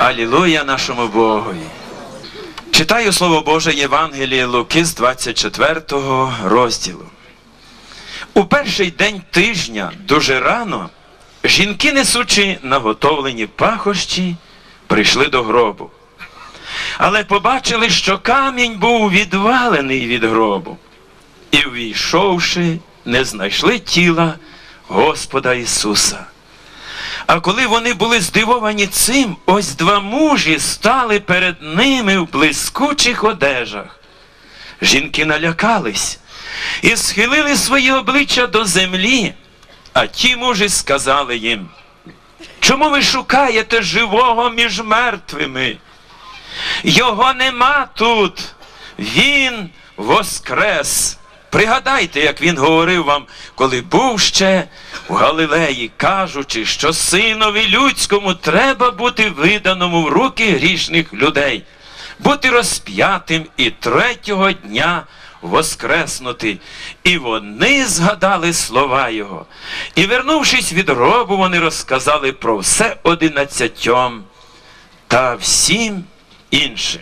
Алілуя нашому Богові. Читаю Слово Боже Євангеліє Луки з 24 розділу. У перший день тижня, дуже рано, жінки, несучи наготовлені пахощі, прийшли до гробу. Але побачили, що камінь був відвалений від гробу. І, увійшовши, не знайшли тіла Господа Ісуса. А коли вони були здивовані цим, ось два мужі стали перед ними в блискучих одежах. Жінки налякались і схилили свої обличчя до землі, а ті мужі сказали їм: «Чому ви шукаєте живого між мертвими? Його нема тут, він воскрес». Пригадайте, як він говорив вам, коли був ще в Галилеї, кажучи, що синові людському треба бути виданому в руки грішних людей, бути розп'ятим і третього дня воскреснути. І вони згадали слова його. І, вернувшись від гробу, вони розказали про все 11 та всім іншим.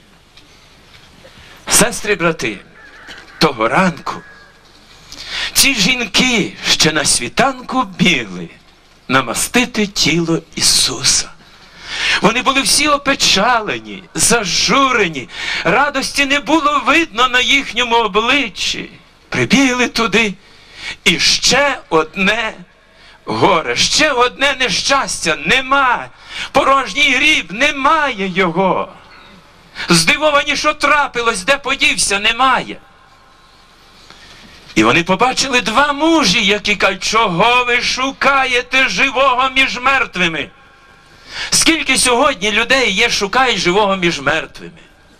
Сестри, брати, того ранку ці жінки ще на світанку бігли намастити тіло Ісуса. Вони були всі опечалені, зажурені, радості не було видно на їхньому обличчі. Прибігли туди, і ще одне горе, ще одне нещастя, нема, порожній гріб, немає його. Здивовані, що трапилось, де подівся, немає. І вони побачили два мужі, які кажуть: «Чого ви шукаєте живого між мертвими?» Скільки сьогодні людей є, шукають живого між мертвими?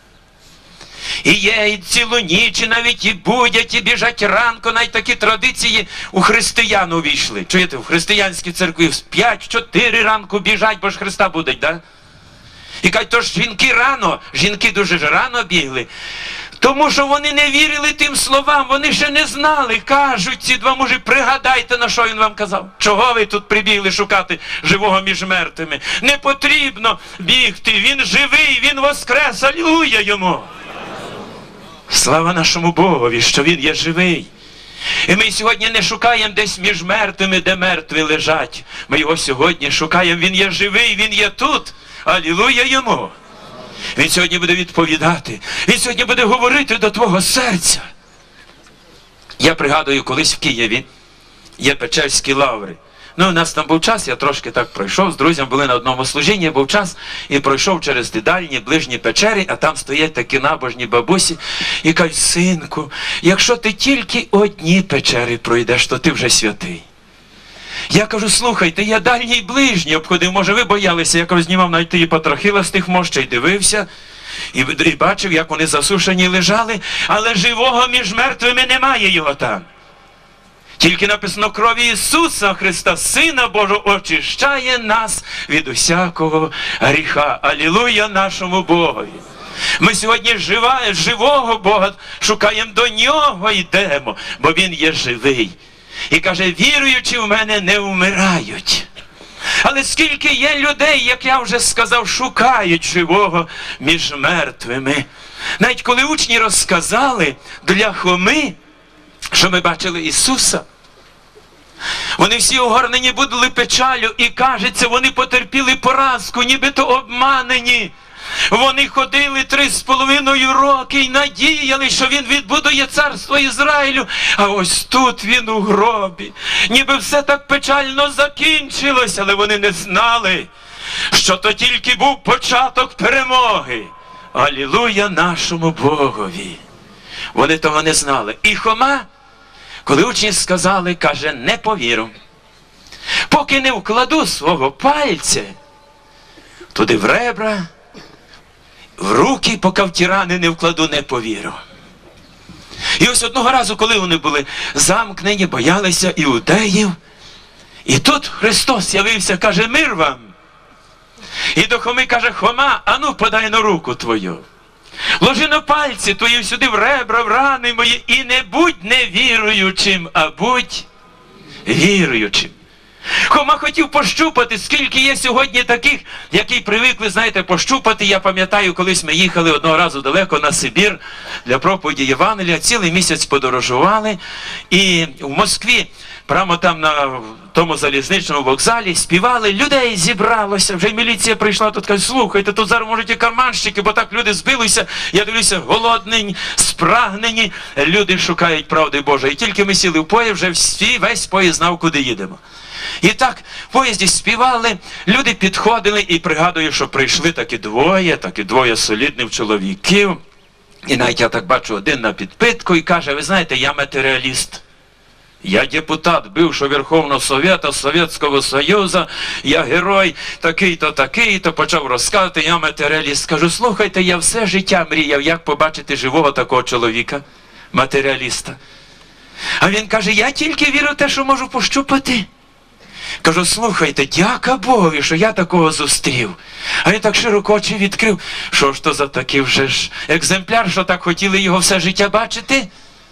І є, і цілу ніч, і навіть і будять, і біжать ранку, навіть такі традиції у християн увійшли. Чуєте, в християнській церкві в 5-4 ранку біжать, бо ж Христа будуть, да? І кажуть, то ж жінки рано, жінки дуже ж рано бігли. Тому що вони не вірили тим словам, вони ще не знали. Кажуть ці два мужі: пригадайте, на що він вам казав. Чого ви тут прибігли шукати живого між мертвими? Не потрібно бігти, він живий, він воскрес, алілуя йому. Слава нашому Богові, що він є живий. І ми сьогодні не шукаємо десь між мертвими, де мертві лежать. Ми його сьогодні шукаємо, він є живий, він є тут. Алілуя йому. Він сьогодні буде відповідати. Він сьогодні буде говорити до твого серця. Я пригадую, колись в Києві є Печерські лаври. Ну, у нас там був час, я трошки так пройшов, з друзями були на одному служінні, був час, і пройшов через ті дальні, ближні печері, а там стоять такі набожні бабусі, і кажуть: синку, якщо ти тільки одні печери пройдеш, то ти вже святий. Я кажу: слухайте, я дальні й ближні обходив, може ви боялися, я кажу, знімав навіть тії потрохила з тих мощей, дивився, і бачив, як вони засушені лежали, але живого між мертвими немає його там. Тільки написано: крові Ісуса Христа, Сина Божого, очищає нас від усякого гріха. Алілуя нашому Богові. Ми сьогодні живого Бога шукаємо, до Нього йдемо, бо Він є живий. І каже: віруючи в мене не вмирають. Але скільки є людей, як я вже сказав, шукають живого між мертвими. Навіть коли учні розказали для Хоми, що ми бачили Ісуса, вони всі огорнені були печалю, і кажеться, вони потерпіли поразку, нібито обманені. Вони ходили 3,5 роки і надіяли, що він відбудує царство Ізраїлю. А ось тут він у гробі. Ніби все так печально закінчилось, але вони не знали, що то тільки був початок перемоги. Алілуя нашому Богові. Вони того не знали. І Хома, коли учні сказали, каже: не повірю. Поки не вкладу свого пальця туди в ребра, в руки, поки в ті рани не вкладу, не повірю. І ось одного разу, коли вони були замкнені, боялися іудеїв, і тут Христос явився, каже: мир вам. І до Хоми каже: Хома, ану подай на руку твою. Ложи на пальці твої сюди в ребра, в рани мої, і не будь невіруючим, а будь віруючим. Хома хотів пощупати, скільки є сьогодні таких, які привикли, знаєте, пощупати. Я пам'ятаю, колись ми їхали одного разу далеко на Сибір для проповіді Євангелія, цілий місяць подорожували, і в Москві, прямо там на тому залізничному вокзалі, співали, людей зібралося, вже міліція прийшла, тут каже, слухайте, тут зараз можуть і карманщики, бо так люди збилися, я дивлюся, голодні, спрагнені, люди шукають правди Божої. І тільки ми сіли в поїзд, вже весь поїзд знав, куди їдемо. І так в поїзді співали, люди підходили, і пригадую, що прийшли такі двоє солідних чоловіків. І навіть я так бачу, один на підпитку і каже, ви знаєте, я матеріаліст. Я депутат бившого Верховного Совета Совєтського Союзу, я герой такий-то, почав розказувати, я матеріаліст. Кажу, слухайте, я все життя мріяв, як побачити живого такого чоловіка, матеріаліста. А він каже, я тільки вірю в те, що можу пощупати. Кажу, слухайте, дяка Богові, що я такого зустрів. А він так широко очі відкрив. Що ж то за такий вже ж екземпляр, що так хотіли його все життя бачити?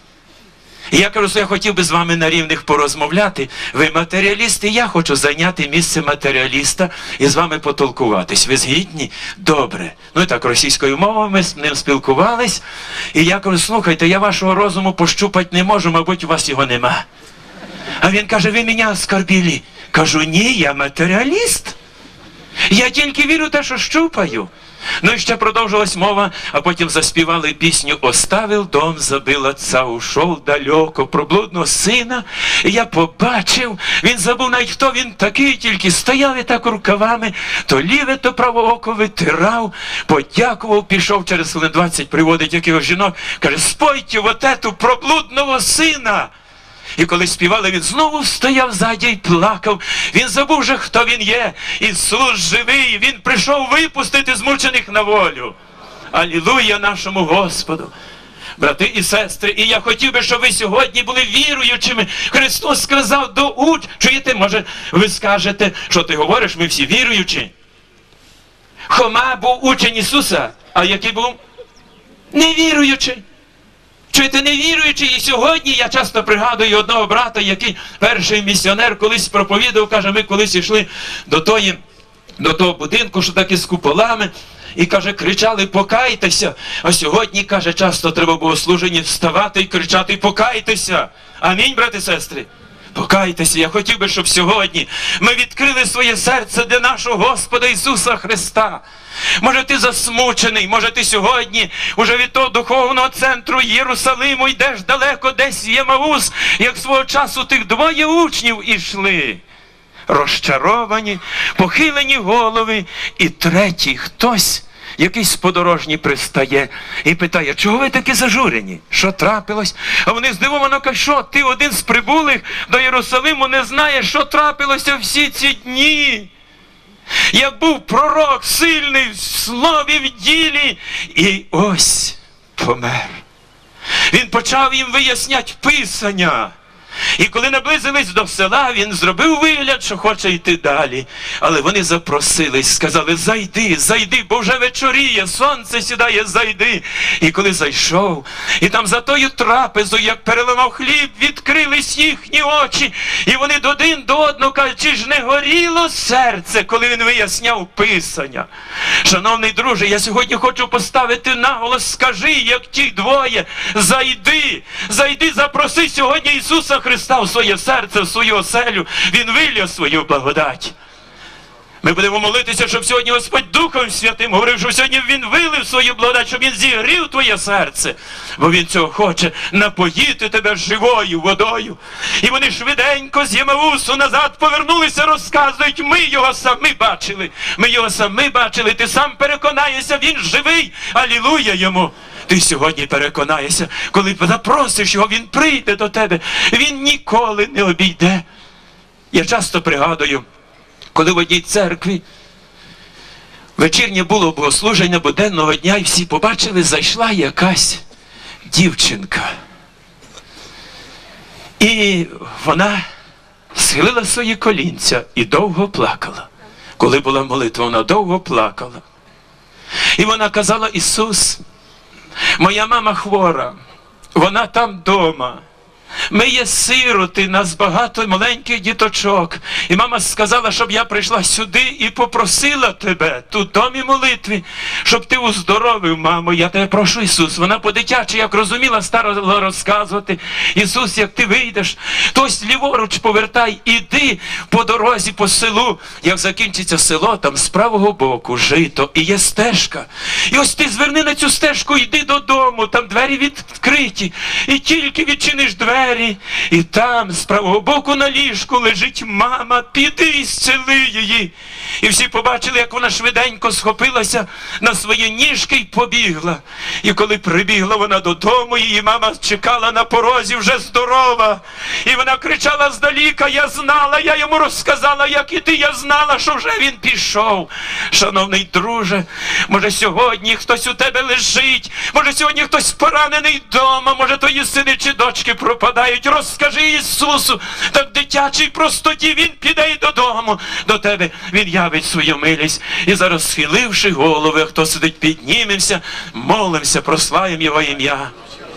І я кажу, що я хотів би з вами на рівних порозмовляти. Ви матеріаліст, і я хочу зайняти місце матеріаліста і з вами потолкуватись. Ви згідні? Добре. Ну і так, російською мовою ми з ним спілкувались. І я кажу, слухайте, я вашого розуму пощупати не можу, мабуть, у вас його нема. А він каже, ви мене оскорбили. Кажу, ні, я матеріаліст. Я тільки вірю в те, що щупаю. Ну і ще продовжилась мова, а потім заспівали пісню «Оставив дом, забил отца, ушов далеко», про блудного сина. І я побачив, він забув навіть, хто він такий, тільки стояв і так рукавами, то ліве, то праве око витирав, подякував, пішов через хвилин 20, приводить якихось жінок, каже, спойте вот эту про блудного сина. І коли співали, він знову стояв ззаді і плакав. Він забув же, хто він є. Ісус живий, Він прийшов випустити змучених на волю. Алілуя нашому Господу. Брати і сестри, і я хотів би, щоб ви сьогодні були віруючими. Христос сказав до учнів. Чуєте, може, ви скажете, що ти говориш, ми всі віруючі. Хома був учень Ісуса, а який був? Невіруючий. Чуєте, невіруючий, і сьогодні я часто пригадую одного брата, який перший місіонер колись проповідав, каже, ми колись йшли до того будинку, що таки з куполами, і каже, кричали, покайтеся, а сьогодні, каже, часто треба було служінні вставати і кричати, покайтеся. Амінь, брати і сестри. Покайтеся, я хотів би, щоб сьогодні ми відкрили своє серце для нашого Господа Ісуса Христа. Може ти засмучений, може ти сьогодні уже від того духовного центру Єрусалиму йдеш далеко, десь в Ємаус, як свого часу тих двоє учнів ішли. Розчаровані, похилені голови, і третій хтось, якийсь подорожній пристає і питає, чого ви такі зажурені? Що трапилось? А вони здивовано кажуть, що ти один з прибулих до Єрусалиму не знаєш, що трапилося всі ці дні? Як був пророк сильний в слові, в ділі, і ось помер. Він почав їм виясняти Писання. І коли наблизились до села, він зробив вигляд, що хоче йти далі. Але вони запросились, сказали, зайди, бо вже вечоріє, сонце сідає, зайди. І коли зайшов, і там за тою трапезою, як переламав хліб, відкрились їхні очі. І вони один до одного кажуть, чи ж не горіло серце, коли він виясняв Писання. Шановний друже, я сьогодні хочу поставити наголос, скажи, як ті двоє, зайди, запроси сьогодні Ісуса Христа в своє серце, в свою оселю, Він вилє свою благодать. Ми будемо молитися, щоб сьогодні Господь Духом Святим говорив, що сьогодні Він вилив свою благодать, щоб Він зігрів твоє серце. Бо Він цього хоче, напоїти тебе живою водою. І вони швиденько з Ємаусу назад повернулися, розказують, ми його самі бачили, ти сам переконаєшся, Він живий, алілуя йому. Ти сьогодні переконаєшся, коли запросиш його, він прийде до тебе, він ніколи не обійде. Я часто пригадую, коли в одній церкві вечірнє було богослуження буденного дня, і всі побачили, зайшла якась дівчинка. І вона схилила свої колінця і довго плакала. Коли була молитва, вона довго плакала. І вона казала, Ісус, моя мама хвора, вона там вдома. Ми є сироти, нас багато маленьких діточок. І мама сказала, щоб я прийшла сюди і попросила тебе тут в домі молитві, щоб ти уздоровив, мамо. Я тебе прошу, Ісус. Вона по-дитячі, як розуміла, стала розказувати. Ісус, як ти вийдеш, то ось ліворуч повертай, іди по дорозі, по селу. Як закінчиться село, там з правого боку жито, і є стежка. І ось ти зверни на цю стежку, йди додому, там двері відкриті. І тільки відчиниш двері, і там з правого боку на ліжку лежить мама, піди і зцели її. І всі побачили, як вона швиденько схопилася на свої ніжки і побігла. І коли прибігла вона додому, її мама чекала на порозі вже здорова. І вона кричала здаліка: я знала, я йому розказала, як іти, я знала, що вже він пішов. Шановний друже, може сьогодні хтось у тебе лежить, може сьогодні хтось поранений вдома, може твої сини чи дочки пропадають. Розкажи Ісусу, так в дитячій простоті він піде й додому до тебе, він явить свою милість. І зараз, схиливши голови, хто сидить, піднімемося, молимося, прославимо Його ім'я.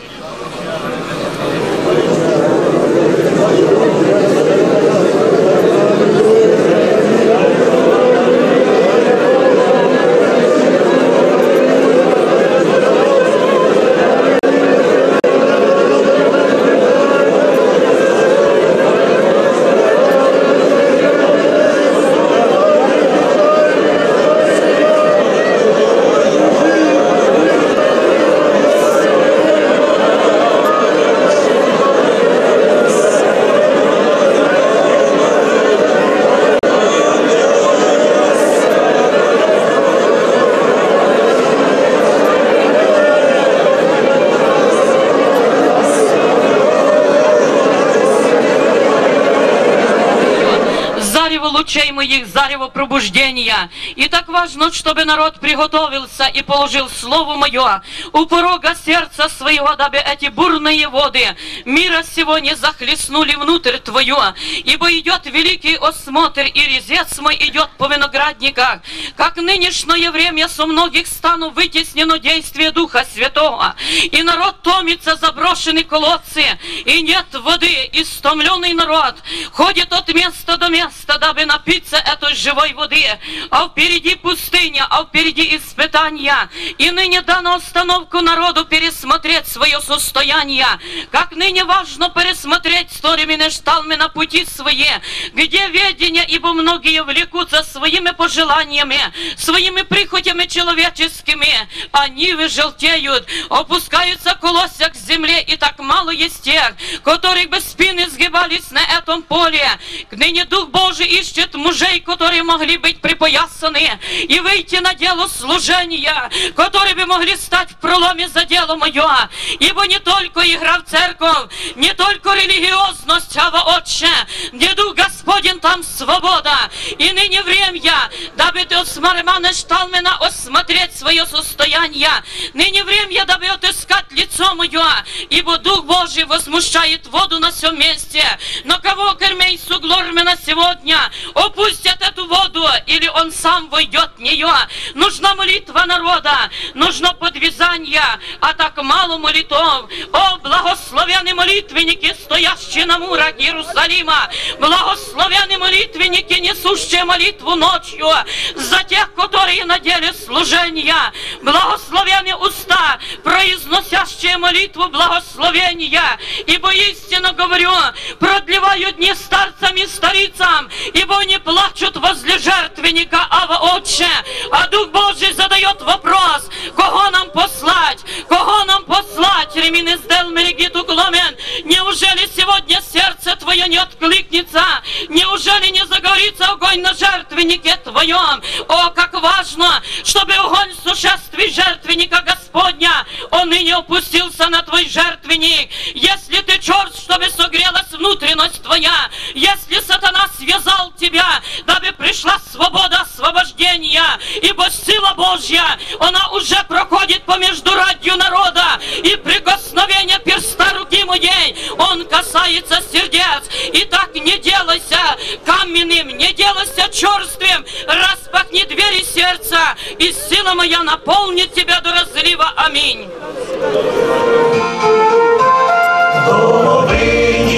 лучей моих зарево пробуждения. И так важно, чтобы народ приготовился и положил слово мое у порога сердца своего, дабы эти бурные воды мира сего не захлестнули внутрь твое. Ибо идет великий осмотр, и резец мой идет по виноградниках. Как нынешнее время со многих стану вытеснено действие Духа Святого. И народ томится, заброшены колодцы, и нет воды. Истомленный народ ходит от места до места, дабы напиться этой живой воды. А впереди пустыня, а впереди испытания. И ныне дано остановку народу пересмотреть свое состояние. Как ныне важно пересмотреть сторами шталми на пути свои, где ведение, ибо многие влекутся своими пожеланиями, своими прихотями человеческими. Они желтеют, опускаются колосья к земле, и так мало есть тех, которых бы спины сгибались на этом поле. Ныне Дух Божий ищет мужей, которые могли быть припоясаны и выйти на дело служения, которые бы могли стать в проломе за дело мое. Ибо не только игра в церковь, не только религиозность, Ава Отче, где Дух Господень, там свобода. И ныне время, дабы ты шталмена осмотреть свое состояние. Ныне время, дабы отыскать лицо мое, ибо Дух Божий возмущает воду на всем месте. Но кого кормей суглормена сегодня опустят эту воду, или он сам войдет в нее. Нужна молитва народа, нужно подвязание, а так мало молитв. О, благословенные молитвенники, стоящие на мурах Иерусалима, благословенные молитвенники, несущие молитву ночью за тех, которые на деле служения, благословенные уста, произносящие молитву благословения, ибо истинно говорю, продлевают дни старцам и старицам, ибо они плачут возле жертвенника, Ава Отче. А Дух Божий задает вопрос, кого нам послать? Кого нам послать? Ремины сдел мерегиту гломен. Неужели сегодня сердце твое не откликнется? Неужели не загорится огонь на жертвеннике твоем? О, как важно, чтобы огонь сушествий жертвенника Господня, он ныне опустился на твой жертвенник. Если ты черт, чтобы согрелась внутренность твоя, если сатана связал тебя, дабы пришла свобода освобождения, ибо сила Божья, она уже проходит по междурядью народа, и прикосновение перста руки моей, он касается сердец. И так не делайся каменным, не делайся черствым, распахни двери сердца, и сила моя наполнит тебя до разлива. Аминь.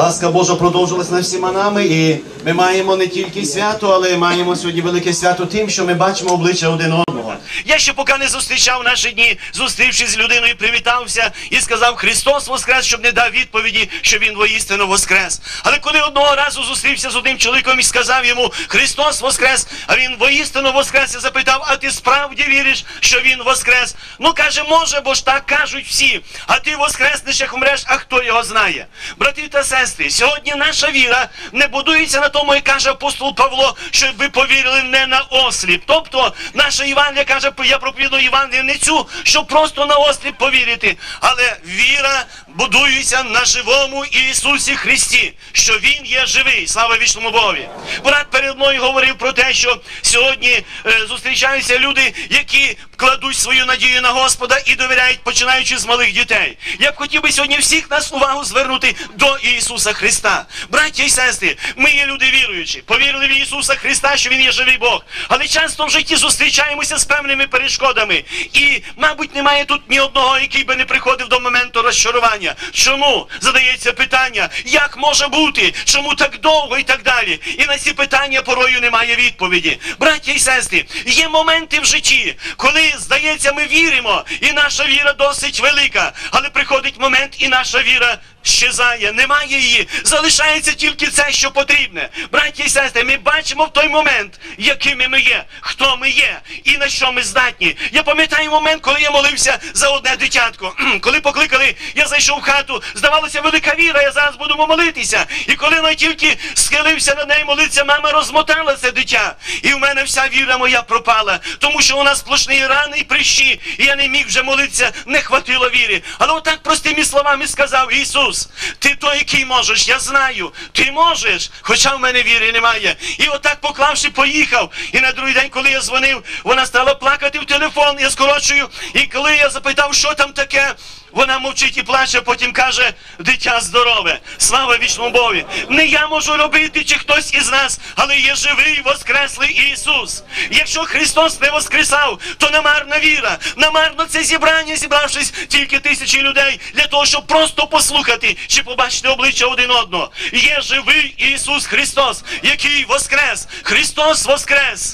Ласка Божа продовжилась над всіма нами, і ми маємо не тільки свято, але маємо сьогодні велике свято тим, що ми бачимо обличчя один одного. Я ще поки не зустрічав наші дні, зустрівшись з людиною, привітався і сказав «Христос воскрес», щоб не дав відповіді, що Він воістину воскрес. Але коли одного разу зустрівся з одним чоловіком і сказав йому «Христос воскрес», а він воістину воскрес, і запитав «А ти справді віриш, що Він воскрес?» Ну, каже, може, бо ж так кажуть всі. А ти воскреснеш, як умреш, а хто його знає? Брати та сестри, сьогодні наша віра не будується на тому, як каже апостол Павло, щоб ви повірили не на осліп. Тобто, наша Євангелія каже, я проповідую Євангелію не цю, щоб просто на осліп повірити. Але віра будується на живому Ісусі Христі, що Він є живий. Слава вічному Богові. Брат перед мною говорив про те, що сьогодні зустрічаються люди, які кладуть свою надію на Господа і довіряють, починаючи з малих дітей. Я б хотів би сьогодні всіх нас увагу звернути до Ісуса Христа. Браття і сестри, ми є люди віруючі, повірили в Ісуса Христа, що Він є живий Бог. Але часто в житті зустрічаємося з певними перешкодами. І, мабуть, немає тут ні одного, який би не приходив до моменту розчарування. Чому? Задається питання, як може бути, чому так довго і так далі. І на ці питання порою немає відповіді. Браття і сестри, є моменти в житті, коли, здається, ми віримо, і наша віра досить велика. Але приходить момент, і наша віра щезає, немає її, залишається тільки це, що потрібне. Браті і сестри, ми бачимо в той момент, якими ми є, хто ми є і на що ми здатні. Я пам'ятаю момент, коли я молився за одне дитятко. Коли покликали, я зайшов в хату, здавалося, велика віра, я зараз буду молитися. І коли я тільки схилився над нею молитися, мама розмотала це дитя. І в мене вся віра моя пропала, тому що у нас сплошні рани і прищі, і я не міг вже молитися, не хватило віри. Але отак простими словами сказав Ісус, ти той, який можеш, я знаю, ти можеш, хоча в мене віри немає. І отак поклавши, поїхав. І на другий день, коли я дзвонив, вона стала плакати в телефон, я скорочую. І коли я запитав, що там таке, вона мовчить і плаче, потім каже, дитя здорове. Слава вічному Богові. Не я можу робити, чи хтось із нас, але є живий воскреслий Ісус. Якщо Христос не воскресав, то намарна віра, намарно це зібрання, зібравшись тільки тисячі людей, для того, щоб просто послухати, чи побачити обличчя один одного. Є живий Ісус Христос, який воскрес. Христос воскрес.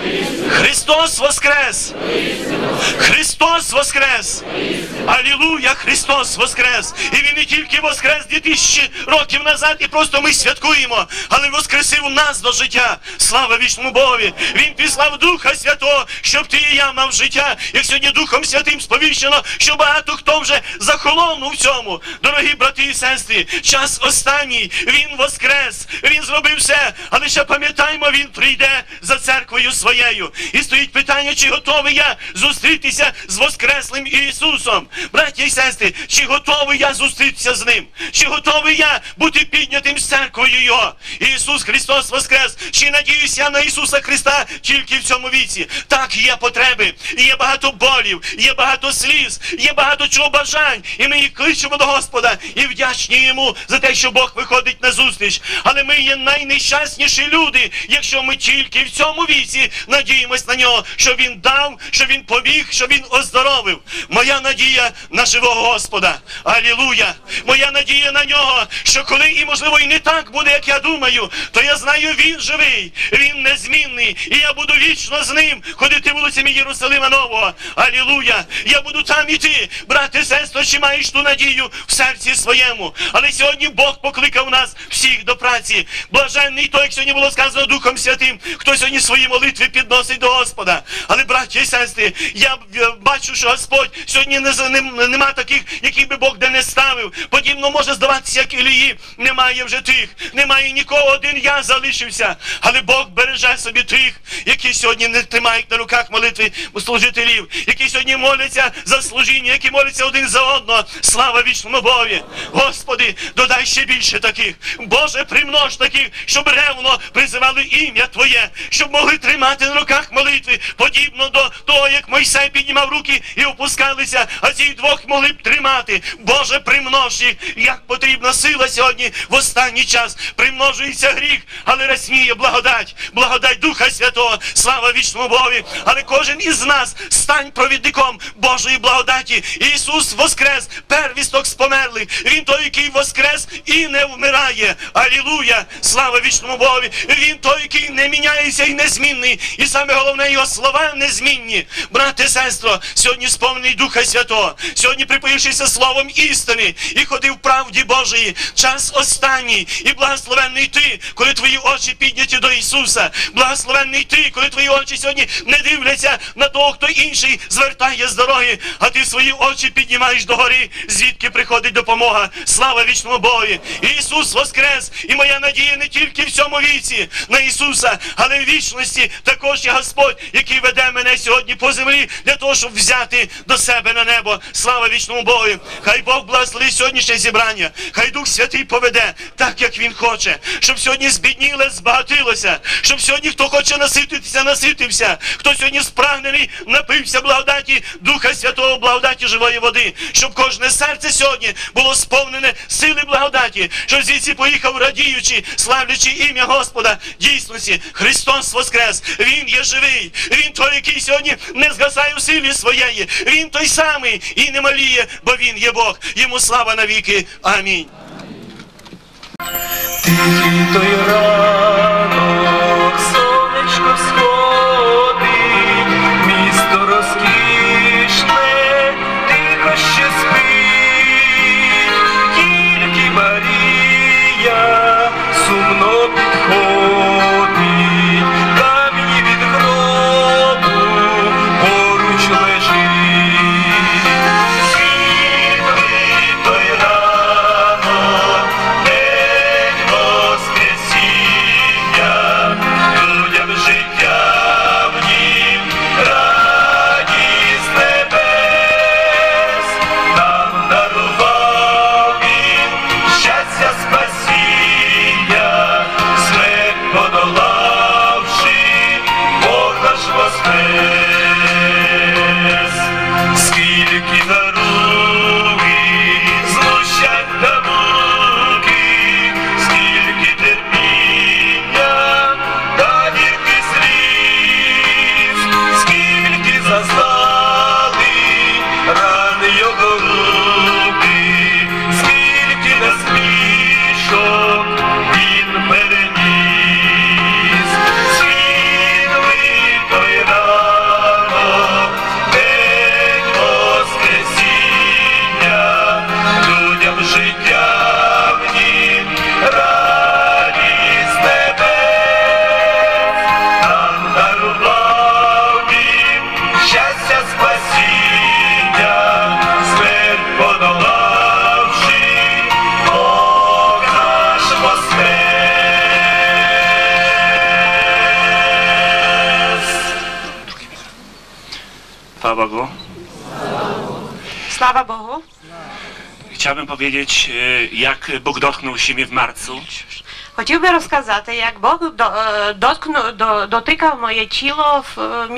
Христос воскрес. Христос воскрес. Алілуя, Христос воскрес. І Він не тільки воскрес 2000 років назад, і просто ми святкуємо, але воскресив нас до життя. Слава вічному Богові. Він післав Духа Святого, щоб ти і я мав життя. Як сьогодні Духом Святим сповіщено, що багато хто вже захолонув в цьому. Дорогі брати і сестри, час останній. Він воскрес. Він зробив все. Але ще пам'ятаємо, Він прийде за церквою своєю. І стоїть питання, чи готовий я зустрітися з воскреслим Ісусом. Браті і сестри, чи готовий я зустрітися з Ним? Чи готовий я бути піднятим з церквою Його? Ісус Христос воскрес. Чи надіюсь я на Ісуса Христа тільки в цьому віці? Так, є потреби, є багато болів, є багато сліз, є багато чого бажань. І ми їх кличемо до Господа і вдячні Йому за те, що Бог виходить на зустріч. Але ми є найнещасніші люди, якщо ми тільки в цьому віці надіємось на Нього, що Він дав, що Він побіг, що Він оздоровив. Моя надія на живого Господа. Алілуя! Моя надія на Нього, що коли і, можливо, і не так буде, як я думаю, то я знаю, Він живий, Він незмінний, і я буду вічно з Ним ходити вулицями Єрусалима Нового. Алілуя! Я буду там іти. Брате, сестро, чи маєш ту надію в серці своєму? Але сьогодні Бог покликав нас всіх до праці. Блаженний той, як сьогодні було сказано Духом Святим, хто сьогодні свої молитви підносить до Господа. Але, браття і сестри, я бачу, що Господь сьогодні нема таких, яких би Бог де не ставив. Подібно може здаватися, як Ілії. Немає вже тих, немає нікого, один я залишився. Але Бог береже собі тих, які сьогодні не тримають на руках молитви служителів, які сьогодні моляться за служіння, які моляться один за одного. Слава вічному Богові! Господи, додай ще більше таких. Боже, примнож таких, щоб ревно призивали ім'я Твоє, щоб могли тримати на руках молитви, подібно до того, як Мойсей піднімав руки і опускалися, а ці двох могли б тримати. Боже, примнож їх, як потрібна сила сьогодні в останній час. Примножується гріх, але рясніє благодать, благодать Духа Святого, слава вічному Богові. Але кожен із нас стань провідником Божої благодаті. Ісус воскрес, первісток з померлих. Він той, який воскрес і не вмирає. Алілуя! Слава вічному Богові! Він той, який не міняється і незмінний. І саме головне, його слова незмінні. Брате, сестро, сьогодні сповнений Духа Святого. Сьогодні припоївшися словом істини і ходив в правді Божої. Час останній. І благословенний ти, коли твої очі підняті до Ісуса. Благословенний ти, коли твої очі сьогодні не дивляться на того, хто інший звертає з дороги, а ти свої очі піднімаєш догори, звідки приходить допомога. Слава вічному Богові! Ісус воскрес! І моя надія не тільки в цьому віці на Ісуса, але в вічності також є Господь, який веде мене сьогодні по землі для того, щоб взяти до себе на небо. Слава вічному Богові! Хай Бог благословить сьогоднішнє зібрання, хай Дух Святий поведе так, як Він хоче, щоб сьогодні збідніле, збагатилося, щоб сьогодні хто хоче насититися, наситився, хто сьогодні спрагнений, напився благодаті Духа Святого, благодаті живої води, щоб кожне серце сьогодні було сповнене сили благодаті, щоб звідси поїхав радіючи, славлячи ім'я Господа. Дійсності, Христос воскрес, Він є живий, Він той, який сьогодні не згасає в силі своєї, Він той самий і не маліє, бо Він є Бог. Йому слава навіки. Амінь. Тихий той ранок, сонечко сходить, місто розкішне, тихо ще спить, тільки Марія сумно підходить, камінь від гробу поруч лежить. Світлий той ранок, день Воскресіння, людям життя в нім, радість небес, нам дарував Він щастя, спасіння, смерть подолавши, Бог наш воскрес. Скільки наруги, знущань та муки, скільки терпіння та гірких сліз, скільки зазнали рани його руки, скільки насмішок він переніс. Світлий той ранок, день Воскресіння, людям життя в нім, радість небес, нам дарував Він щастя, спасіння, смерть подолавши, Бог наш воскрес. Chwała Bogu. Слава Богу! Chciałbym powiedzieć, jak Bóg dotknął się mnie w marcu. Хотів би розказати, як Бог дотикав моє тіло в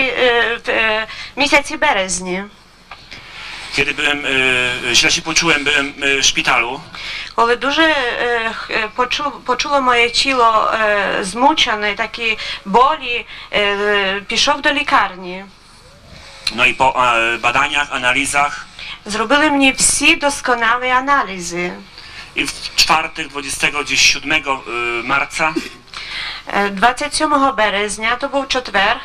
місяці березні. Kiedy byłem, źle się poczułem, byłem w szpitalu. Коли дуже почуло моє тіло змучене, такі болі, пішов до лікарні. No i po badaniach, analizach Зробили мені всі досконалі аналізи. i w czwartek 27 marca 27 березня, то був четвер,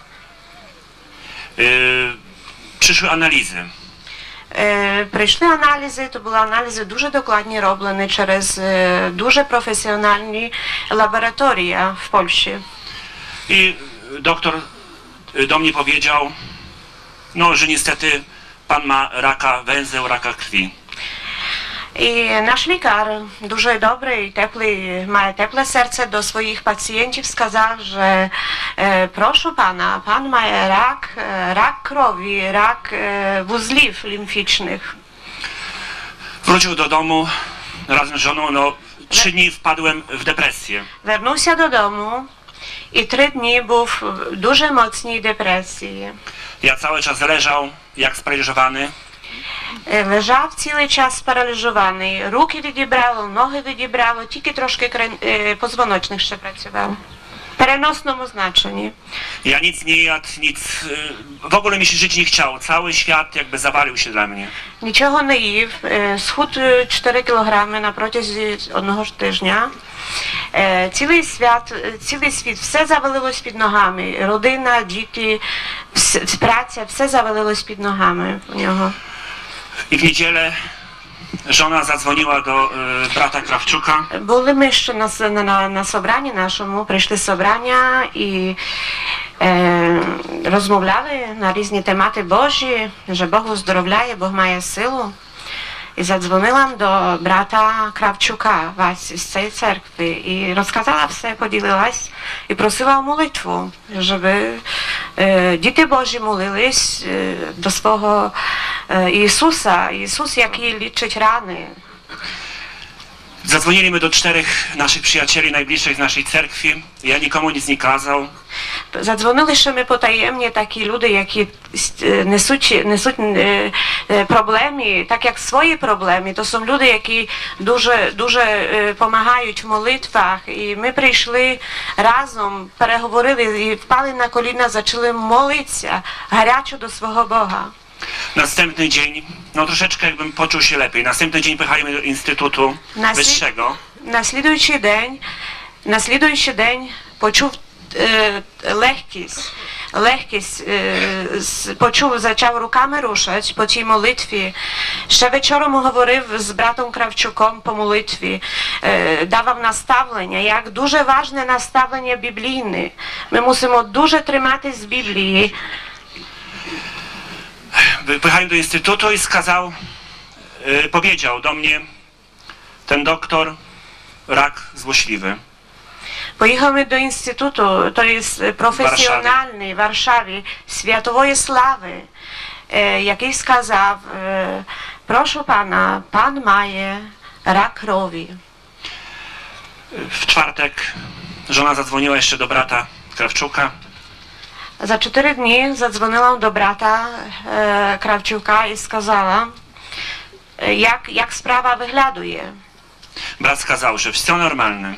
przyszły analizy. Прийшли аналізи, то були аналізи дуже докладні роблені через дуже професіональні лабораторії в Польщі. I doktor do mnie powiedział, no, że niestety pan ma raka węzeł, raka krwi. І наш лікар, дуже добрий, теплий, має тепле серце до своїх пацієнтів, сказав, що прошу пана, пан має рак крові, рак вузлів лімфічних. Wrócił do domu razem z żoną, no 3 dni wpadłem w depresję. Вернувся додому і 3 дні був в дуже моцній депресії. Ja cały czas leżał jak sparaliżowany. Лежав цілий час паралізований, руки відібрало, ноги відібрало, тільки трошки позвоночник ще працював. В переносному значенні. Ja nic nie jadł, nic... W ogóle mi się żyć nie chciało. Cały świat jakby zawalił się dla mnie. Нічого не їв, схуд 4 кілограми на протязі одного ж тижня. Цілий світ, все завалилось під ногами. Родина, діти, праця, все завалилось під ногами у нього. I w niedzielę żona zadzwoniła do brata Krawczuka. Були ми ще на собранні нашому, прийшли з собрання і розмовляли на різні темати Божі, що Бог оздоровляє, Бог має силу. І задзвонила до брата Кравчука, Васі, з цієї церкви, і розказала все, поділилась, і просила молитву, щоб діти Божі молились до свого Ісуса, Ісус, який лічить рани. Zadzwoniliśmy do 4 naszych przyjacieli najbliższych z naszej cerkwi. Ja nikomu nic nie kazał. Задзвонили ще ми потаємні такі люди, які несуть проблеми, так як свої проблеми. То są люди, які дуже допомагають в молитвах. І ми прийшли разом, переговорили і впали на коліна, почали молитися гарячо до свого Бога. Następny dzień, no troszeczkę jakbym poczuł się lepiej. Następny dzień pojechaliśmy do Instytutu Wyższego. На слідуючий день почув легкість, почав руками рушати по тій молитві. Ще вечором говорив з братом Кравчуком по молитві, давав наставлення, як дуже важне наставлення біблійне. Ми мусимо дуже триматись Біблії. Pojechałem do Instytutu i powiedział do mnie, ten doktor, rak złośliwy. Поїхали до інституту, то є професіональний в Варшаві Святової Слави, який сказав, прошу пана, пан має рак крові. W czwartek żona zadzwoniła jeszcze do brata Krawczuka. За 4 дні задзвонила до брата Кравчука і сказала, як справа виглядає. Brat сказал, że все нормально.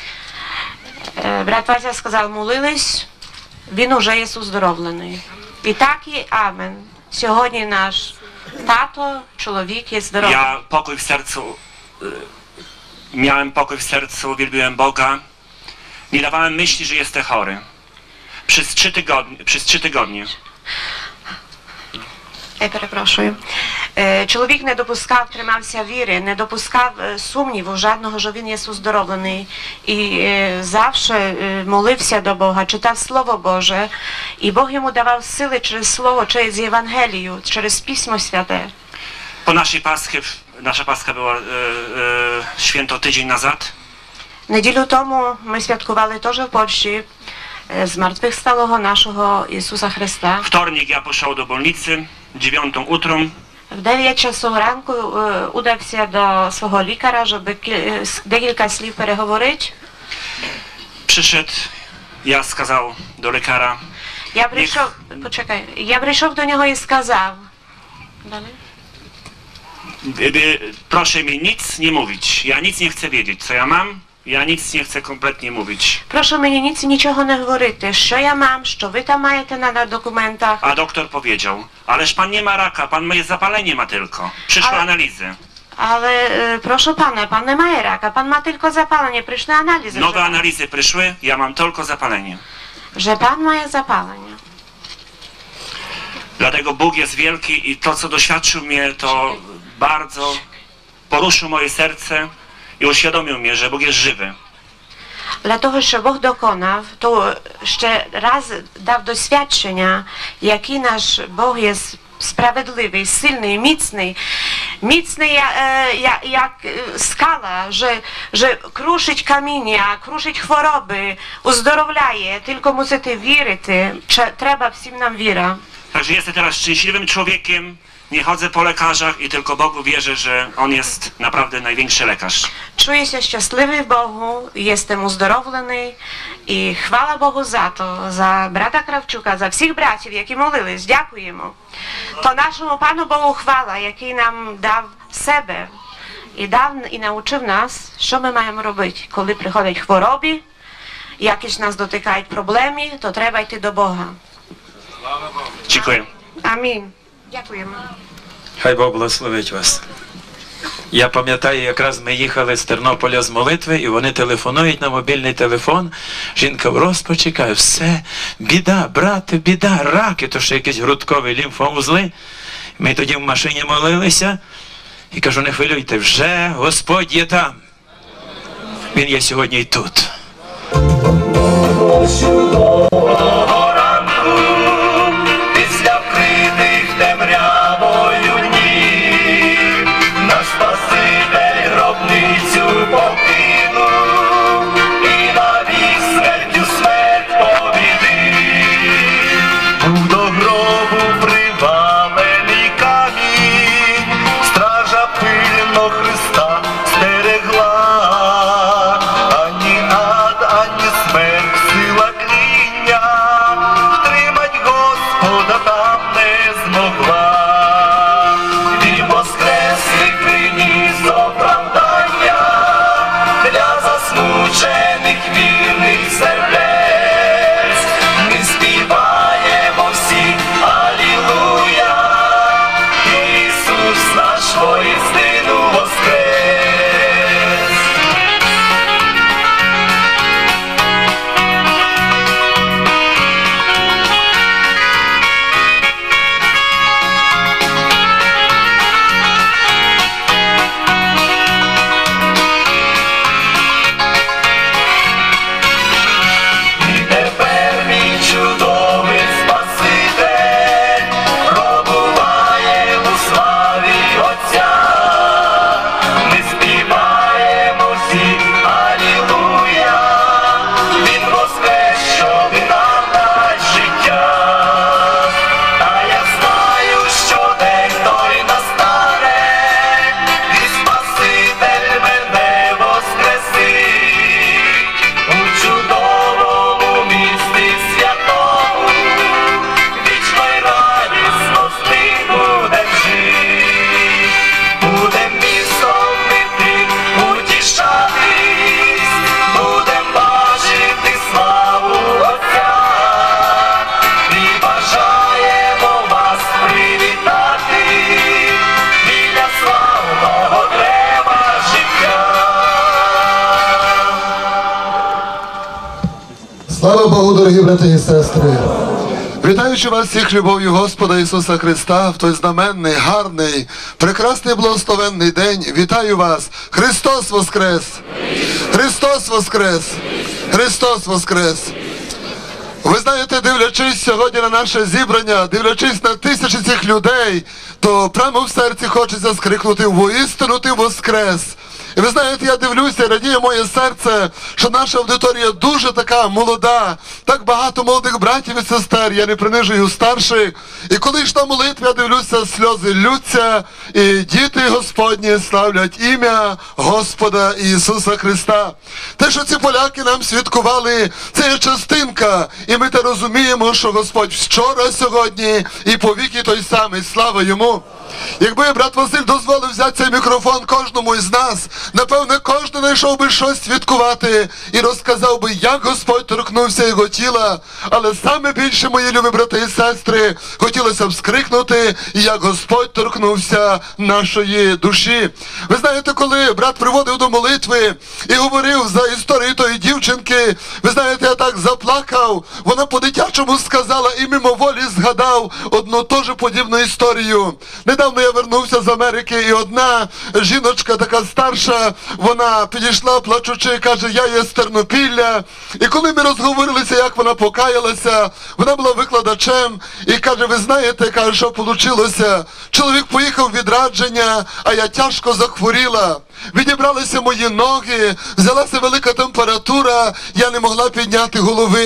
Брат Вася сказав, молились, він уже є оздоровлений. І так і амен. Сьогодні наш тато, чоловік є здоровий. Ja pokój w sercu, miałem pokój w sercu, wielbiłem Boga. Nie dawałem myśli, że jestem chory. Przez 3 tygodnie. Я перепрошую. Чоловік не допускав, тримався віри, не допускав сумніву жодного, що він є оздоровлений. І завжди молився до Бога, читав Слово Боже. І Бог йому давав сили через Слово, через Євангелію, через Письмо Святе. Po naszej Paschie, nasza Paska była święto tydzień nazad. Неділю тому ми святкували теж в Польщі змертвихсталого нашого Ісуса Христа. Wtornik ja poszedł do bolnicy, 9 utrą. В 9 часов ранку удався до свого лікаря, щоб декілька слів переговорити. Przyszedł, ja skazał do lekarza. Я прийшов до нього і сказав. Proszę mi nic nie mówić. Ja nic nie chcę wiedzieć, co ja mam. Ja nic nie chcę kompletnie mówić. Прошу мені нічого не говорити. Що я мам, що ви там маєте на документах. A doktor powiedział, ależ pan nie ma raka, pan ma zapalenie ma tylko. Przyszły analizy. Але прошу пана, пан не має рака, пан ma tylko zapalenie, прийшли аналізи. Nowe analizy przyszły, ja mam tylko zapalenie. Że pan ma zapalenie. Dlatego Bóg jest wielki i to, co doświadczył mnie, to bardzo poruszył moje serce i uświadomił mnie, że Bóg jest żywy. Для того, що Бог доконав, то ще раз дав досвідчення, який наш Бог є справедливий, сильний, міцний, як скала, що крушить каміння, крушить хвороби, уздоровляє, тільки мусите вірити, треба всім нам віра. Także jestem teraz szczęśliwym człowiekiem, nie chodzę po lekarzach i tylko Bogu wierzę, że On jest naprawdę największy lekarz. Чую się щасливий в Богу, jestem uzdorowлений і хвала Богу за то, за брата Кравчука, за всіх братів, які молились. Дякуємо. То нашому Пану Богу хвала, який нам дав себе і дав і навчив нас, що ми маємо робити, коли приходять хвороби, якісь нас дотикають проблеми, то треба йти до Бога. Dziękuję. Амінь. Дякуємо. Хай Бог благословить вас. Я пам'ятаю, якраз ми їхали з Тернополя з молитви, і вони телефонують на мобільний телефон. Жінка в розпачі каже, все, біда, брате, біда, раки, то ще якісь грудкові лімфоузли. Ми тоді в машині молилися і кажу, не хвилюйте, вже Господь є там. Він є сьогодні і тут. Після вкритих темрявою днів наш Спаситель гробницю покинув і навік смертю смерть побідив. Був до гробу привалений камінь, стража пильно Христа стерегла. Ані ад, ані смерть, сила тління втримать Господа там не змогла. Він воскреслий приніс оправдання для засмучених вірних сердець. Ми співаємо всі Алілуя, Ісус наш воістину воскрес. І тепер мій чудовий Спаситель пробуває у славі Отця. Ми співаємо всі Алілуя, Він воскрес, щоб нам дасть життя. Та я знаю, що день той настане, і Спаситель мене воскресить. У чудовому місті святому вічно й радісно з ним будем жить. Будем містом іти, утішатись, будем бачити славу Отця. І бажаємо вас привітати біля славного древа життя. Слава Богу, дорогі брати і сестри! Вітаючи вас всіх любов'ю Господа Ісуса Христа в той знаменний, гарний, прекрасний, благословенний день, вітаю вас! Христос Воскрес! Христос Воскрес! Христос Воскрес! Ви знаєте, дивлячись сьогодні на наше зібрання, дивлячись на тисячі цих людей, то прямо в серці хочеться скрикнути «Воістину ти воскрес!» І ви знаєте, я дивлюся, радіє моє серце, що наша аудиторія дуже така молода, так багато молодих братів і сестер, я не принижую старших. І коли йшла молитва, я дивлюся, сльози ллються, і діти Господні славлять ім'я Господа Ісуса Христа. Те, що ці поляки нам святкували, це є частинка, і ми те розуміємо, що Господь вчора, сьогодні і повіки той самий, слава Йому. Якби брат Василь дозволив взяти цей мікрофон кожному із нас, напевне, кожен знайшов би щось святкувати і розказав би, як Господь торкнувся його тіла. Але саме більше, мої любі брати і сестри, хотілося б скрикнути, як Господь торкнувся нашої душі. Ви знаєте, коли брат приводив до молитви і говорив за історію тої дівчинки, ви знаєте, я так заплакав, вона по-дитячому сказала і мимоволі згадав одну теж подібну історію. Недавно я вернувся з Америки, і одна жіночка така старша, вона підійшла плачучи, каже, я є з Тернопілля. І коли ми розговорилися, як вона покаялася, вона була викладачем, і каже, ви знаєте, каже, що вийшло? Чоловік поїхав в відрядження, а я тяжко захворіла. Відібралися мої ноги, взялася велика температура, я не могла підняти голови.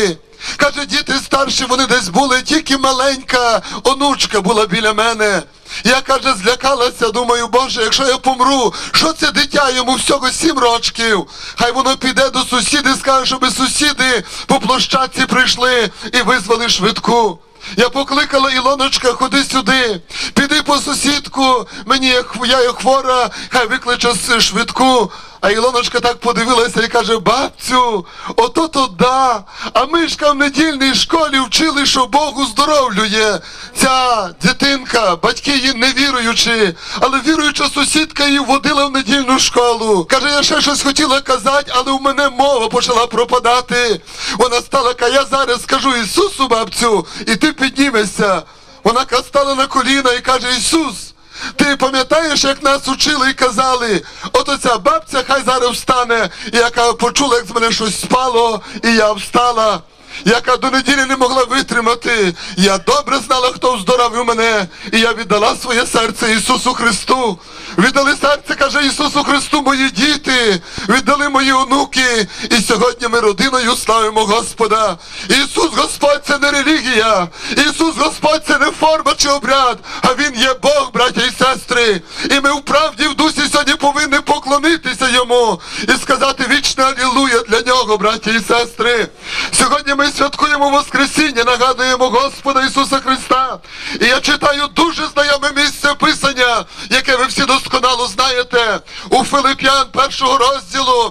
Каже, діти старші, вони десь були, тільки маленька онучка була біля мене. Я, каже, злякалася, думаю, Боже, якщо я помру, що це дитя, йому всього 7 років. Хай воно піде до сусідів, скаже, щоб сусіди по площадці прийшли і визвали швидку. Я покликала: Ілоночка, ходи сюди, піди по сусідку, я є хвора, хай викличе швидку. А Ілоночка так подивилася і каже: бабцю, ото-то да, а ми ж в недільній школі вчили, що Бог уздоровлює. Ця дитинка, батьки її не віруючи, але віруюча сусідка її водила в недільну школу. Каже, я ще щось хотіла казати, але в мене мова почала пропадати. Вона стала, я зараз скажу Ісусу, бабцю, і ти піднімешся. Вона стала на коліна і каже: Ісус, ти пам'ятаєш, як нас учили і казали, от оця бабця хай зараз встане, і яка почула, як з мене щось спало, і я встала, яка до неділі не могла витримати. Я добре знала, хто оздоровив мене, і я віддала своє серце Ісусу Христу. Віддали серце, каже, Ісусу Христу мої діти, віддали мої онуки, і сьогодні ми родиною славимо Господа. Ісус Господь – це не релігія, Ісус Господь – це не форма чи обряд, а Він є Бог, браття і сестри. І ми вправді в дусі сьогодні повинні поклонитися Йому і сказати вічне алілуя для Нього, браття і сестри. Сьогодні ми святкуємо Воскресіння, нагадуємо Господа Ісуса Христа. І я читаю дуже знайоме місце Писання, яке ви всі досконало знаєте. У Филип'ян 1 розділу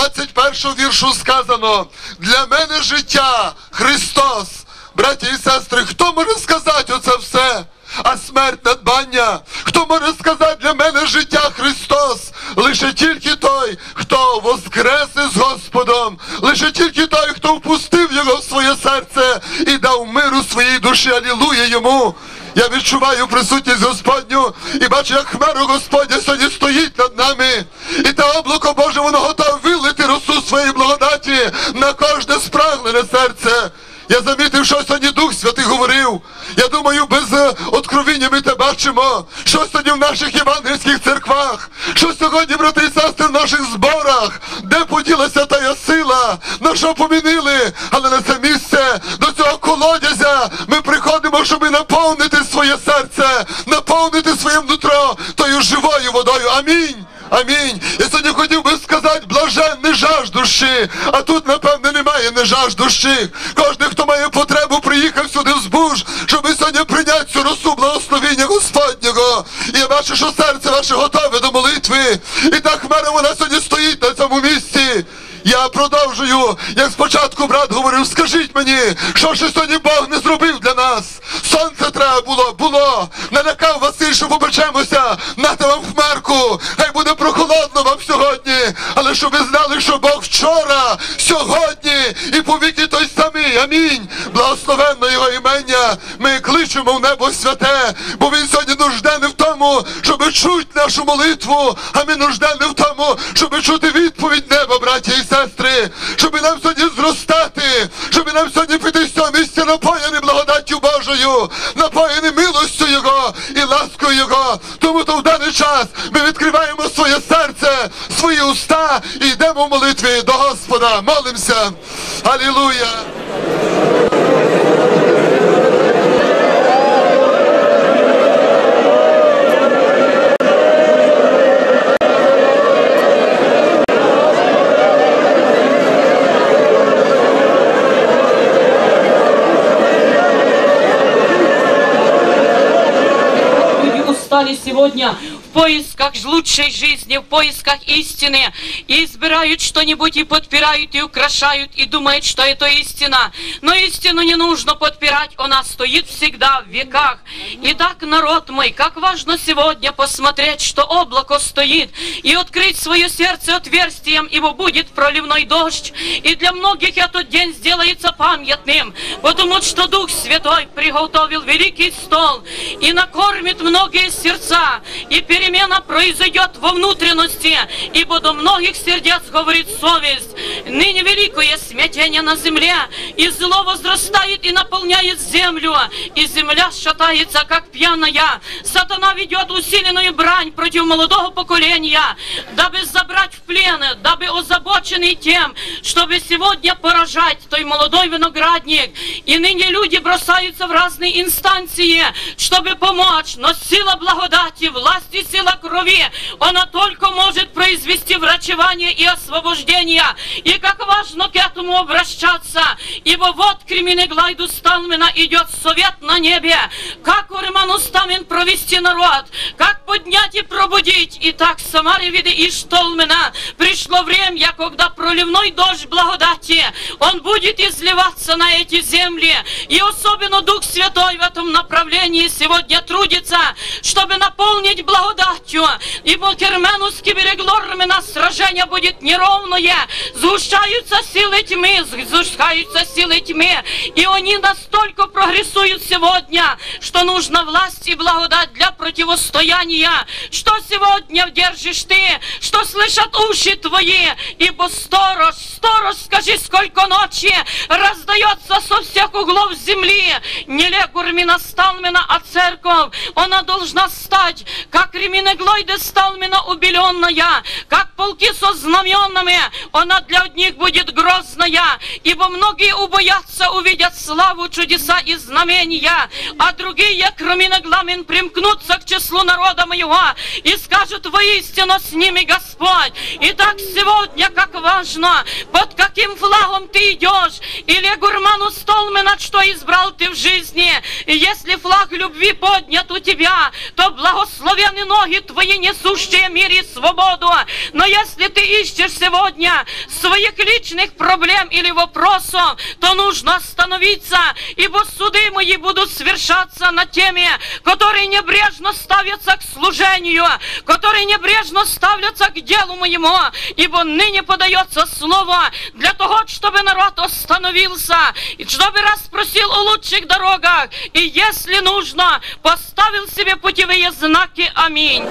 21 віршу сказано: «Для мене життя – Христос». Браті і сестри, хто може сказати оце все? А смерть надбання? Хто може сказати, для мене життя Христос? Лише тільки той, хто воскрес із Господом. Лише тільки той, хто впустив Його в своє серце і дав миру своїй душі. Алілуя Йому! Я відчуваю присутність Господню і бачу, як хмара Господня сьогодні стоїть над нами. І те облако Боже, воно готове вилити росу своєї благодаті на кожне спрагнене серце. Я замітив, що сьогодні Дух Святий говорив. Я думаю, без откровіння ми те бачимо. Що сьогодні в наших євангельських церквах? Що сьогодні, брати і сестри, в наших зборах? Де поділася та сила? На що помінили? Але на це місце, до цього колодязя ми приходимо, щоб наповнити своє серце, наповнити своє нутро тою живою водою. Амінь! Амінь. Я сьогодні хотів би сказати, блаженний жаждущий, а тут, напевне, немає не жаждущих. Кожен, хто має потребу, приїхав сюди в збуж, щоб сьогодні прийняти цю росу благословіння Господнього. І я бачу, що серце ваше готове до молитви. І та хмара, вона сьогодні стоїть на цьому місці. Я продовжую, як спочатку брат говорив: скажіть мені, що ще сьогодні Бог не зробив для нас? Сонце треба було. Налякав Василь, що попечемося, нате вам хмарку, хай буде прохолодно вам сьогодні. Але щоб ви знали, що Бог вчора, сьогодні і повіки той самий. Амінь. Благословенно Його імення. Ми кличемо в небо святе, бо Він сьогодні нужденний в тому, щоб чути нашу молитву, а ми нужденні в тому, щоб чути відповідь неба, браття і сестри, щоб нам сьогодні зростати, щоб нам сьогодні піти з цього місця напоєні благодаттю Божою, напоєні милостю Його і ласкою Його. Тому то в даний час ми відкриваємо своє серце, свої уста і йдемо в молитві до Господа. Молимося. Алілуя! Стали сегодня в поисках лучшей жизни, в поисках истины, и избирают что-нибудь, и подпирают, и украшают, и думают, что это истина. Но истину не нужно подпирать, она стоит всегда в веках. Итак, народ мой, как важно сегодня посмотреть, что облако стоит, и открыть свое сердце отверстием, ибо будет проливной дождь. И для многих этот день сделается памятным, потому что Дух Святой приготовил великий стол и накормит многие сердца, и перед перемена произойдет во внутренности, ибо до многих сердец говорит совесть. Ныне великое смятение на земле, и зло возрастает и наполняет землю, и земля шатается, как пьяная. Сатана ведет усиленную брань против молодого поколения, дабы забрать в плен, дабы озабоченный тем, чтобы сегодня поражать той молодой виноградник. И ныне люди бросаются в разные инстанции, чтобы помочь, но сила благодати, власть и сила крови, она только может произвести врачевание и освобождение. И как важно к этому обращаться, ибо вот кремины глайду сталмена идет совет на небе, как уреману стамен провести народ, как поднять и пробудить. И так Самаре виде и штолмена пришло время, когда проливной дождь благодати, он будет изливаться на эти земли. И особенно Дух Святой в этом направлении сегодня трудится, чтобы наполнить благодатью. Ибо термену с кибереглормена сражение будет неровное, сгущаются силы тьмы, и они настолько прогрессуют сегодня, что нужна власть и благодать для противостояния. Что сегодня держишь ты, что слышат уши твои, ибо сторож, скажи, сколько ночи раздается со всех углов земли. Не легурмина сталмена, а церковь, она должна стать, как реминеглойде сталмена убеленная, как полки со знаменами, она для одних будет грозная, ибо многие убоятся, увидят славу, чудеса и знамения, а другие, кроме нагламен, примкнутся к числу народа моего и скажут: воистину с ними Господь. Итак, сегодня как важно, под каким флагом ты идешь, или гурману столмена, что избрал ты в жизни. И если флаг любви поднят у тебя, то благословены ноги твои, несущие мир и свободу. Но если ты ищешь сегодня своих личных проблем или вопросов, то нужно остановиться, ибо суды мои будут свершаться над теми, которые небрежно ставятся к служению, которые небрежно ставятся к делу моему, ибо ныне подается слово для того, чтобы народ остановился, и чтобы расспросил о лучших дорогах, и если нужно, поставил себе путевые знаки. Аминь.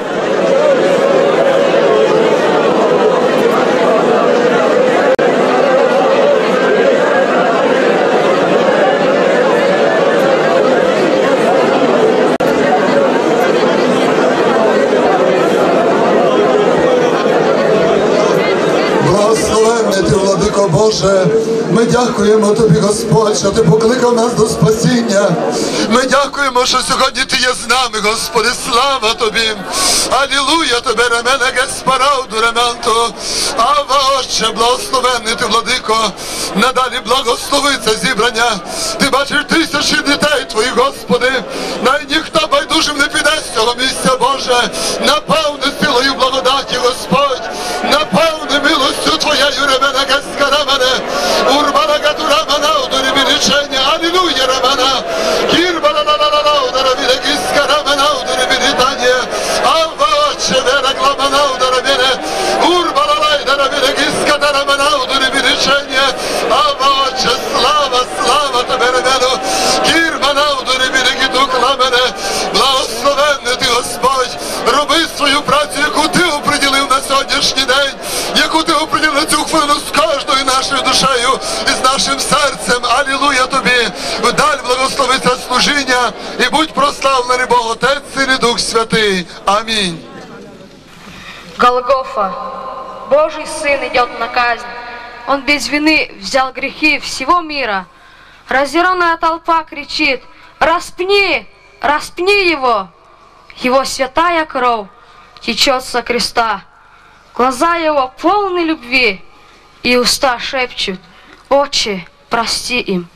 Благословенний ти, Владико Боже, ми дякуємо Тобі, Господь, що Ти покликав нас до спасіння. Ми дякуємо, що сьогодні Ти є з нами, Господи, слава Тобі. Алілуя Тебе, ремене геспарауду ременто. Ава, Отче, благословенний Ти, Владико, надалі благослови це зібрання. Ти бачиш тисячі дітей Твоїх, Господи, най ніхто байдужим не піде з цього місця, Боже. Наповни силою благодаті, Господь, наповни милостю Твоєю, ремене гескарамене. Урбана гатурамана, удорі лічення, алілуя, ремена. Кірбана ла-ла-ла-ла, удорі гескарамена, удорі літання. Ава, Отче, верагламана, удорі. Урбана ла-ла-ла, гескарамена, удорі лічення. Ава, Отче, слава, слава Тебе, ремену. Кірбана, удорі гідукламене. Благословенний Ти, Господь, роби свою працю, яку Ти оприділив на сьогоднішній день, яку Ти оприділив на цю хвилину з кожною нашою душею і з нашим серцем. Алілуя Тобі. Вдаль благослови це служіння і будь прославлений Бог Отець, Син і Дух Святий. Амінь. Голгофа. Божий Сын идет на казнь. Он без вины взял грехи всего мира. Разъяренная толпа кричит: распни, распни его. Его святая кровь течет со креста. Глаза его полны любви, и уста шепчут: Отче, прости им.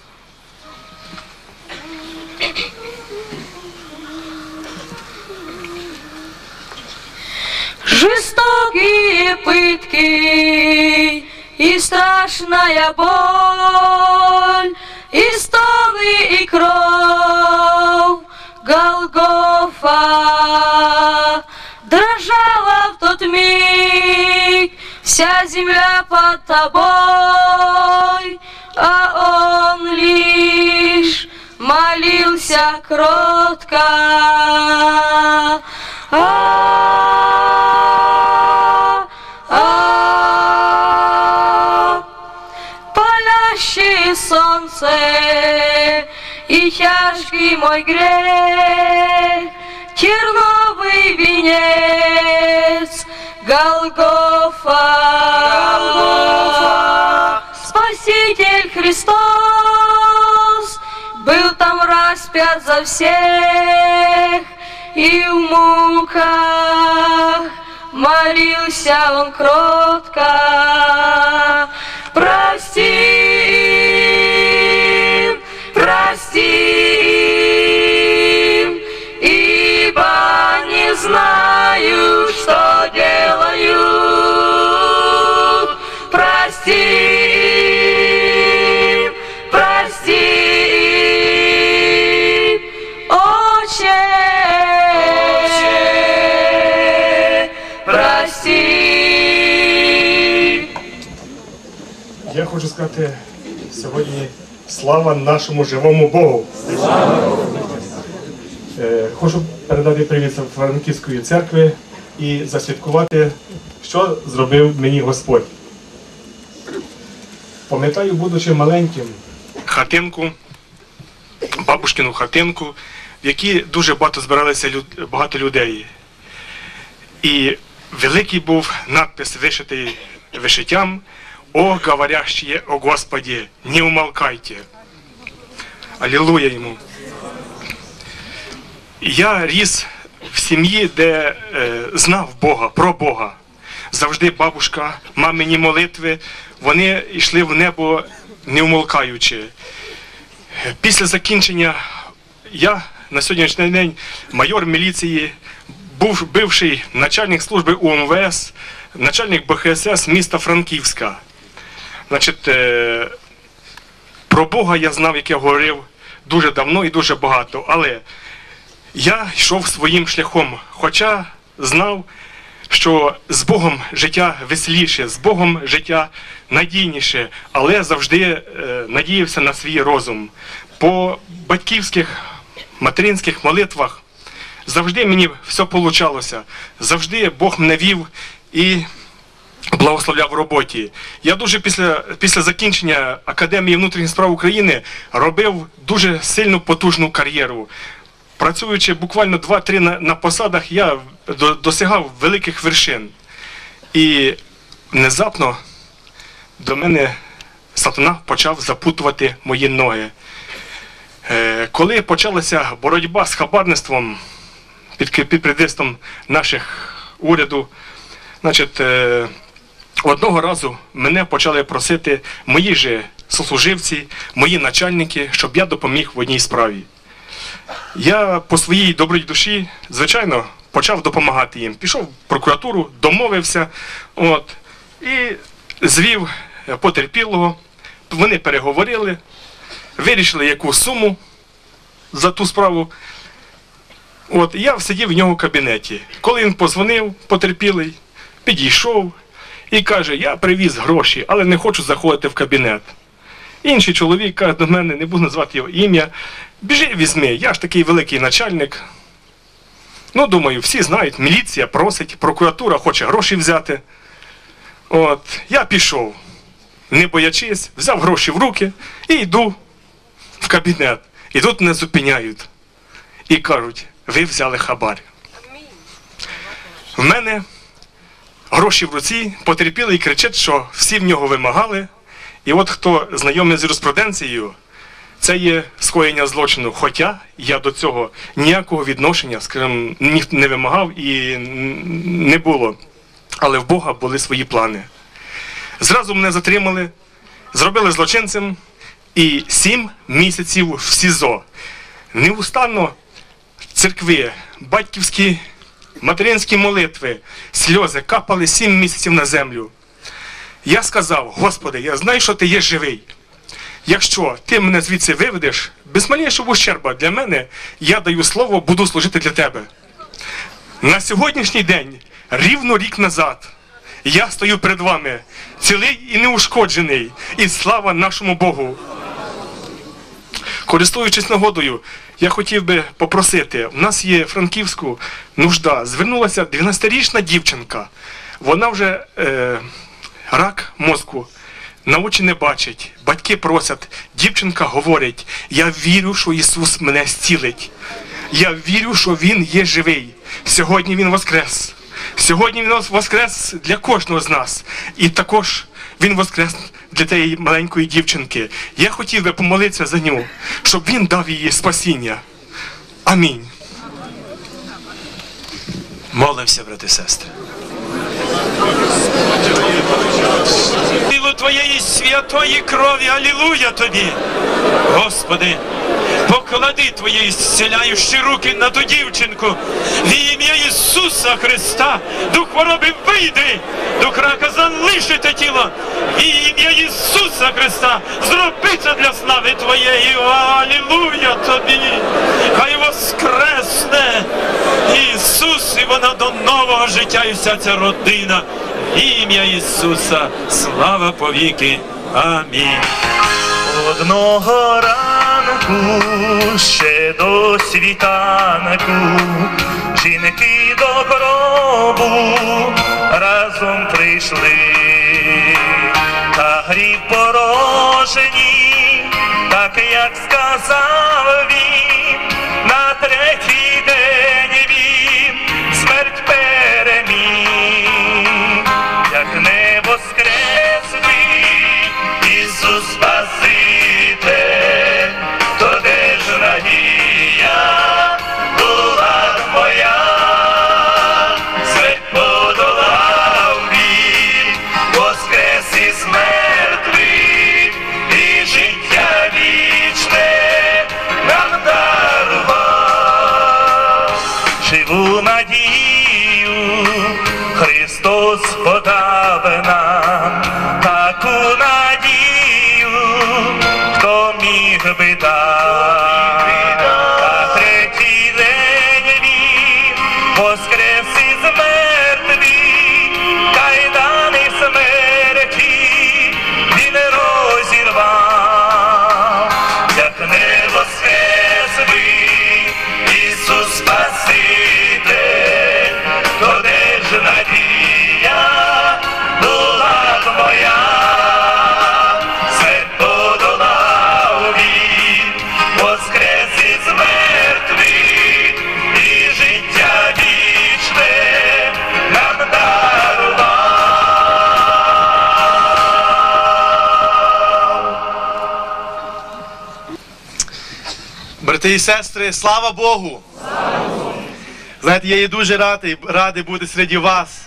Жестокие пытки и страшная боль, и стоны, и кровь, Голгофа. Дрожала в тот миг вся земля под тобой, а он лишь молился кротко. тяжкий мой грех, терновый венец, Голгофа. Спаситель Христос был там распят за всех, и в муках молился он кротко. Прости, прости, ибо не знаю, что делаю. Прости, прости, Отче, прости. Я хочу сказати сьогодні слава нашому живому Богу. Хочу передати привіт з Франківської церкви і засвідкувати, що зробив мені Господь. Пам'ятаю, будучи маленьким, хатинку, бабушкину хатинку, в якій дуже багато збиралися багато людей. І великий був надпис, вишитий вишиттям: «О, говорящие о Господі, не умолкайте». Алілуя йому. Я ріс в сім'ї, де знав Бога, про Бога. Завжди бабушка, мамині молитви, вони йшли в небо не умолкаючи. Після закінчення я на сьогоднішній день майор міліції, був бивший начальник служби УМВС, начальник БХСС міста Франківська. Значить, про Бога я знав, як я говорив, дуже давно і дуже багато, але я йшов своїм шляхом, хоча знав, що з Богом життя веселіше, з Богом життя надійніше, але завжди надіявся на свій розум. По батьківських, материнських молитвах завжди мені все получалося, завжди Бог мене вів і благословляв в роботі. Я дуже після закінчення Академії внутрішніх справ України робив дуже сильну, потужну кар'єру. Працюючи буквально 2-3 на посадах, я досягав великих вершин. І внезапно до мене сатана почав запутувати мої ноги. Коли почалася боротьба з хабарництвом під керівництвом наших уряду, значить, одного разу мене почали просити мої же сослуживці, мої начальники, щоб я допоміг в одній справі. Я по своїй добрій душі, звичайно, почав допомагати їм. Пішов в прокуратуру, домовився, і звів потерпілого. Вони переговорили, вирішили, яку суму за ту справу. Я сидів в нього в кабінеті. Коли він позвонив, потерпілий, підійшов і каже: я привіз гроші, але не хочу заходити в кабінет. Інший чоловік каже до мене, не буду назвати його ім'я: біжи, візьми, я ж такий великий начальник. Думаю, всі знають, міліція просить, прокуратура хоче гроші взяти. Я пішов, не боячись, взяв гроші в руки і йду в кабінет. І тут мене зупиняють і кажуть: ви взяли хабар. В мене гроші в руці, потерпілий і кричить, що всі в нього вимагали. І хто знайомий з юриспруденцією, це є скоєння злочину. Хоча я до цього ніякого відношення, скажімо, не вимагав і не було. Але в Бога були свої плани. Зразу мене затримали, зробили злочинцем і 7 місяців в СІЗО. Неустанно церкви, батьківські, материнські молитви, сльози капали 7 місяців на землю. Я сказав: Господи, я знаю, що Ти є живий. Якщо Ти мене звідси виведеш, без малейшого ущерба для мене, я даю слово, буду служити для Тебе. На сьогоднішній день, рівно рік назад, я стою перед вами, цілий і неушкоджений, і слава нашому Богу. Користуючись нагодою, я хотів би попросити, у нас є в Франківську нужда, звернулася 12-річна дівчинка, вона вже рак мозку, на очі не бачить. Батьки просять, дівчинка говорить, я вірю, що Ісус мене зцілить. Я вірю, що Він є живий. Сьогодні Він воскрес. Сьогодні Він воскрес для кожного з нас. І також Він воскрес для тієї маленької дівчинки. Я хотів би помолитися за нього, щоб Він дав їй спасіння. Амінь. Молимося, брати і сестри. Силу Твоєї святої крові, алілуя Тобі! Господи, поклади Твої зціляючі руки на ту дівчинку. В ім'я Ісуса Христа, дух хвороби вийди, дух рака залиши те тіло. В ім'я Ісуса Христа, зроби це для слави Твоєї. Алілуя Тобі! Хай воскресне Ісус, і вона до нового життя, і вся ця родина. В ім'я Ісуса, слава повіки. Амінь. Одного ранку, ще до світанку, жінки до гробу разом прийшли, та гріб порожній, так як сказав він, на третій день він смерть переміг, як не воскреслий Ісус Спаситель, то де ж надія була твоя, смерть подолав він, воскрес із мертвих, і життя вічне нам дарував. Живу надію Христос подав нам, таку надію, хто міг би дати. На третій день він воскрес із мертвих, кайдани смерті він розірвав, як не воскрес би Ісус Спаситель, то де ж надія була твоя, смерть подолав він, воскрес із мертвих, і життя вічне нам дарував. Брати і сестри, слава Богу! Знаєте, я є дуже радий бути серед вас.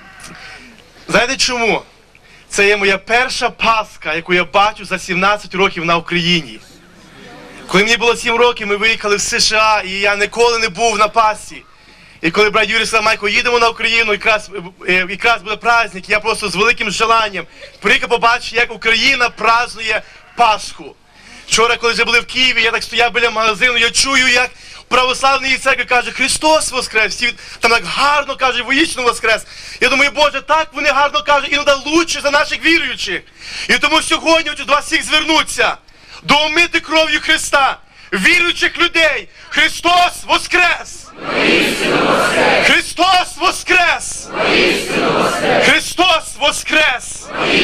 Знаєте чому? Це є моя перша Пасха, яку я бачу за 17 років на Україні. Коли мені було 7 років, ми виїхали в США, і я ніколи не був на Пасхі. І коли брат Юрій сказав, Майко, їдемо на Україну, якраз буде праздник, я просто з великим желанням приїхав побачити, як Україна празднує Пасху. Вчора, коли вже були в Києві, я так стояв біля магазину, я чую, як православний церкві каже, Христос воскрес, всі там так гарно кажуть, воістину воскрес. Я думаю, Боже, так вони гарно кажуть, іноді лучше за наших віруючих. І тому сьогодні хочу до вас всіх звернутися, до омити кров'ю Христа, віруючих людей. Христос воскрес! Христос воскрес! Христос воскрес!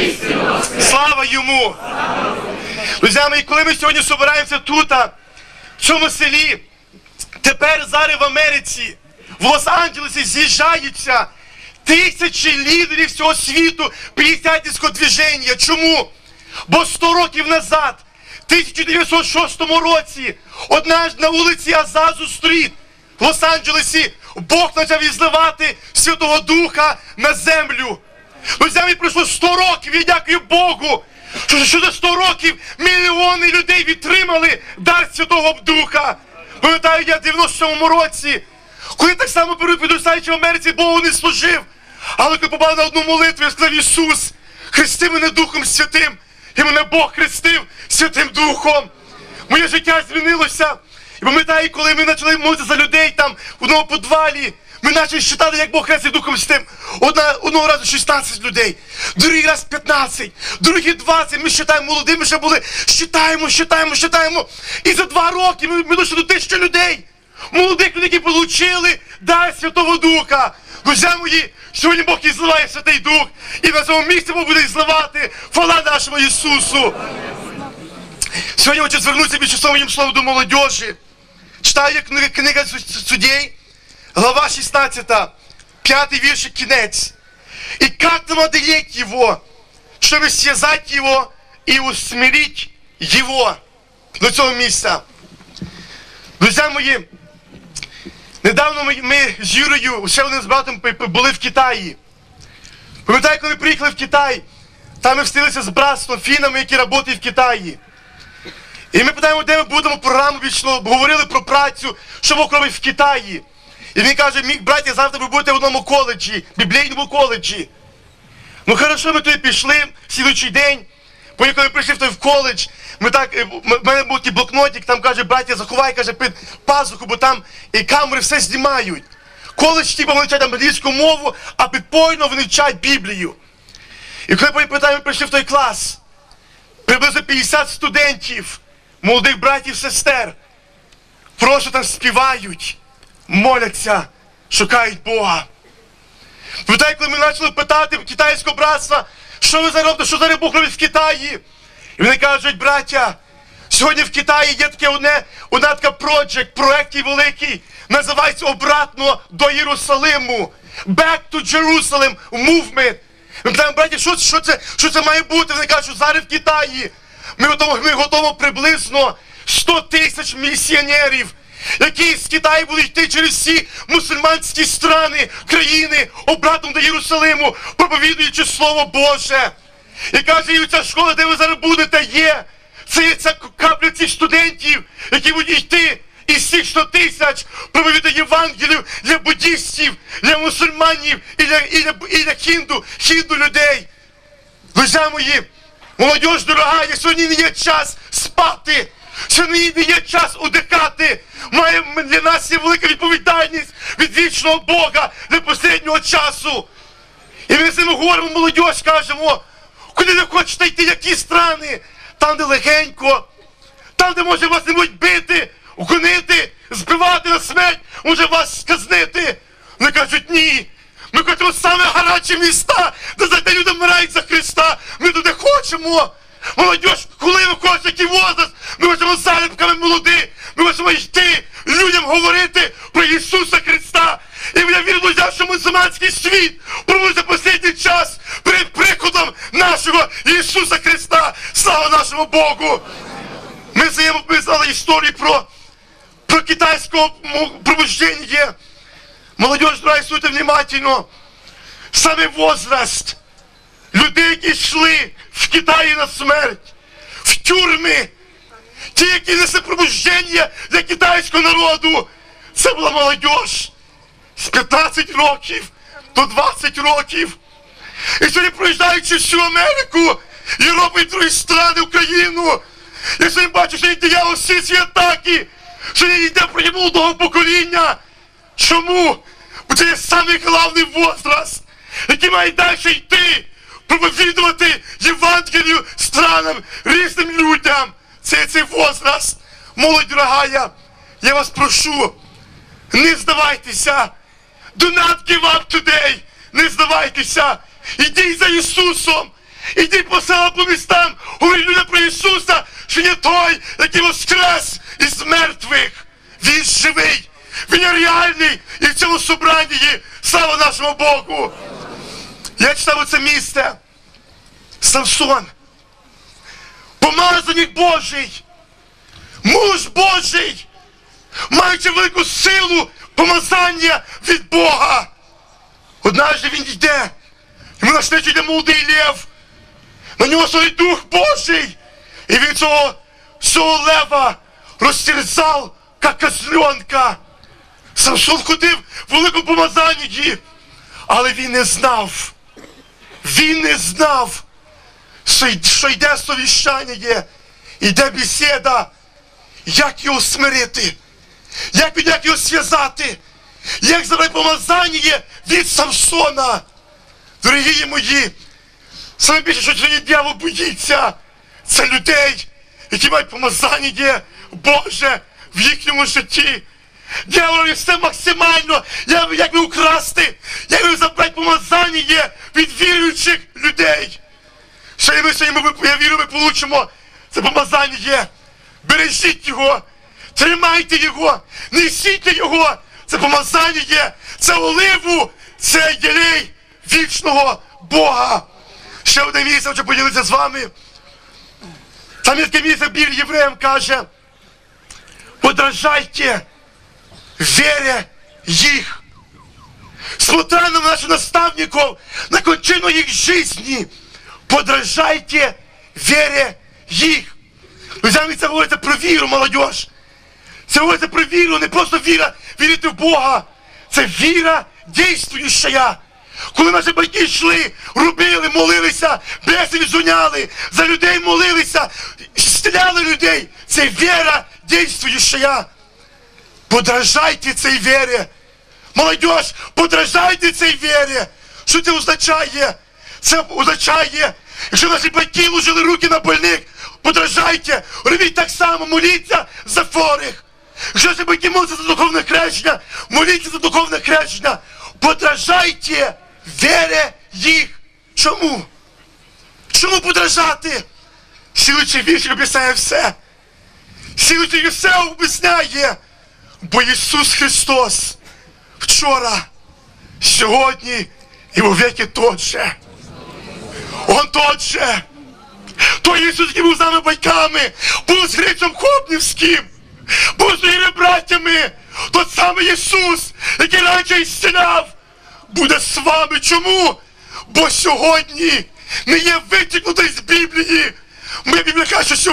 Слава Йому! Друзі мої, коли ми сьогодні збираємося тут, в цьому селі, тепер зараз в Америці, в Лос-Анджелесі з'їжджаються тисячі лідерів всього світу п'ятдесятницького движення. Чому? Бо 100 років назад, в 1906 році, однажды на вулиці Азазу-стріт в Лос-Анджелесі Бог почав відзливати Святого Духа на землю. Друзі мої, пройшло 100 років, я дякую Богу, що за 100 років мільйони людей відтримали дар Святого Духа. Пам'ятаю, я в 97-му році, коли так само підростаючи в Америці, Богу не служив. Але коли попав на одну молитву, я сказав, Ісус, хрести мене Духом Святим. І мене Бог хрестив Святим Духом. Моє життя змінилося. І пам'ятаю, коли ми почали молитися за людей там в одному підвалі, ми почали читати, як Бог хрестив Духом Святим. Одного разу 16 людей, другий раз 15, другий 20. Ми читаємо, молодими ще були, читаємо. І за 2 роки ми дійшли до 1000 людей. Молодих людей, які отримали дар Святого Духа. Друзі мої, Сьогодні Бог і зливає Святий Дух, і на цьому місці Бог буде зливати. Хвала нашому Ісусу. Сьогодні хочу звернутися більше своїм словом до молодежі. Читаю книга Судей, глава 16, 5 вірш, кінець. «И как нам одолеть его, чтобы связать его и усмирить его?» До цього місця. Друзі мої, недавно ми з Юрою, ще одним з братом, були в Китаї. Пам'ятаю, коли ми приїхали в Китай, там ми встретилися з братством, фінами, які працюють в Китаї. І ми питаємо, де ми будемо програму вічно, говорили про працю, що Бог робить в Китаї. І він каже, мій браття, завтра ви будете в одному коледжі, біблійному коледжі. Ну хорошо, ми туди пішли, слідуючий день, потім коли ми прийшли в коледж, в мене був такий блокнотик, там каже, браття, заховай, каже, під пазуху, бо там і камери все знімають. Коледж, типу, вони вчать англійську мову, а підпольно вони вчать Біблію. І коли ми прийшли в той клас, приблизно 50 студентів, молодих братів, сестер, просто там співають, моляться, шукають Бога. Пам'ятаю, коли ми почали питати китайського братства, що ви зараз робите, що зараз Бог робить в Китаї? І вони кажуть, браття, сьогодні в Китаї є таке одна така проект великий, називається «Обратно до Єрусалиму». Back to Jerusalem movement. Ми питаємо, браті, що це має бути? Вони кажуть, що зараз в Китаї ми готові приблизно 100 тисяч місіонерів, які з Китаю будуть йти через всі мусульманські страни, країни, обратно до Єрусалиму, проповідуючи Слово Боже. І каже, і ця школа, де ви зараз будете, є. Це є ця капля цих студентів, які будуть йти із цих 100 тисяч, проповідати Євангелію для буддистів, для мусульманів і для хінду людей. Друзі мої, молодь дорога, сьогодні не є час спати. Сьогодні не є час удихати. Для нас є велика відповідальність від вічного Бога для останнього часу. І ми з ними говоримо, молодь, кажемо, куди ви хочете йти, які страни? Там, де легенько, там, де може вас не будуть бити, гонити, збивати на смерть, може вас сказнити. Вони кажуть, ні. Ми хочемо саме гарячі міста, де люди вмирають за Христа. Ми туди хочемо. Молодь, коли ви хочете, який возраст, ми хочемо залюбками молоді, ми хочемо йти, людям говорити про Ісуса Христа. І я вірю, друзі, що мусульманський світ проводить останній час перед приходом нашого Ісуса Христа. Слава нашому Богу! Ми знали історію про китайського пробуждення. Молодь, дорога, слухайте внимательно. Саме возраст людей, які йшли в Китаї на смерть, в тюрми, ті, які несли пробуждення для китайського народу, це була молодь з 15 років до 20 років. І сьогодні, проїжджаючи всю Америку, Європу і другі страни, Україну, я сьогодні бачу, що диявол всі ці атаки, що не йде проти молодого покоління. Чому? Бо це є самий головний возраст, який має далі йти, проповідувати Євангелію странам, різним людям. Це цей возраст. Молодь дорогая, я вас прошу, не здавайтеся. Do not give up today. Не здавайтеся. Ідіть за Ісусом. Ідіть по селам, по містам. Говоріть людям про Ісуса, що є той, який воскрес із мертвих. Він живий. Він є реальний. І в цьому собранні слава нашому Богу. Я читав оце місце. Самсон. Помазаник Божий. Муж Божий. Маючи велику силу помазання від Бога. Однажды він йде. Йому навстречу йде молодий лев. На нього стоїть Дух Божий. І він цього лева розтерзав, як козленка. Самсон ходив в великому помазанні. Але він не знав. Він не знав, що йде совіщання, йде бесіда, як його смирити, як його зв'язати, як забрати помазання від Самсона. Дорогі мої, саме більше, що сьогодні диявол боїться, це людей, які мають помазання Боже в їхньому житті. Дьяволові все максимально, як би украсти, як би забрати помазання є від віруючих людей. Що ми сьогодні, я вірю, ми получимо. Це помазання є. Бережіть його, тримайте його, несіть його. Це помазання є, це оливу, це єлей вічного Бога. Ще одне місце хочу поділитися з вами. Там є таке місце, Біблія євреям каже: подражайте вірі їх. Смотря на наших наставников, на кончину их жизни, подражайте вере их. Друзья, це говориться про віру, молодежь. Це говориться про віру, не просто віра, вірити в Бога. Це віра дійствуюча. Коли наші батьки йшли, робили, молилися, бесів зуняли, за людей молилися, стріляли людей. Це віра дійствуюча. Подражайте цій вірі. Молодежь, подражайте цій вірі. Що це означає? Це означає, якщо наші батьки ложили руки на больних, подражайте, робіть так само, моліться за хворих. Якщо наші батьки моляться за духовне хрещення, моліться за духовне хрещення. Подражайте вірі їх. Чому? Чому подражати? Слідуючий вірш об'ясняє все. Слідуючий все об'ясняє. Бо Ісус Христос вчора, сьогодні і у віки тот же. Он тот же. Той Ісус, який був з нами батьками, був з Грицем Хопнівським, був з своїми братями. Тот самий Ісус, який раніше ісціляв, буде з вами. Чому? Бо сьогодні не є витікнутий з Біблії. Моя Біблія каже, що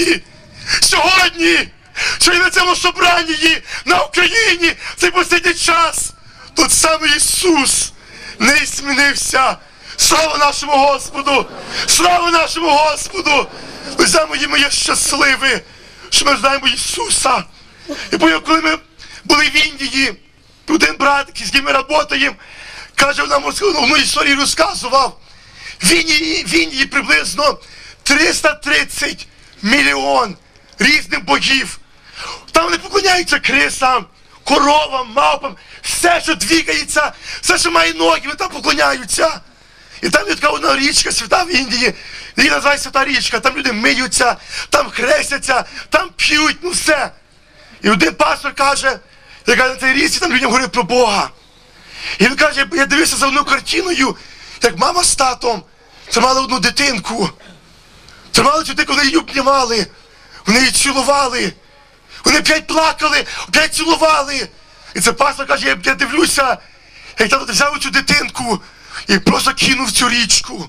сьогодні, що і на цьому собранні на Україні цей останній час, тот самий Ісус не змінився. Слава нашому Господу! Слава нашому Господу! Друзі мої, ми є щасливі, що ми знаємо Ісуса. І коли ми були в Індії, один брат, з яким ми працюємо, каже, нам одну історію розказував. В Індії приблизно 330 мільйон різних богів. Там вони поклоняються крисам, коровам, мавпам, все, що двігається, все, що має ноги, вони там поклоняються. І там є така одна річка свята в Індії, її називають Свята річка, там люди миються, там хрестяться, там п'ють, ну все. І один пастор каже, яка на цій річці там людям говорить про Бога. І він каже, я дивився за одною картиною, як мама з татом тримали одну дитинку. Тримали цю дитинку, вони її обнімали, вони її цілували. Вони опять плакали, опять цілували. І це пастор каже, я дивлюся, як тато взяв цю дитинку і просто кинув цю річку.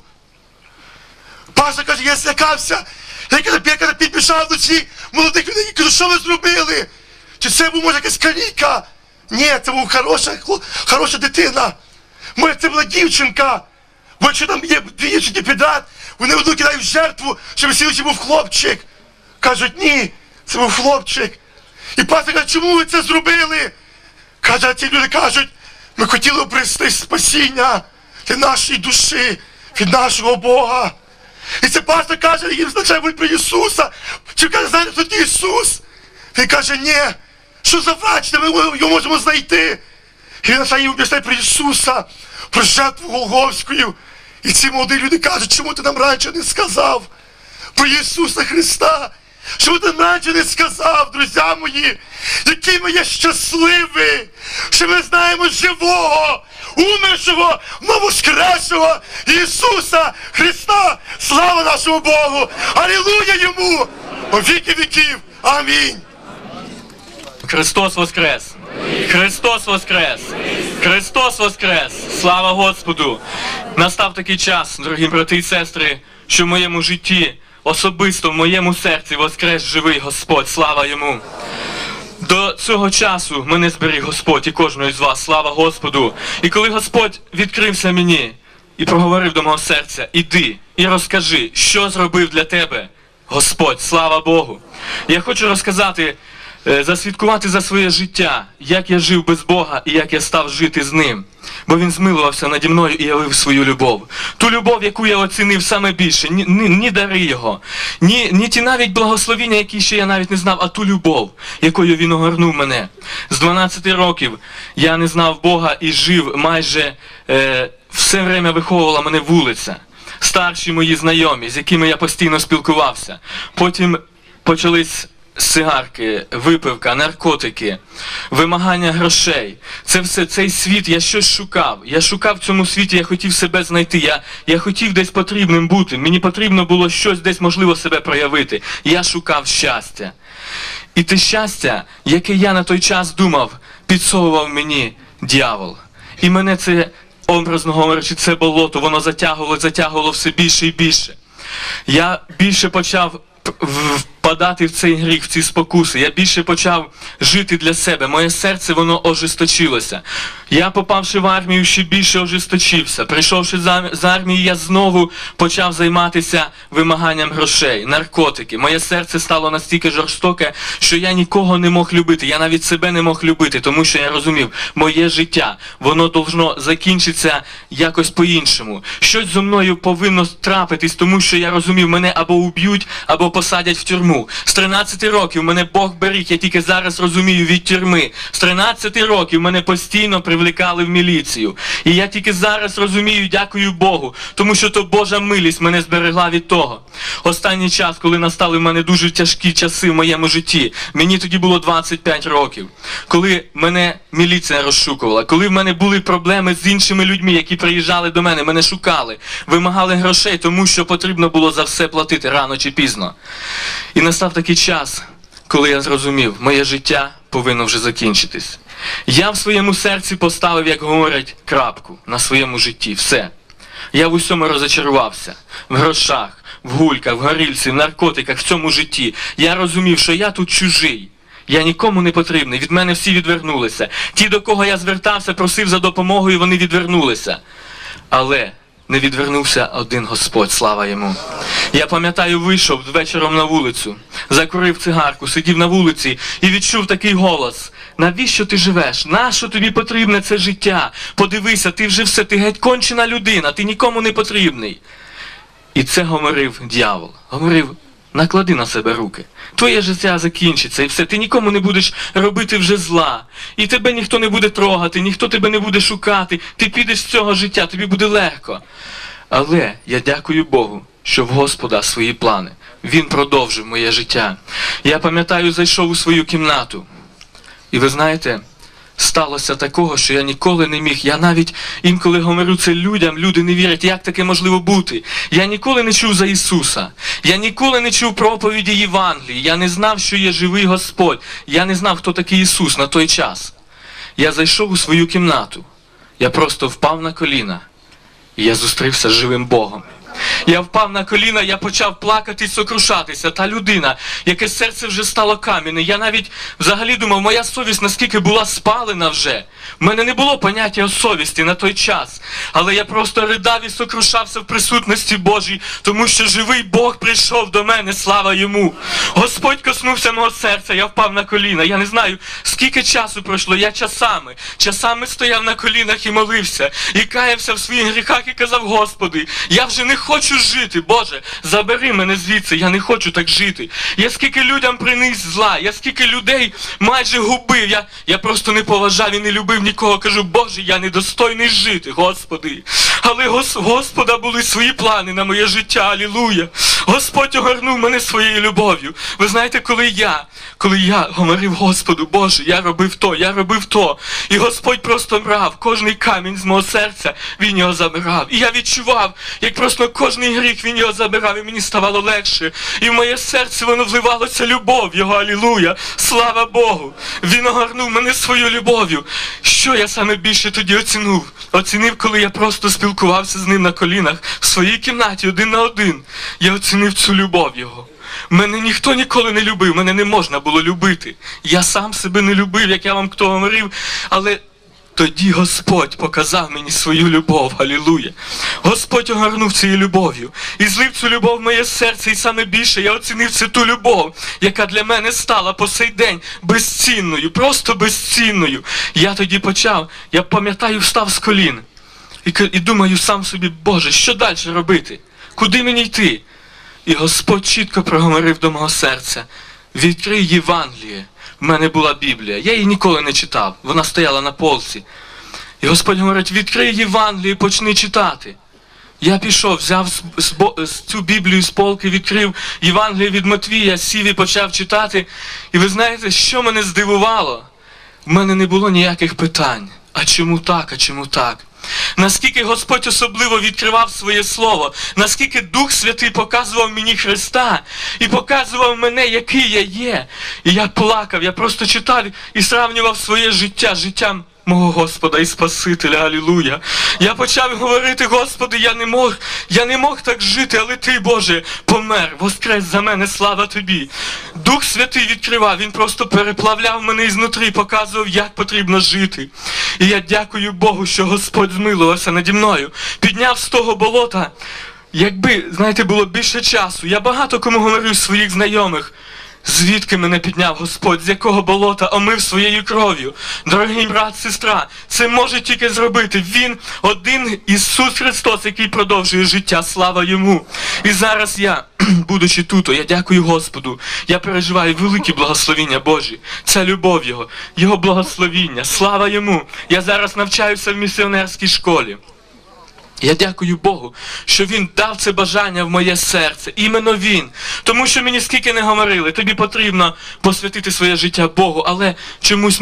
Пастор каже, я злякався. Я підбіжав до цих молодих людей і кажу, що ви зробили? Чи це був, може, якась каліка? Ні, це була хороша дитина. Може, це була дівчинка. Бо якщо там є дві дівчинки підряд, вони одну кидають в жертву, щоб слідчий був хлопчик. Кажуть, ні, це був хлопчик. І пастор каже, чому ви це зробили? Каже, а ці люди кажуть, ми хотіли обрести спасіння для нашої душі, від нашого Бога. І це пастор каже, їм означає про Ісуса. Чи каже, знаєте, хто такий Ісус? Він каже, ні, що за врач, ми його можемо знайти. І він починає їм об'ясняти про Ісуса, про жертву Голгофську. І ці молоді люди кажуть, чому ти нам раніше не сказав про Ісуса Христа? Чому ти нам раніше не сказав, друзі мої, які ми є щасливі, що ми знаємо живого, умершого, но воскресшого Ісуса Христа. Слава нашому Богу! Алілуя Йому! О віки віків! Амінь! Христос воскрес! Христос воскрес! Христос воскрес! Слава Господу! Настав такий час, дорогі брати і сестри, що в моєму житті, особисто в моєму серці воскрес живий Господь. Слава Йому! До цього часу мене зберіг Господь і кожного з вас. Слава Господу! І коли Господь відкрився мені і проговорив до мого серця, іди і розкажи, що зробив для тебе Господь. Слава Богу! Я хочу розказати, засвідкувати за своє життя, як я жив без Бога і як я став жити з Ним. Бо Він змилувався наді мною і явив свою любов. Ту любов, яку я оцінив саме більше, ні дари Його, ні ті навіть благословіння, які ще я навіть не знав, а ту любов, якою Він огорнув мене. З 12 років я не знав Бога і жив майже Все время виховувала мене вулиця, старші мої знайомі, з якими я постійно спілкувався. Потім почались сигарки, випивка, наркотики, вимагання грошей. Це все, цей світ, я щось шукав. Я шукав в цьому світі, я хотів себе знайти, я хотів десь потрібним бути. Мені потрібно було щось десь, можливо, себе проявити. Я шукав щастя. І те щастя, яке я на той час думав, підсовував мені дьявол. І мене це, образно говорячи, це болото, воно затягувало все більше і більше. Я більше почав впадати в цей гріх, в ці спокуси. Я більше почав жити для себе. Моє серце, воно ожесточилося. Я, попавши в армію, ще більше ожесточився. Прийшовши з армії, я знову почав займатися вимаганням грошей, наркотики. Моє серце стало настільки жорстоке, що я нікого не мог любити. Я навіть себе не мог любити, тому що я розумів, моє життя, воно должно закінчитися якось по-іншому. Щось зо мною повинно трапитись, тому що я розумів, мене або уб'ють, або посадять в тюрму. З 13 років мене Бог беріг, я тільки зараз розумію, від тюрми. З 13 років мене постійно привлекали в міліцію. І я тільки зараз розумію, дякую Богу, тому що то Божа милість мене зберегла від того. Останній час, коли настали в мене дуже тяжкі часи в моєму житті, мені тоді було 25 років, коли мене міліція розшукувала, коли в мене були проблеми з іншими людьми, які приїжджали до мене, мене шукали, вимагали грошей, тому що потрібно було за все платити рано чи пізно. І настав такий час, коли я зрозумів, моє життя повинно вже закінчитись. Я в своєму серці поставив, як говорять, крапку на своєму житті. Все. Я в усьому розочарувався. В грошах, в гульках, в горілці, в наркотиках, в цьому житті. Я розумів, що я тут чужий. Я нікому не потрібний. Від мене всі відвернулися. Ті, до кого я звертався, просив за допомогою, вони відвернулися. Але не відвернувся один Господь, слава Йому. Я пам'ятаю, вийшов вечором на вулицю, закурив цигарку, сидів на вулиці і відчув такий голос. Навіщо ти живеш? Нащо тобі потрібне це життя? Подивися, ти вже все, ти геть кончена людина, ти нікому не потрібний. І це говорив дьявол. Говорив, наклади на себе руки. Твоє життя закінчиться і все. Ти нікому не будеш робити вже зла. І тебе ніхто не буде трогати, ніхто тебе не буде шукати. Ти підеш з цього життя, тобі буде легко. Але я дякую Богу, що в Господа свої плани. Він продовжив моє життя. Я пам'ятаю, зайшов у свою кімнату. І ви знаєте, сталося такого, що я ніколи не міг. Я навіть інколи говорю це людям, люди не вірять, як таке можливо бути. Я ніколи не чув за Ісуса. Я ніколи не чув проповіді Євангелії. Я не знав, що є живий Господь. Я не знав, хто такий Ісус на той час. Я зайшов у свою кімнату. Я просто впав на коліна. І я зустрівся з живим Богом. Я впав на коліна, я почав плакати і сокрушатися. Та людина, яке серце вже стало кам'яне. Я навіть взагалі думав, моя совість наскільки була спалена вже. В мене не було поняття совісті на той час. Але я просто ридав і сокрушався в присутності Божій, тому що живий Бог прийшов до мене, слава Йому. Господь коснувся мого серця, я впав на коліна. Я не знаю, скільки часу пройшло. Я часами стояв на колінах і молився. І каявся в своїх гріхах і казав, Господи, я вже не хочу жити, Боже, забери мене звідси, я не хочу так жити. Я скільки людям приніс зла, я скільки людей майже губив, я просто не поважав і не любив нікого. Кажу, Боже, я недостойний жити, Господи. Але Господа були свої плани на моє життя, алілуя. Господь огорнув мене своєю любов'ю. Ви знаєте, коли я говорив Господу, Боже, я робив то. І Господь просто брав кожний камінь з мого серця, Він його забирав. І я відчував, як просто кожний гріх Він його забирав, і мені ставало легше. І в моє серце воно вливалося любов Його, алілуя. Слава Богу. Він огорнув мене свою любов'ю. Що я саме більше тоді оцінив, коли я просто спілкувався з Ним на колінах в своїй кімнаті один на один. Я оцінив цю любов Його. Мене ніхто ніколи не любив, мене не можна було любити. Я сам себе не любив, як я вам хто говорив, але тоді Господь показав мені свою любов, алілуя. Господь огорнув цією любов'ю і злив цю любов в моє серце, і саме більше я оцінив це ту любов, яка для мене стала по сей день безцінною, просто безцінною. Я тоді я пам'ятаю, встав з колін і думаю сам собі, Боже, що далі робити? Куди мені йти? І Господь чітко проговорив до мого серця, відкрий Євангеліє. В мене була Біблія, я її ніколи не читав, вона стояла на полці. І Господь говорить, відкрий Євангеліє і почни читати. Я пішов, взяв цю Біблію з полки, відкрив Євангеліє від Матвія, сів і почав читати. І ви знаєте, що мене здивувало? В мене не було ніяких питань. А чому так, а чому так? Наскільки Господь особливо відкривав своє Слово, наскільки Дух Святий показував мені Христа і показував мене, який я є. І я плакав, я просто читав і сравнював своє життя з життям мого Господа і Спасителя, алілуя. Я почав говорити, Господи, я не мог так жити, але Ти, Боже, помер, воскрес за мене, слава Тобі. Дух Святий відкривав, Він просто переплавляв мене ізнутрі, показував, як потрібно жити. І я дякую Богу, що Господь змилувався наді мною, підняв з того болота. Якби, знаєте, було більше часу, я багато кому говорю з своїх знайомих, звідки мене підняв Господь, з якого болота омив своєю кров'ю. Дорогий брат, сестра, це може тільки зробити Він, один Ісус Христос, який продовжує життя, слава Йому. І зараз я, будучи тут, я дякую Господу, я переживаю великі благословіння Божі. Це любов Його, Його благословіння, слава Йому. Я зараз навчаюся в місіонерській школі. Я дякую Богу, що Він дав це бажання в моє серце. Іменно Він. Тому що мені скільки не говорили, тобі потрібно посвятити своє життя Богу. Але чомусь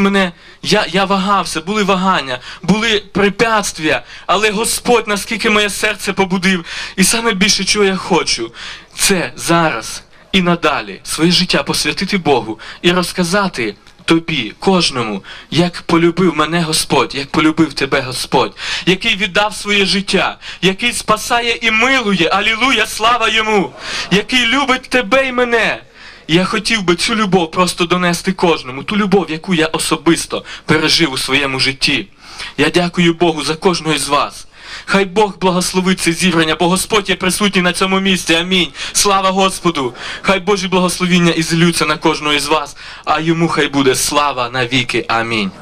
я вагався, були вагання, були препятствия. Але Господь наскільки моє серце побудив. І саме більше, чого я хочу, це зараз і надалі своє життя посвятити Богу і розказати тобі, кожному, як полюбив мене Господь, як полюбив тебе Господь, який віддав своє життя, який спасає і милує, алілуя, слава Йому, який любить тебе і мене. І я хотів би цю любов просто донести кожному, ту любов, яку я особисто пережив у своєму житті. Я дякую Богу за кожного із вас. Хай Бог благословить це зібрання, бо Господь є присутній на цьому місці. Амінь. Слава Господу. Хай Божі благословіння і злються на кожного із вас, а Йому хай буде слава навіки. Амінь.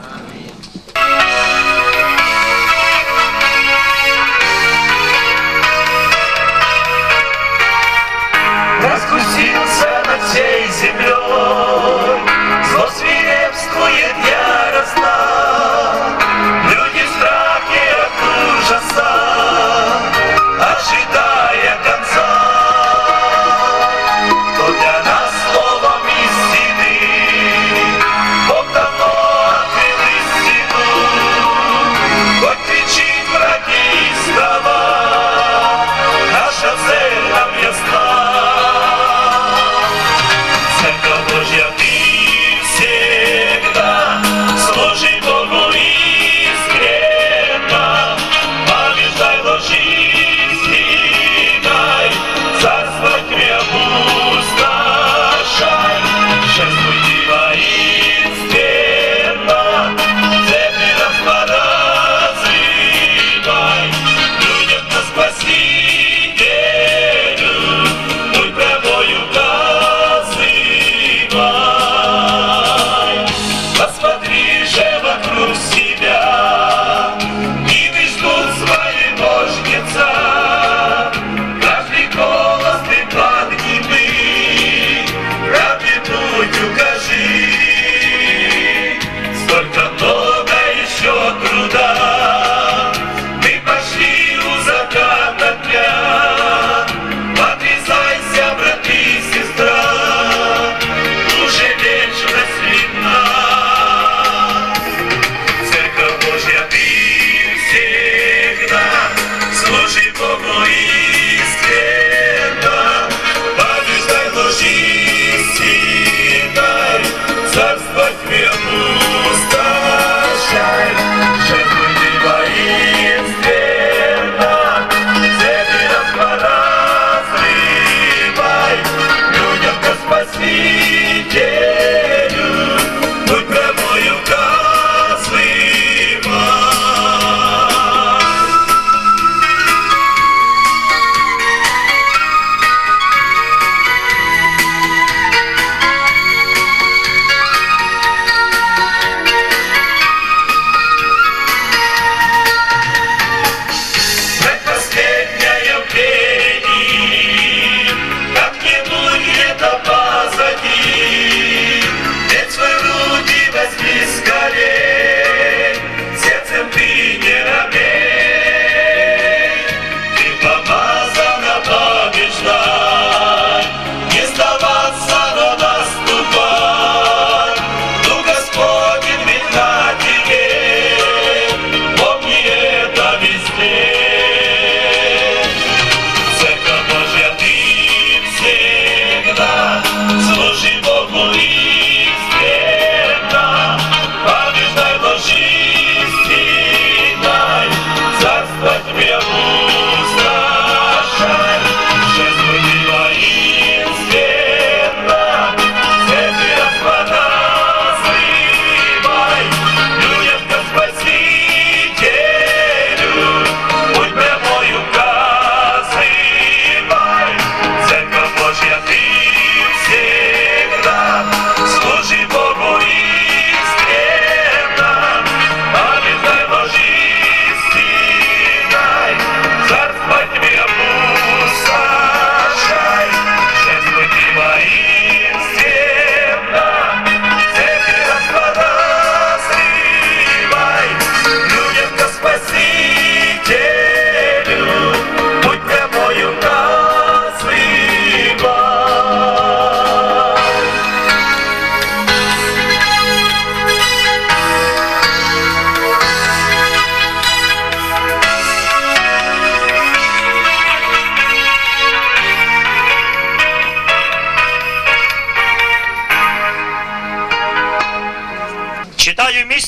Раскусился над всей землей, зло свирепствует яростно, люди в страхе от ужаса, ожидая конца. То для нас словом истины Бог давно открыл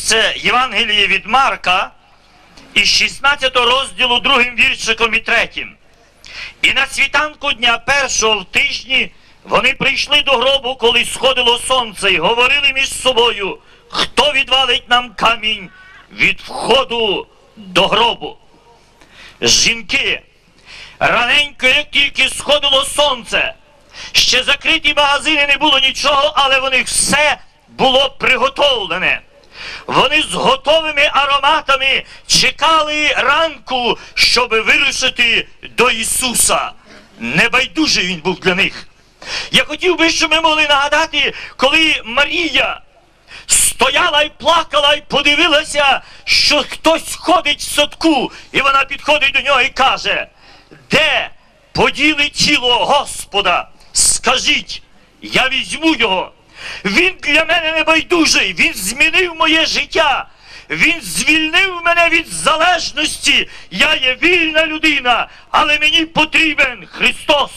місце Євангелія від Марка із 16 розділу 2 віршиком і 3. І на світанку дня першого в тижні вони прийшли до гробу, коли сходило сонце, і говорили між собою, хто відвалить нам камінь від входу до гробу. Жінки, раненько, як тільки сходило сонце, ще закриті магазини, не було нічого, але в них все було приготовлене. Вони з готовими ароматами чекали ранку, щоб вирушити до Ісуса. Небайдужий Він був для них. Я хотів би, щоб ми могли нагадати, коли Марія стояла і плакала, і подивилася, що хтось ходить в садку, і вона підходить до нього і каже, де поділи тіло Господа? Скажіть, я візьму його. Він для мене небайдужий, він змінив моє життя, він звільнив мене від залежності. Я є вільна людина, але мені потрібен Христос.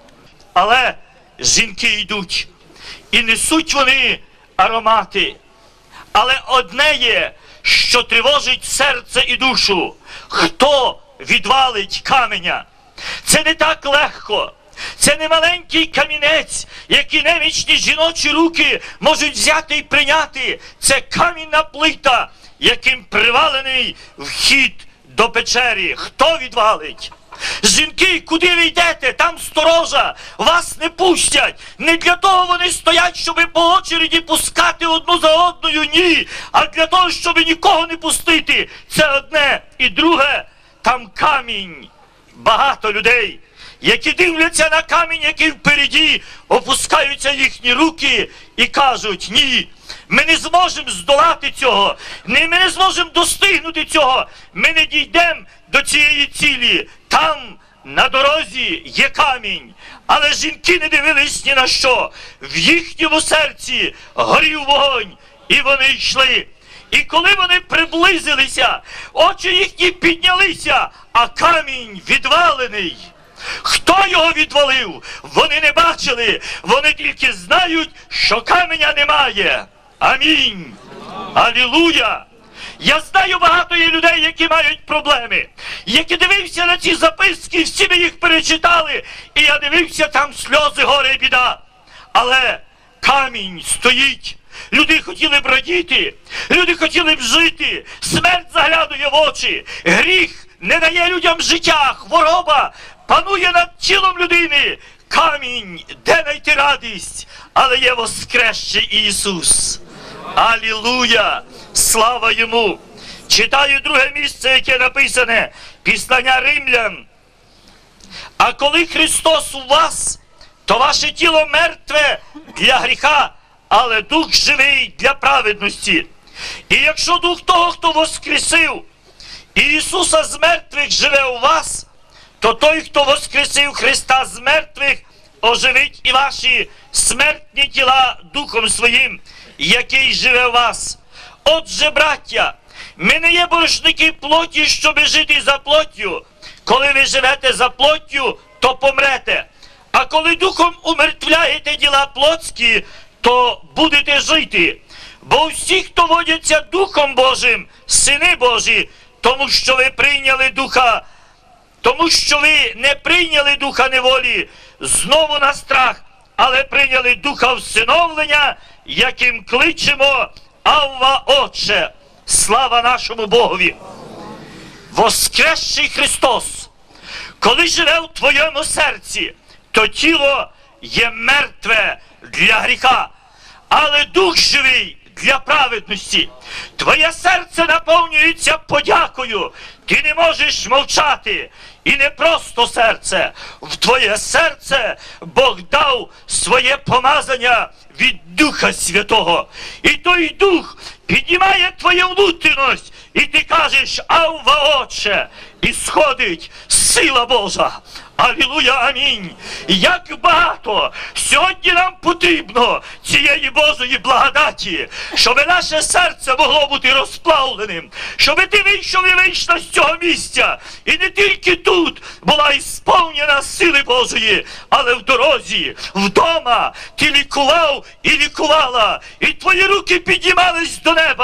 Але жінки йдуть, і несуть вони аромати. Але одне є, що тривожить серце і душу. Хто відвалить каменя? Це не так легко. Це не маленький камінець, який немічні жіночі руки можуть взяти і прийняти. Це камінна плита, яким привалений вхід до печері. Хто відвалить? Жінки, куди ви йдете? Там сторожа, вас не пустять. Не для того вони стоять, щоб по очереді пускати одну за одною, ні. А для того, щоб нікого не пустити. Це одне. І друге, там камінь. Багато людей, які дивляться на камінь, який впереді, опускаються їхні руки і кажуть, ні, ми не зможемо здолати цього, ми не зможемо достигнути цього, ми не дійдемо до цієї цілі. Там на дорозі є камінь, але жінки не дивились ні на що. В їхньому серці горів вогонь, і вони йшли. І коли вони приблизилися, очі їхні піднялися, а камінь відвалений. Хто його відвалив? Вони не бачили, вони тільки знають, що каменя немає. Амінь. Алілуя. Я знаю багато є людей, які мають проблеми, які дивився на ці записки, всі ми їх перечитали, і я дивився, там сльози, горе і біда. Але камінь стоїть. Люди хотіли б радіти, люди хотіли б жити, смерть заглядує в очі, гріх не дає людям життя, хвороба панує над тілом людини. Камінь, де знайти радість, але є воскресший Ісус. Алілуя! Слава Йому! Читаю друге місце, яке написане, Післання Римлян. А коли Христос у вас, то ваше тіло мертве для гріха, але дух живий для праведності. І якщо дух того, хто воскресив Ісуса з мертвих живе у вас, то той, хто воскресив Христа з мертвих, оживить і ваші смертні тіла Духом Своїм, який живе в вас. Отже, браття, ми не є боржники плоті, щоби жити за плоттю. Коли ви живете за плоттю, то помрете. А коли Духом умертвляєте діла плотські, то будете жити. Бо всі, хто водяться Духом Божим, сини Божі, тому що ви прийняли Духа, тому що ви не прийняли Духа неволі знову на страх, але прийняли Духа всиновлення, яким кличемо Авва, Отче. Слава нашому Богові! Воскресший Христос, коли живе в твоєму серці, то тіло є мертве для гріха, але дух живий для праведності. Твоє серце наповнюється подякою. Ти не можеш мовчати. І не просто серце. В твоє серце Бог дав своє помазання від Духа Святого. І той Дух піднімає твою внутрішність. І ти кажеш, Авва, Отче, і сходить сила Божа. Алілуя, амінь. Як багато сьогодні нам потрібно цієї Божої благодаті, щоб наше серце могло бути розплавленим, щоб ти вийшов і вийшла з цього місця. І не тільки тут була ісповнена сили Божої, але в дорозі, вдома ти лікував і лікувала, і твої руки піднімались до неба,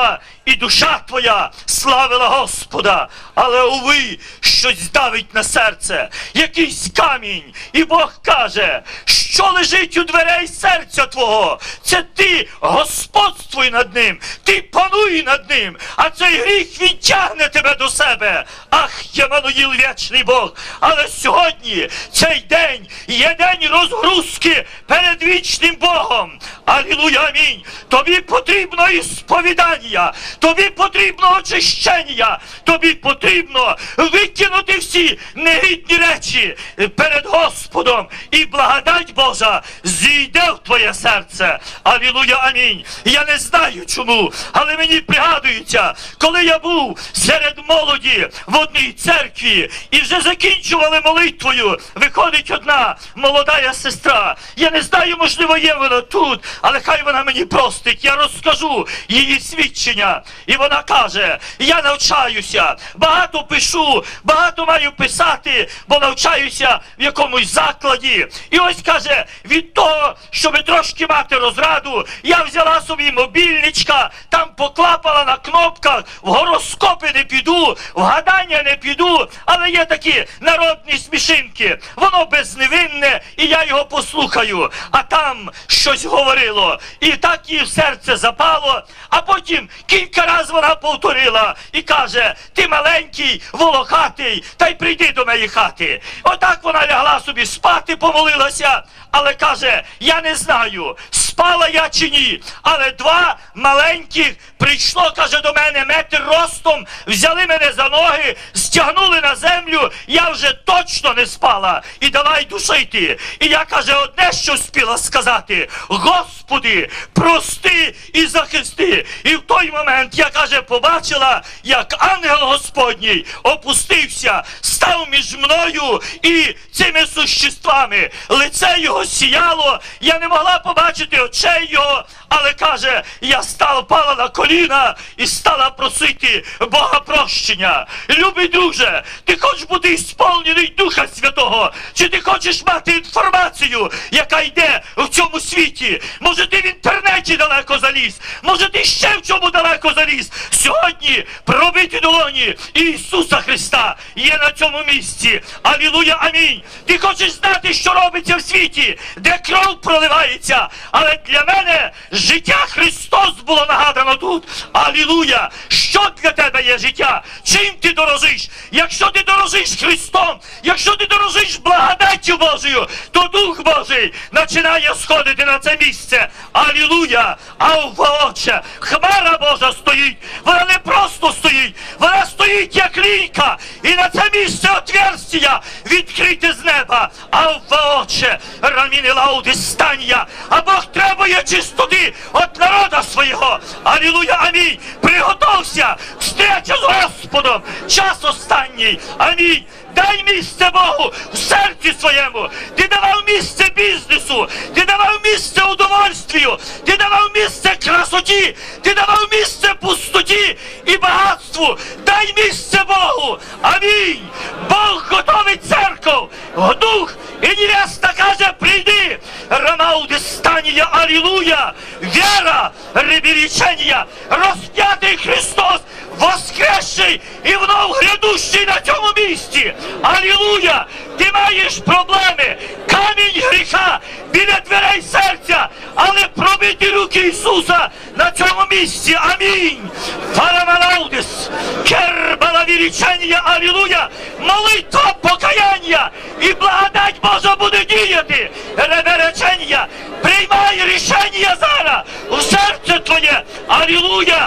і душа твоя славила Господа. Але, уви, щось давить на серце, якийсь камінь. І Бог каже, що лежить у дверей серця твого, це ти господствуй над ним, ти пануй над ним, а цей гріх відтягне тебе до себе. Ах, Ємануїл, вічний Бог, але сьогодні цей день є день розгрузки перед вічним Богом. Алілуя, амінь. Тобі потрібно ісповідання, тобі потрібно очищення, тобі потрібно викинути всі негідні речі перед Господом, і благодать Божа зійде в твоє серце. Алілуя, амінь. Я не знаю чому, але мені пригадується, коли я був серед молоді в одній церкві і вже закінчували молитвою, виходить одна молода сестра. Я не знаю, можливо, є вона тут, але хай вона мені простить. Я розкажу її свідчення. І вона каже, я навчаюся, багато пишу, багато маю писати, бо навчаюся в якомусь закладі. І ось, каже, від того, щоб трошки мати розраду, я взяла собі мобільничка, там поклапала на кнопках, в гороскопи не піду, в гадання не піду, але є такі народні смішинки. Воно безневинне, і я його послухаю. А там щось говорило. І так їй в серце запало, а потім кілька разів вона повторила і каже, ти маленький, волохатий, та й прийди до моєї хати. Отак вона лягла собі спати, помолилася, але каже, я не знаю, спала я чи ні, але два маленьких прийшло, каже, до мене метр ростом, взяли мене за ноги, стягнули на землю, я вже точно не спала, і давай душити. І я, каже, одне, що спіла сказати, Господи, прости і захисти. І в той момент я, каже, побачила, як ангел Господній опустився, став між мною і цими существами. Лице його сіяло, я не могла побачити очей його, але, каже, я впала на коліна і стала просити Бога прощення. Любий друже, ти хочеш бути сповнений Духа Святого? Чи ти хочеш мати інформацію, яка йде в цьому світі? Може, ти в інтернеті далеко заліз? Може, ти ще в чому далеко заліз? Сьогодні пробиті долоні Ісуса Христа є на цьому місці. Алілуя, амінь. Ти хочеш знати, що робиться в світі, де кров проливається, але для мене життя Христос було нагадано тут. Алілуя! Що для тебе є життя? Чим ти дорожиш? Якщо ти дорожиш Христом, якщо ти дорожиш благодаттю Божою, то Дух Божий починає сходити на це місце. Алілуя! Алва, Отче! Хмара Божа стоїть! Вона не просто стоїть, вона стоїть як лінька, і на це місце отверстия відкрите з неба. Алва, Отче! Раміни лауди стання! А Бог требує чистоти от народа свого. Алілуя, амінь. Приготовся, встреча з Господом. Час останній. Амінь. Дай місце Богу в серці своєму. Ти давав місце бізнесу, ти давав місце удовольствію, ти давав місце красоті, ти давав місце пустоті і багатству. Дай місце Богу. Амінь. Бог готовить церков. Дух і невеста каже, прийди. Рамауди станія, алілуя. Віра, реберечення, розп'ятий Христос, воскресший і вновь грядущий на цьому місці. Алілуя! Ти маєш проблеми, камінь гріха біля дверей серця, але пробиті руки Ісуса на цьому місці. Амінь! Фараманаудис, кербала вірічення, алілуя! Молитва покаяння і благодать Божа буде діяти. Реберечення, приймай рішення зараз у серце твоє. Алілуя!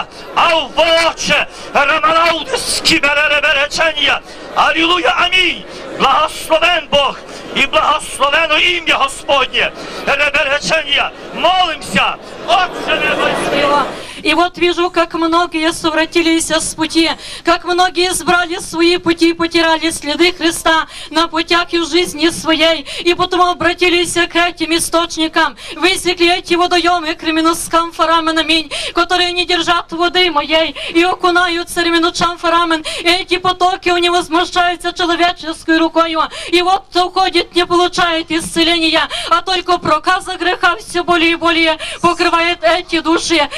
Алвоче, раманаудис, кібере реберечення. Алілуя, амінь! Благословен Бог і благословено ім'я Господнє. Реберечення, молимся, Отче Небесний. И вот вижу, как многие совратились с пути, как многие избрали свои пути, потирали следы Христа на путях и в жизни своей, и потом обратились к этим источникам, высекли эти водоемы к Ременускам фарамен, аминь, которые не держат воды моей и окунаются Ременучам фарамен, и эти потоки у него возмущаются человеческой рукою, и вот кто уходит, не получает исцеления, а только проказа греха все более и более покрывает эти души, и вот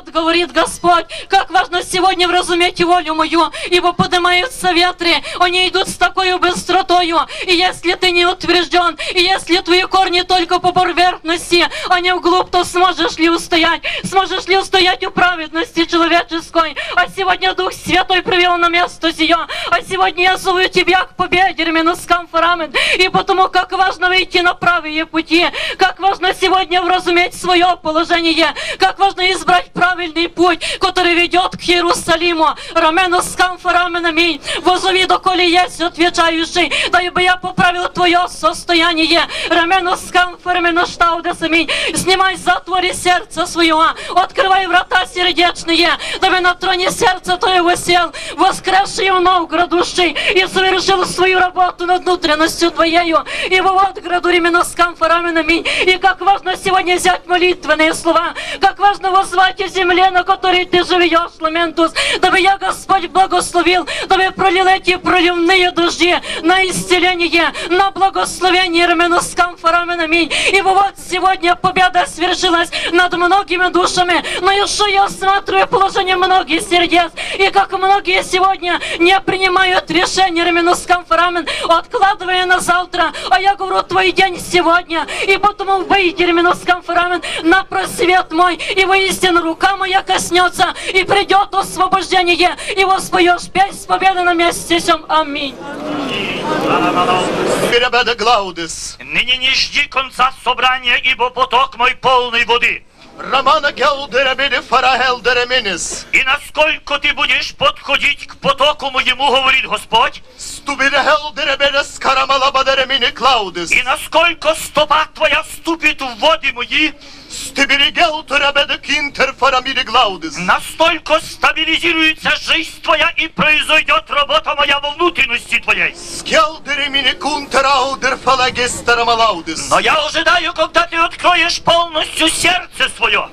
вот говорит Господь, как важно сегодня вразуметь волю мою, ибо поднимаются ветры, они идут с такой быстротою, и если ты не утвержден, и если твои корни только по поверхности, а не вглубь, то сможешь ли устоять? Сможешь ли устоять у праведности человеческой? А сегодня Дух Святой привел на место сие, а сегодня я зову тебя к победе, Ерменускам Фарамен, и потому как важно выйти на правые пути, как важно сегодня вразуметь свое положение, как важно избрать правильный путь, который ведет к Иерусалиму. Раменускам Фарамен, аминь. Возови, доколе есть отвечающий, дай бы я поправил твое состояние. Раменускам Фарамен, штаудес, аминь. Снимай затворы сердца своего, открывай врата сердечные, дабы на троне сердца твоего сел, воскресший вновь градущий, и совершил свою работу над внутренностью твоею. И вот граду Ременускам Фарамен, аминь. И как важно сегодня взять молитвенные слова, как важно воззвать о земле, на которой ты живешь, Ламентус, дабы я, Господь, благословил, дабы пролил эти проливные дожди на исцеление, на благословение Ременускам Фарамен, аминь. Ибо вот сегодня победа свершилась над многими душами, но еще я осматриваю положение многих сердец, и как многие сегодня не принимают решение, Ременускам Фарамен, откладывая на завтра, а я говорю, твой день сегодня, и потому выйди, Ременускам Фарамен, на просвет мой, и воистину рука моя коснется, и придет освобождение, и воспоешь песнь победы на месте сем. Аминь. Ныне не жди конца собрания, ибо поток мой полный воды. Романа Гелдеребеде Фарагелдереминис. И насколько ты будешь подходить к потоку моему, говорит Господь, и насколько стопа твоя ступит в воды мои, настолько стабилизируется жизнь твоя и произойдет работа моя во внутренности твоей. Но я ожидаю, когда ты откроешь полностью сердце свое.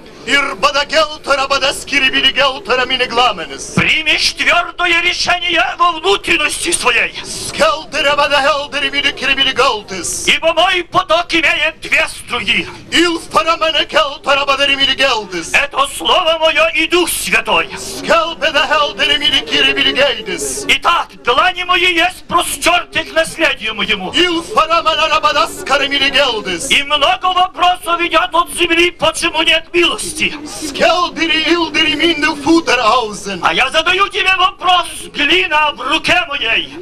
Примешь твердое решение во внутренности своей. Ибо мой поток имеет две струи. Это Слово Мое и Дух Святой. Итак, длани мои есть простерты к наследию моему. И много вопросов идет от земли, почему нет милости. А я задаю тебе вопрос, глина в руке моей.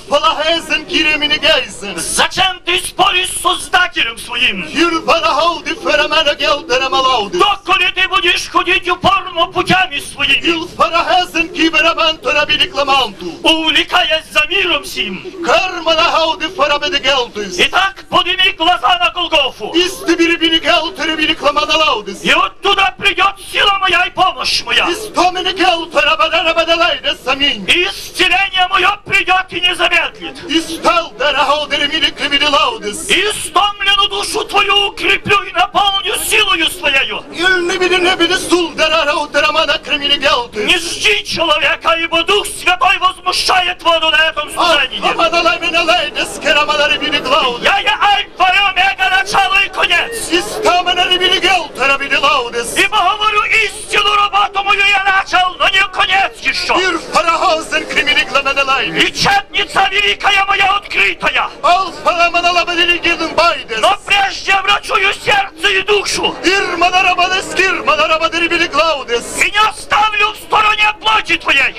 Зачем ты споришь с Создателем своим? Доколе ты будешь ходить упорно путями своими, увлекаясь за миром сим. Итак, подними глаза на Голгофу. И оттуда придет сила моя и помощь моя. И исцеление мое придет и не замедлит. И истомленную душу твою укреплю и наполню силою своею. Не жди человека, ибо Дух Святой возмущает воду на этом служении. Я Альфа и Омега, начало и конец. Ибо говорю истину, работу мою я начал, но не конец еще. Лечебница великая моя открытая. Но прежде врачую сердце и душу. И не оставлю в стороне плоти твоей.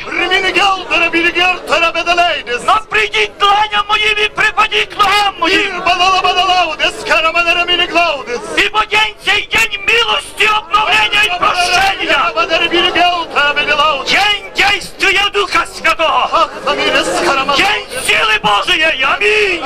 Но приди к дланям моим и припади к ногам моим. Ибо день сей день милости, обновления и прощения. День действия Духа Святого. День силы Божией. Аминь.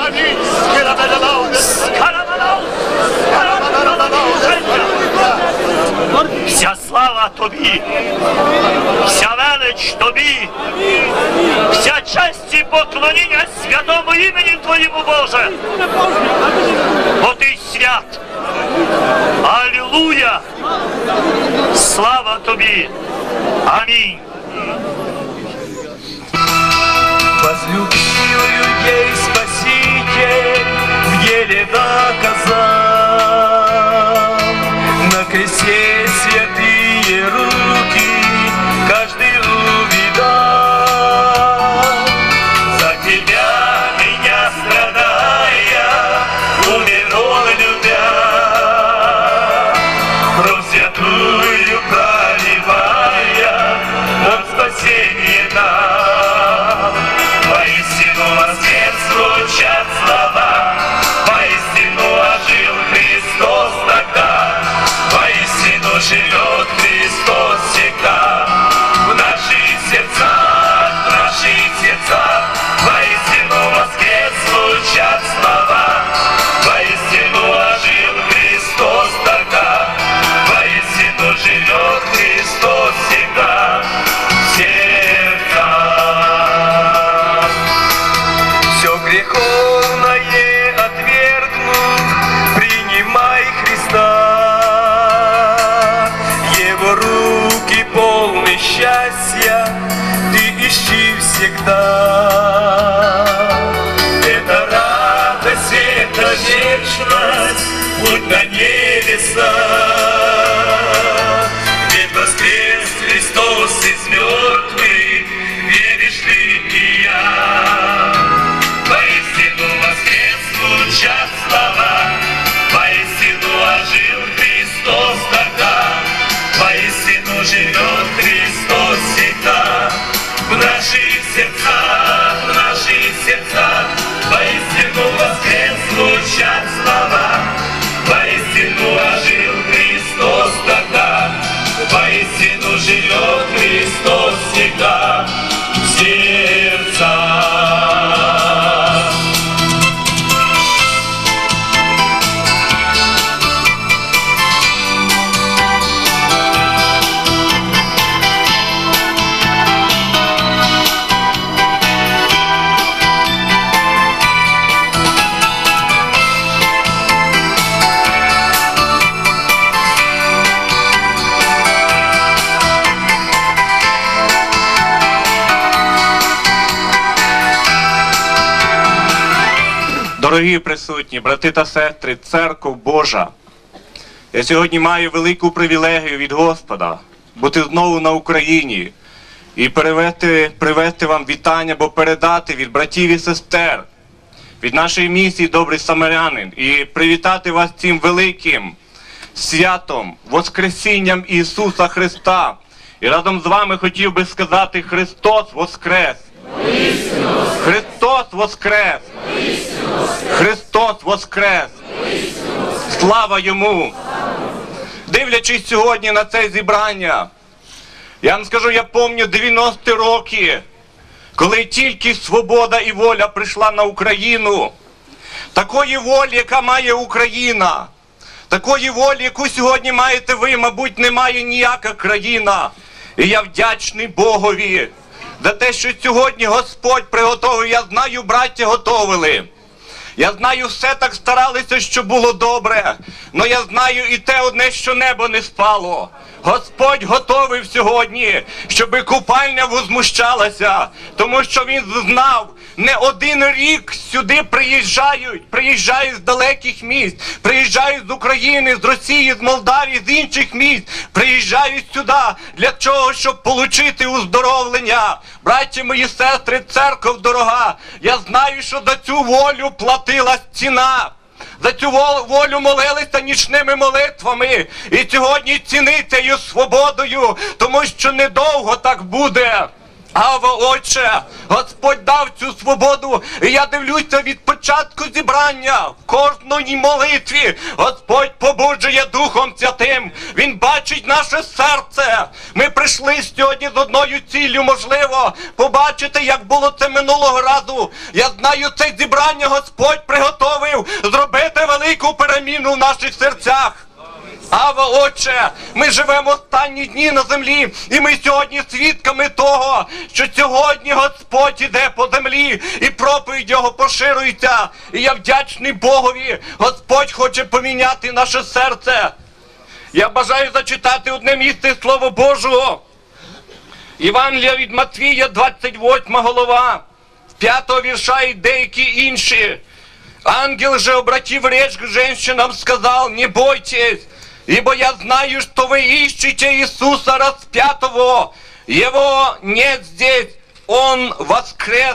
Вся слава Тобі, вся велич Тобі, вся честь і поклоніння святому імені Твоєму, Боже. Бо Ти свят. Аллилуйя. Слава Тобі. Аминь. Возлюбил людей Спаситель, в деле доказал, на кресте святые руки вечность, путь на небеса. Ведь воскрес Христос из мертвых, веришь ли и я? Поистину воскрес звучат слова, поистину ожил Христос тогда, поистину живет Христос всегда. В наших сердцах, поистину воскрес звучат слова, поистину ожил Христос тогда, поистину живет Христос всегда в сердцах. Дорогі присутні, брати та сестри, церков Божа, я сьогодні маю велику привілегію від Господа бути знову на Україні і привести вам вітання, або передати від братів і сестер, від нашої місії «Добрий самарянин» і привітати вас цим великим святом, Воскресінням Ісуса Христа. І разом з вами хотів би сказати: Христос Воскрес! Христос Воскрес! Христос Воскрес! Слава Йому! Дивлячись сьогодні на це зібрання, я вам скажу, я пам'ятаю 90-ті роки, коли тільки свобода і воля прийшла на Україну. Такої волі, яка має Україна, такої волі, яку сьогодні маєте ви, мабуть, не має ніяка країна. І я вдячний Богові за те, що сьогодні Господь приготовив. Я знаю, браття готовили. Я знаю, все так старалися, що було добре. Но я знаю і те одне, що небо не спало. Господь готовив сьогодні, щоби купальня возмущалася. Тому що Він знав, не один рік сюди приїжджають з далеких місць, приїжджають з України, з Росії, з Молдавії, з інших місць, приїжджають сюди для чого, щоб отримати уздоровлення. Браті мої сестри, церков дорога, я знаю, що за цю волю платилась ціна. За цю волю молилися нічними молитвами. І сьогодні ціните її свободою, тому що недовго так буде. Ава, Отче, Господь дав цю свободу, і я дивлюся від початку зібрання, в кожній молитві Господь побуджує Духом Святим, Він бачить наше серце. Ми прийшли сьогодні з одною ціллю, можливо, побачити, як було це минулого разу. Я знаю, це зібрання Господь приготовив зробити велику переміну в наших серцях. Ава, Отче, ми живемо останні дні на землі, і ми сьогодні свідками того, що сьогодні Господь іде по землі, і проповідь Його поширюється. І я вдячний Богові, Господь хоче поміняти наше серце. Я бажаю зачитати одне місце Слова Божого. Євангелія від Матвія, 28 глава, з 5-го вірша і деякі інші. Ангел же, обратив речь к женщинам, сказал: не бойтесь, ибо я знаю, что вы ищете Иисуса распятого. Его нет здесь, Он воскрес.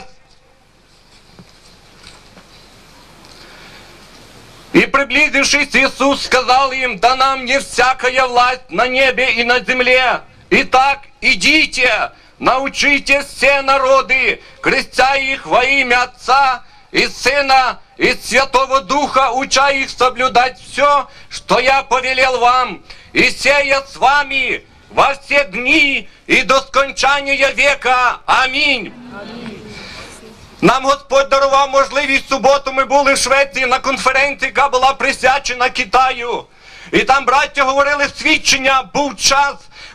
И приблизившись, Иисус сказал им: дана мне всякая власть на небе и на земле. Итак, идите, научите все народы, крестя их во имя Отца и Сына и Святого Духа, уча их соблюдать все, что я повелел вам, и сея с вами во все дни и до скончания века. Амінь. Нам Господь дарував можливість. В суботу ми були в Швеції на конференції, яка була присвячена Китаю. І там браття говорили свідчення, був час,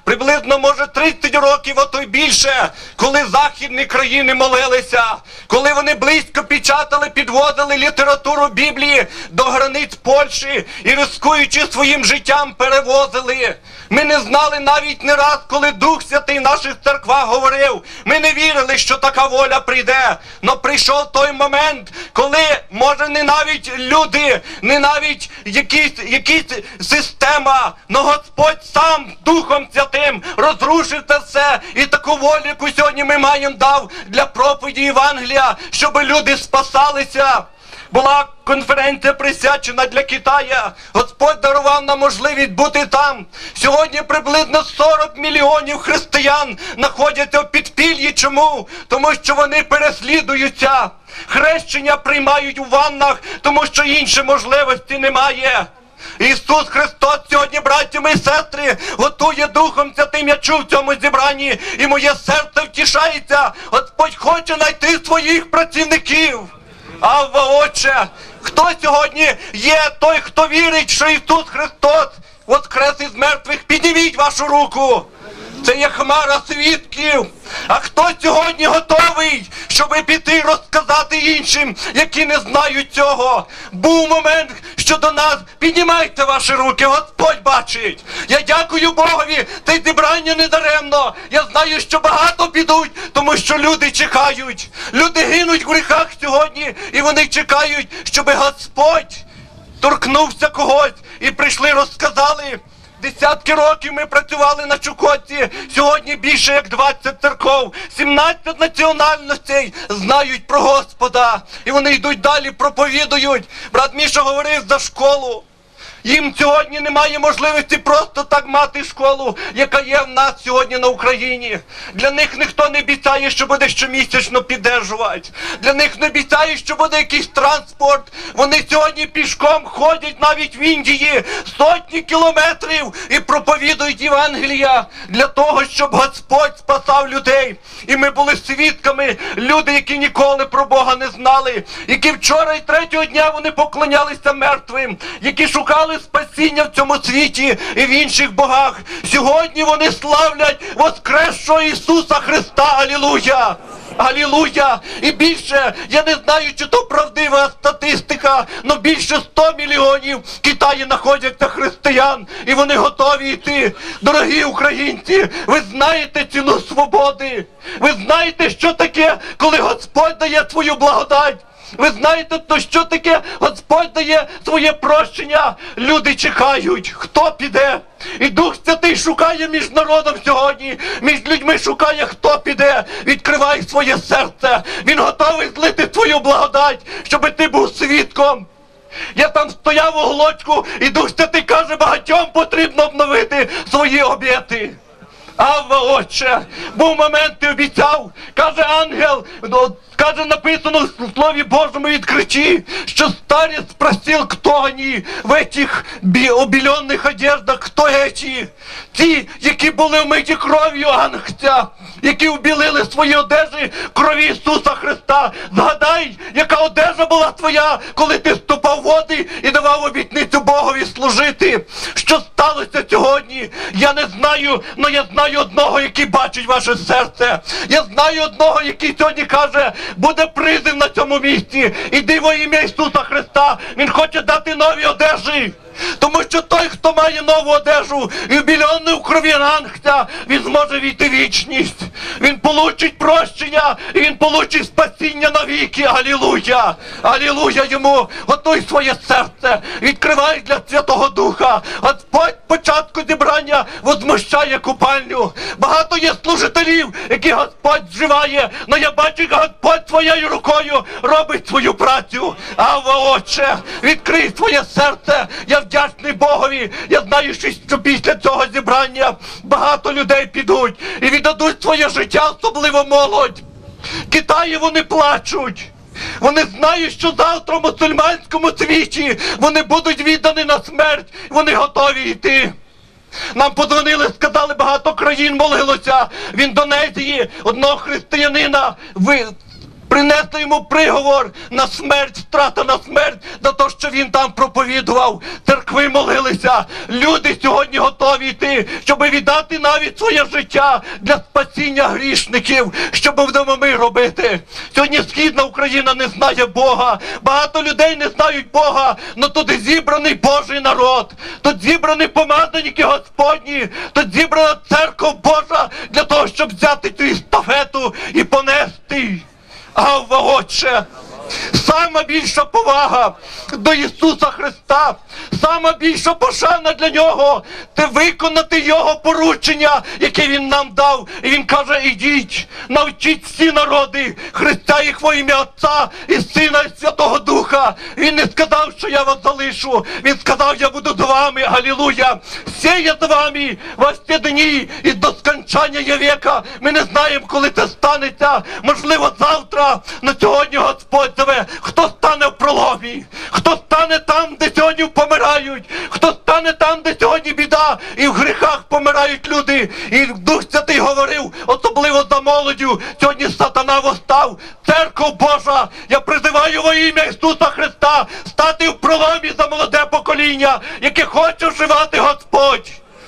приблизно, може, 30 років, а то й більше, коли західні країни молилися, коли вони близько печатали, підвозили літературу Біблії до границь Польщі і, рискуючи своїм життям, перевозили. Ми не знали навіть не раз, коли Дух Святий в наших церквах говорив. Ми не вірили, що така воля прийде. Но прийшов той момент, коли, може, не навіть люди, не навіть якісь система, но Господь сам Духом Святим розрушив це все. І таку волю, яку сьогодні ми маємо, дав для проповіді Євангелія, щоб люди спасалися. Була конференція присвячена для Китаю. Господь дарував нам можливість бути там. Сьогодні приблизно 40 мільйонів християн знаходяться в підпіллі. Чому? Тому що вони переслідуються. Хрещення приймають у ваннах, тому що іншої можливості немає. Ісус Христос сьогодні, браті і сестри, готує Духом Святим. Я чув в цьому зібранні, і моє серце втішається. Господь хоче знайти своїх працівників. Авва, Отче, хто сьогодні є той, хто вірить, що Ісус Христос воскрес із мертвих? Підніміть вашу руку. Це є хмара свідків. А хто сьогодні готовий, щоб піти розказати іншим, які не знають цього? Був момент, що до нас, піднімайте ваші руки, Господь бачить. Я дякую Богові, це зібрання не даремно. Я знаю, що багато підуть, тому що люди чекають. Люди гинуть в гріхах сьогодні, і вони чекають, щоб Господь торкнувся когось і прийшли, розказали. Десятки років ми працювали на Чукотці, сьогодні більше як 20 церков, 17 національностей знають про Господа. І вони йдуть далі, проповідують. Брат Міша говорив за школу. Їм сьогодні немає можливості просто так мати школу, яка є в нас сьогодні на Україні. Для них ніхто не обіцяє, що буде щомісячно піддержувати. Для них не обіцяє, що буде якийсь транспорт. Вони сьогодні пішком ходять навіть в Індії сотні кілометрів і проповідують Євангелія для того, щоб Господь спасав людей. І ми були свідками, люди, які ніколи про Бога не знали, які вчора і третього дня вони поклонялися мертвим, які шукали спасіння в цьому світі і в інших богах. Сьогодні вони славлять воскресшого Ісуса Христа. Алілуя! Алілуя! І більше, я не знаю, чи то правдива статистика, але більше 100 мільйонів в Китаї знаходяться християн, і вони готові йти. Дорогі українці, ви знаєте ціну свободи. Ви знаєте, що таке, коли Господь дає свою благодать. Ви знаєте, то що таке Господь дає своє прощення. Люди чекають, хто піде. І Дух Святий шукає між народом сьогодні, між людьми шукає, хто піде. Відкривай своє серце. Він готовий злити твою благодать, щоб ти був свідком. Я там стояв у Глочку, і Дух Святий каже, багатьом потрібно обновити свої обіти. Авва, Отче, був момент, ти обіцяв, каже ангел, каже, написано в Слові Божому відкричі, що старець спросил, кто они в этих обеленных одеждах, кто эти? Ті, які були вмиті кров'ю Ангця, які вбілили свої одежі крові Ісуса Христа. Згадай, яка одежа була твоя, коли ти вступав в води і давав обітницю Богові служити. Що сталося сьогодні? Я не знаю, але я знаю одного, який бачить ваше серце. Я знаю одного, який сьогодні каже, буде призив на цьому місці. Іди во ім'я Ісуса Христа. Він хоче дати нові одежі. Тому що той, хто має нову одежу і вбілений в крові Ангця, він зможе війти в вічність. Він получить прощення і він получить спасіння навіки. Алілуя! Алілуя йому! Готуй своє серце, відкривай для Святого Духа. Господь початку зібрання возмущає купальню. Багато є служителів, які Господь вживає, але я бачу, як Господь своєю рукою робить свою працю. Авва, Отче, відкрий своє серце. Я вдячний Богові. Я знаю, що після цього зібрання багато людей підуть і віддадуть своє життя, особливо молодь. В Китаї вони плачуть. Вони знають, що завтра в мусульманському світі вони будуть віддані на смерть. Вони готові йти. Нам подзвонили, сказали, багато країн молилося. В Індонезії одного християнина принесли йому приговор на смерть, страта на смерть, за те, що він там проповідував. Церкви молилися. Люди сьогодні готові йти, щоб віддати навіть своє життя для спасіння грішників. Що будемо ми робити? Сьогодні Східна Україна не знає Бога. Багато людей не знають Бога, але тут зібраний Божий народ. Тут зібрані помазанники Господні. Тут зібрана церква Божа для того, щоб взяти цю естафету і понести. Авва, Отче! Сама більша повага до Ісуса Христа, сама більша пошана для Нього – це виконати Його поручення, яке Він нам дав. І Він каже, ідіть, навчіть всі народи, хрестя їх во ім'я Отця і Сина і Святого Духа. Він не сказав, що я вас залишу, Він сказав, я буду з вами, алілуя. Сія з вами во всі дні і до скончання є віка. Ми не знаємо, коли це станеться, можливо, завтра, на сьогодні Господь зове. Хто стане в проломі? Хто стане там, де сьогодні помирають? Хто стане там, де сьогодні біда? І в гріхах помирають люди. І Дух Святий говорив, особливо за молоддю, сьогодні сатана восстав. Церква Божа, я призиваю во ім'я Ісуса Христа стати в проломі за молоде покоління, яке хоче вживати Господь.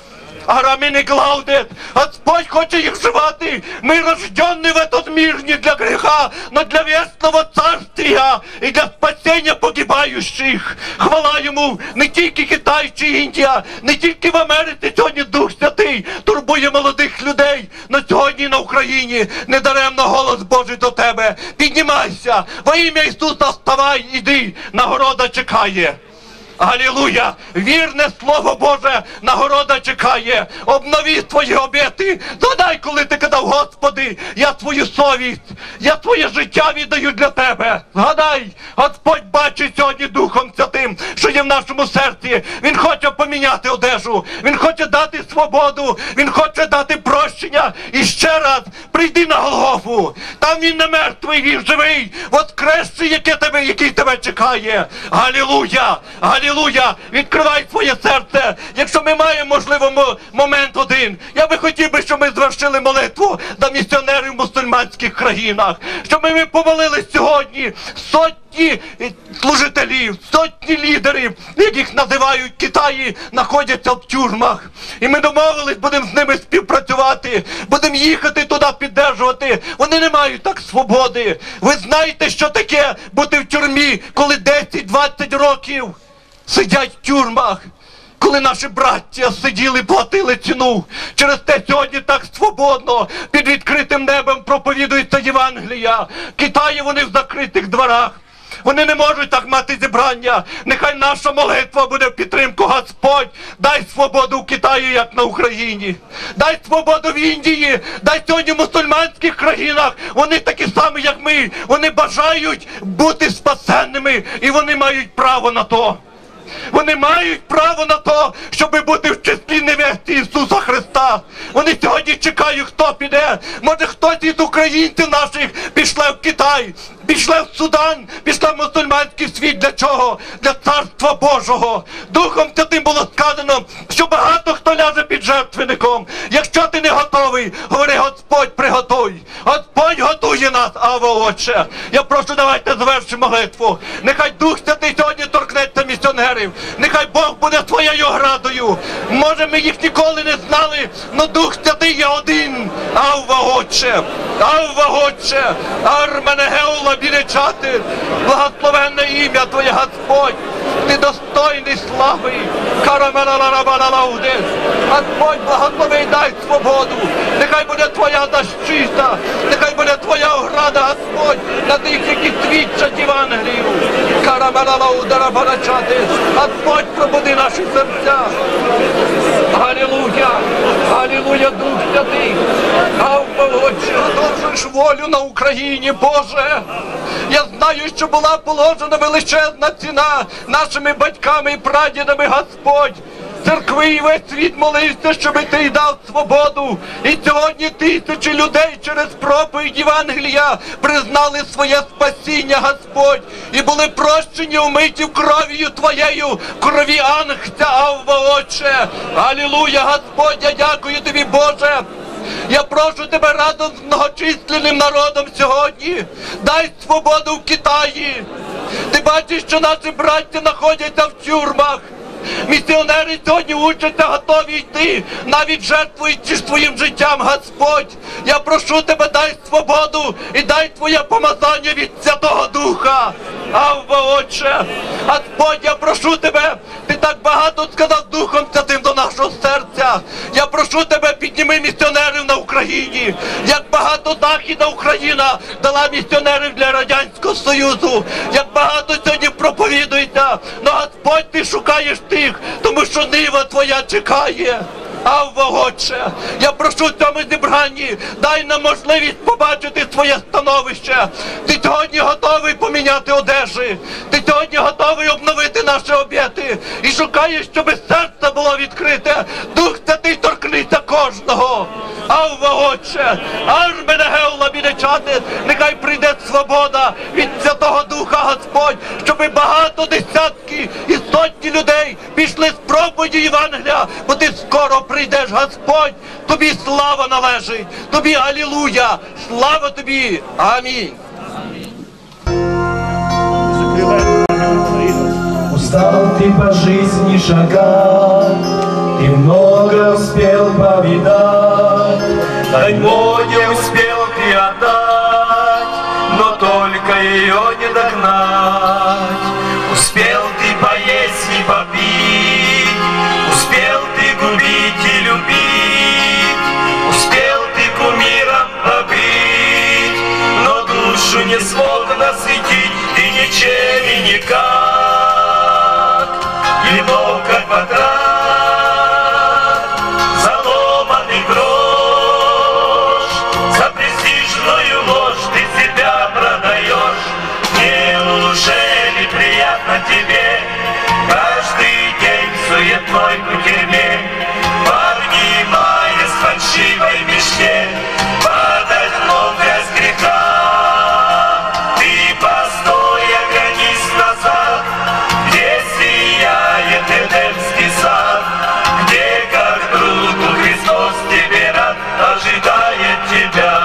Араміни Глаудет. Господь хоче їх вживати. Ми рождені в этот мир не для греха, но для вечного царствия і для спасіння погибаючих. Хвала Йому. Не тільки Китай чи Індія, не тільки в Америці сьогодні Дух Святий турбує молодих людей, но сьогодні на Україні недаремно голос Божий до тебе. Піднімайся. Во ім'я Ісуса вставай, іди. Нагорода чекає. Алілуя! Вірне Слово Боже, нагорода чекає. Обнови твої обіти. Згадай, коли ти казав, Господи, я твою совість, я твоє життя віддаю для тебе. Згадай, Господь бачить сьогодні Духом Святим, що є в нашому серці. Він хоче поміняти одежу, Він хоче дати свободу, Він хоче дати прощення. І ще раз, прийди на Голгофу. Там Він не мертвий, Він живий. Воскресший, який тебе чекає. Алілуя! Алілуя! Відкривай своє серце. Якщо ми маємо, можливо, момент один. Я би хотів би, щоб ми звершили молитву за місіонерів в мусульманських країнах. Щоб ми помолились сьогодні сотні служителів, сотні лідерів, яких називають в Китаї, знаходяться в тюрмах. І ми домовились, будемо з ними співпрацювати, будемо їхати туди піддержувати. Вони не мають так свободи. Ви знаєте, що таке бути в тюрмі, коли 10-20 років сидять в тюрмах, коли наші браття сиділи, платили ціну. Через те сьогодні так свободно під відкритим небом проповідується Євангелія. В Китаї вони в закритих дворах. Вони не можуть так мати зібрання. Нехай наша молитва буде в підтримку. Господь, дай свободу в Китаї, як на Україні. Дай свободу в Індії. Дай сьогодні в мусульманських країнах. Вони такі самі, як ми. Вони бажають бути спасенними. І вони мають право на то. Вони мають право на то, щоб бути в числі невесті Ісуса Христа. Вони сьогодні чекають, хто піде. Може, хтось із українців наших пішли в Китай, пішли в Судан, пішли в мусульманський світ. Для чого? Для Царства Божого. Духом Святим було сказано, що багато хто ляже під жертвенником. Якщо ти не готовий, говори, Господь, приготуй. Господь готує нас, Авва, Отче. Я прошу, давайте звершимо молитву. Нехай Дух Святий сьогодні торкнеться місіонерів. Нехай Бог буде своєю оградою. Може, ми їх ніколи не знали, но Дух Святий є один. Авва, Отче! Авва, Отче! Арменегеула білечати! Благословенне ім'я Твоє, Господь! Ти достойний слави! Карамелаларабалалаудес! Господь, благослови і дай свободу! Нехай буде Твоя защита! Нехай буде Твоя ограда, Господь! На тих, які свідчать Євангелію! Карамелалаударабалачати! Господь, пробуди наші серця! Алілуя! Алілуя, Дух Святий! Авва, Отче, продовжуєш волю на Україні, Боже! Я знаю, що була положена величезна ціна нашими батьками і прадідами, Господь! Церкви і весь світ молився, щоб ти дав свободу. І сьогодні тисячі людей через проповідь Євангелія признали своє спасіння, Господь, і були прощені, умиті кров'ю Твоєю, крові Ангця, Авва, Отче. Алілуя, Господь, я дякую Тобі, Боже, Я прошу тебе разом з многочисленним народом сьогодні, дай свободу в Китаї. Ти бачиш, що наші браття знаходяться в тюрмах. Місіонери сьогодні учаться, готові йти, навіть жертвуючи своїм життям, Господь. Я прошу тебе, дай свободу і дай твоє помазання від Святого Духа. Авва, Отче, Господь, я прошу тебе, ти так багато сказав Духом Святим до нашого серця. Я прошу тебе, підніми місіонерів на Україні. Як багато Західна Україна дала місіонерів для Радянського Союзу. Як багато сьогодні проповідується. Но, Господь, ти шукаєш тих, тому що нива твоя чекає. Авва, Отче, я прошу в цьому зібранні, дай нам можливість побачити своє становище. Ти сьогодні готовий поміняти одежі. Ти сьогодні готовий обновити наші обіти. І шукаєш, щоб серце було відкрите. Дух Святий торкнеться кожного. Авва, Отче, аж мене геула бідечати, нехай прийде свобода від Святого Духа, Господь, щоб багато десятки і сотні людей пішли з проповіддю Євангелія, бо ти скоро прийдеш, Господь, тобі слава належить, тобі алілуя, слава тобі, амінь. Устал ты по жизни шагать, ты много успел повидать, Дальнего не успел ты отдать, но только ее не догнать. Успел ты поесть и попить, успел ты губить и любить, успел ты кумиром побыть, но душу не смог насытить ты ничем и никак. Вино как потрат, заломанный грош, за престижную ложь ты себя продаешь. Неужели приятно тебе каждый день суетной кутерьме, поднимаясь в фальшивой мечте, падать в ног грязь греха? Ты постой, оглянись назад, где сияет Эдемский сад, где как другу Христос тебе рад, ожидает тебя.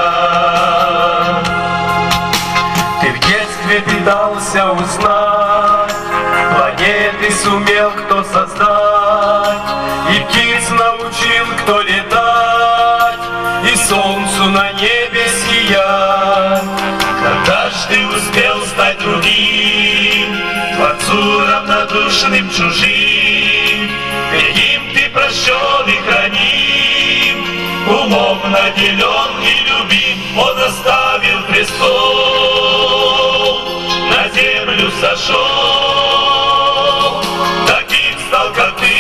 Ты в детстве пытался узнать, планеты сумел кто создать, и птиц научил кто летать, и солнцу на небе сиять. Когда ж ты успел стать другим, Творцу равнодушным чужим, ведь ты прощен и храним, умом наделен и любим. Он оставил престол, на землю сошел, таким стал, как ты,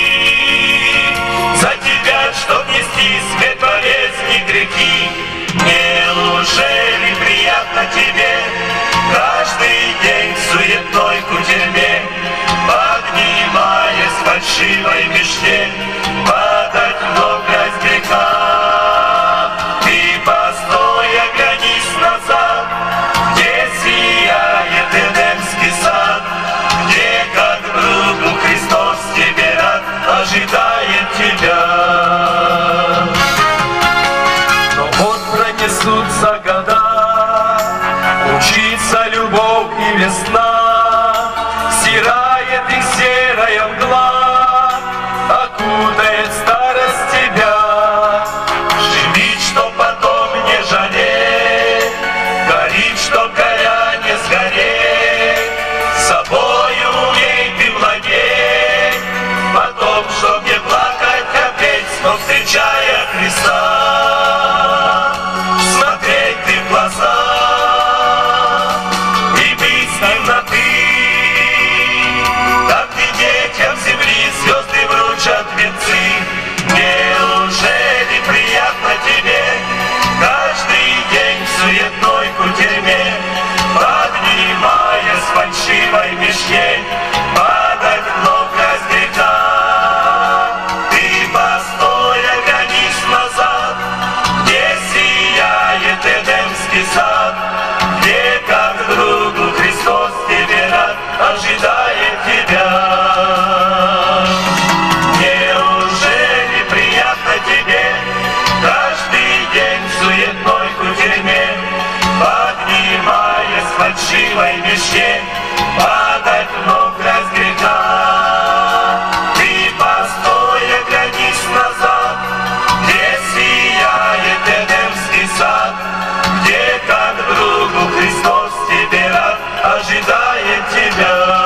за тебя, чтоб нести свет, болезни, грехи. Неужели приятно тебе каждый день в суетной кутерьме, поднимаясь в фальшивой мечте, падать в ног грязь греха? Ты постой, оглянись назад, где сияет Эдемский сад, где как другу Христос тебе рад, ожидает тебя. Но вот пронесутся года, учится любовь и весна, стирает их серая мгла, окутает старость тебя. Живи, чтоб потом не жалеть, горит, чтоб горя не сгореть, собою умей ты владеть, потом, чтоб не плакать опять, но встречая Христа, смотреть ты в глаза и быть с ним на ты. Так ты детям земли звезды вручат венцы. Неужели приятно тебе каждый день в суетной кутерьме, поднимаясь в фальшивой мечте, падать в ног грязь греха? Ты постой, оглянись назад, где сияет Эдемский сад, где как другу Христос тебе рад, ожидает тебя. Неужели приятно тебе каждый знает тебя.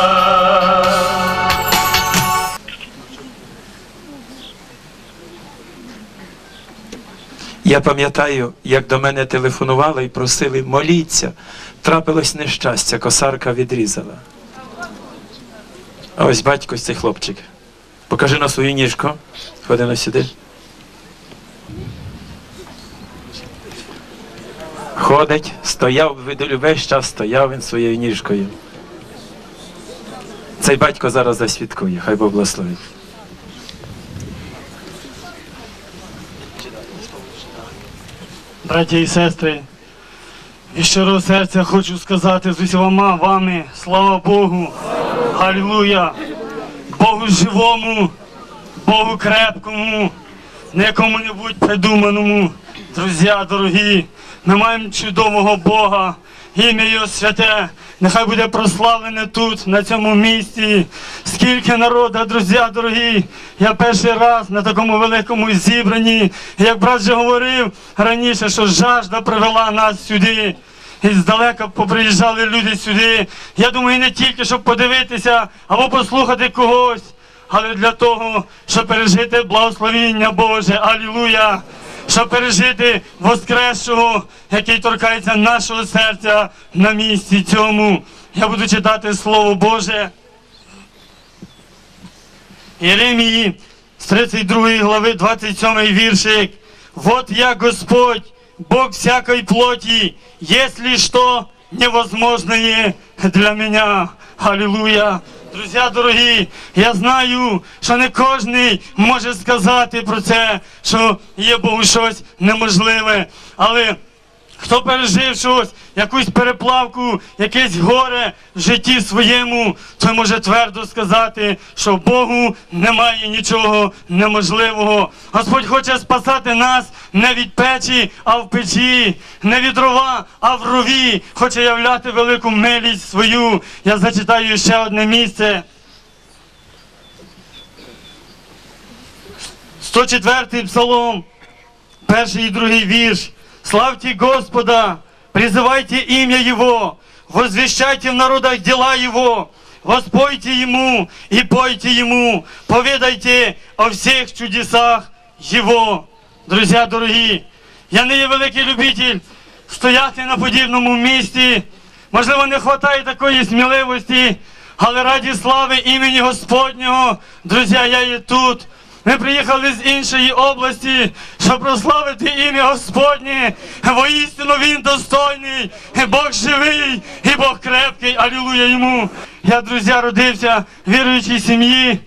Я пам'ятаю, як до мене телефонували і просили, моліться, трапилось нещастя, косарка відрізала. А ось батько цей хлопчик. Покажи на свою ніжку. Ходи на сюди. Ходить, стояв, виделю, весь час стояв він своєю ніжкою. Цей батько зараз засвідкує, хай Бог благословить. Браті і сестри, із щирого серця хочу сказати з усіма вами, слава Богу, алілуя, Богу живому, Богу крепкому, не кому-небудь придуманому. Друзі дорогі, ми маємо чудового Бога, ім'я Його святе, нехай буде прославлене тут, на цьому місці. Скільки народу, друзі дорогі, я перший раз на такому великому зібранні, як брат вже говорив раніше, що жажда привела нас сюди. І здалека поприїжджали люди сюди. Я думаю, не тільки, щоб подивитися або послухати когось, але для того, щоб пережити благословіння Боже. Алілуя! Щоб пережити Воскресшого, який торкається нашого серця на місці цьому. Я буду читати Слово Боже. Єремії з 32 глави 27 віршик. «Вот я Господь, Бог всякой плоти, если что невозможное для меня». Аллилуйя! Друзі дорогі, я знаю, що не кожен може сказати про це, що є Богу щось неможливе. Але хто пережив щось, якусь переплавку, якесь горе в житті своєму, той може твердо сказати, що Богу немає нічого неможливого. Господь хоче спасати нас не від печі, а в печі, не від рова, а в рові. Хоче являти велику милість свою. Я зачитаю ще одне місце. 104-й псалом, 1 і 2 вірш. «Славьте Господа, призывайте имя Его, возвещайте в народах дела Его, воспойте Ему и пойте Ему, поведайте о всех чудесах Его». Друзі дорогі, я не є великий любитель стояти на подібному місці. Можливо, не вистачає такої сміливості, але раді слави імені Господнього, друзі, я є тут. Ми приїхали з іншої області, щоб прославити ім'я Господнє. Воістину Він достойний, Бог живий і Бог крепкий. Алілуя Йому. Я, друзі, родився в віруючій сім'ї.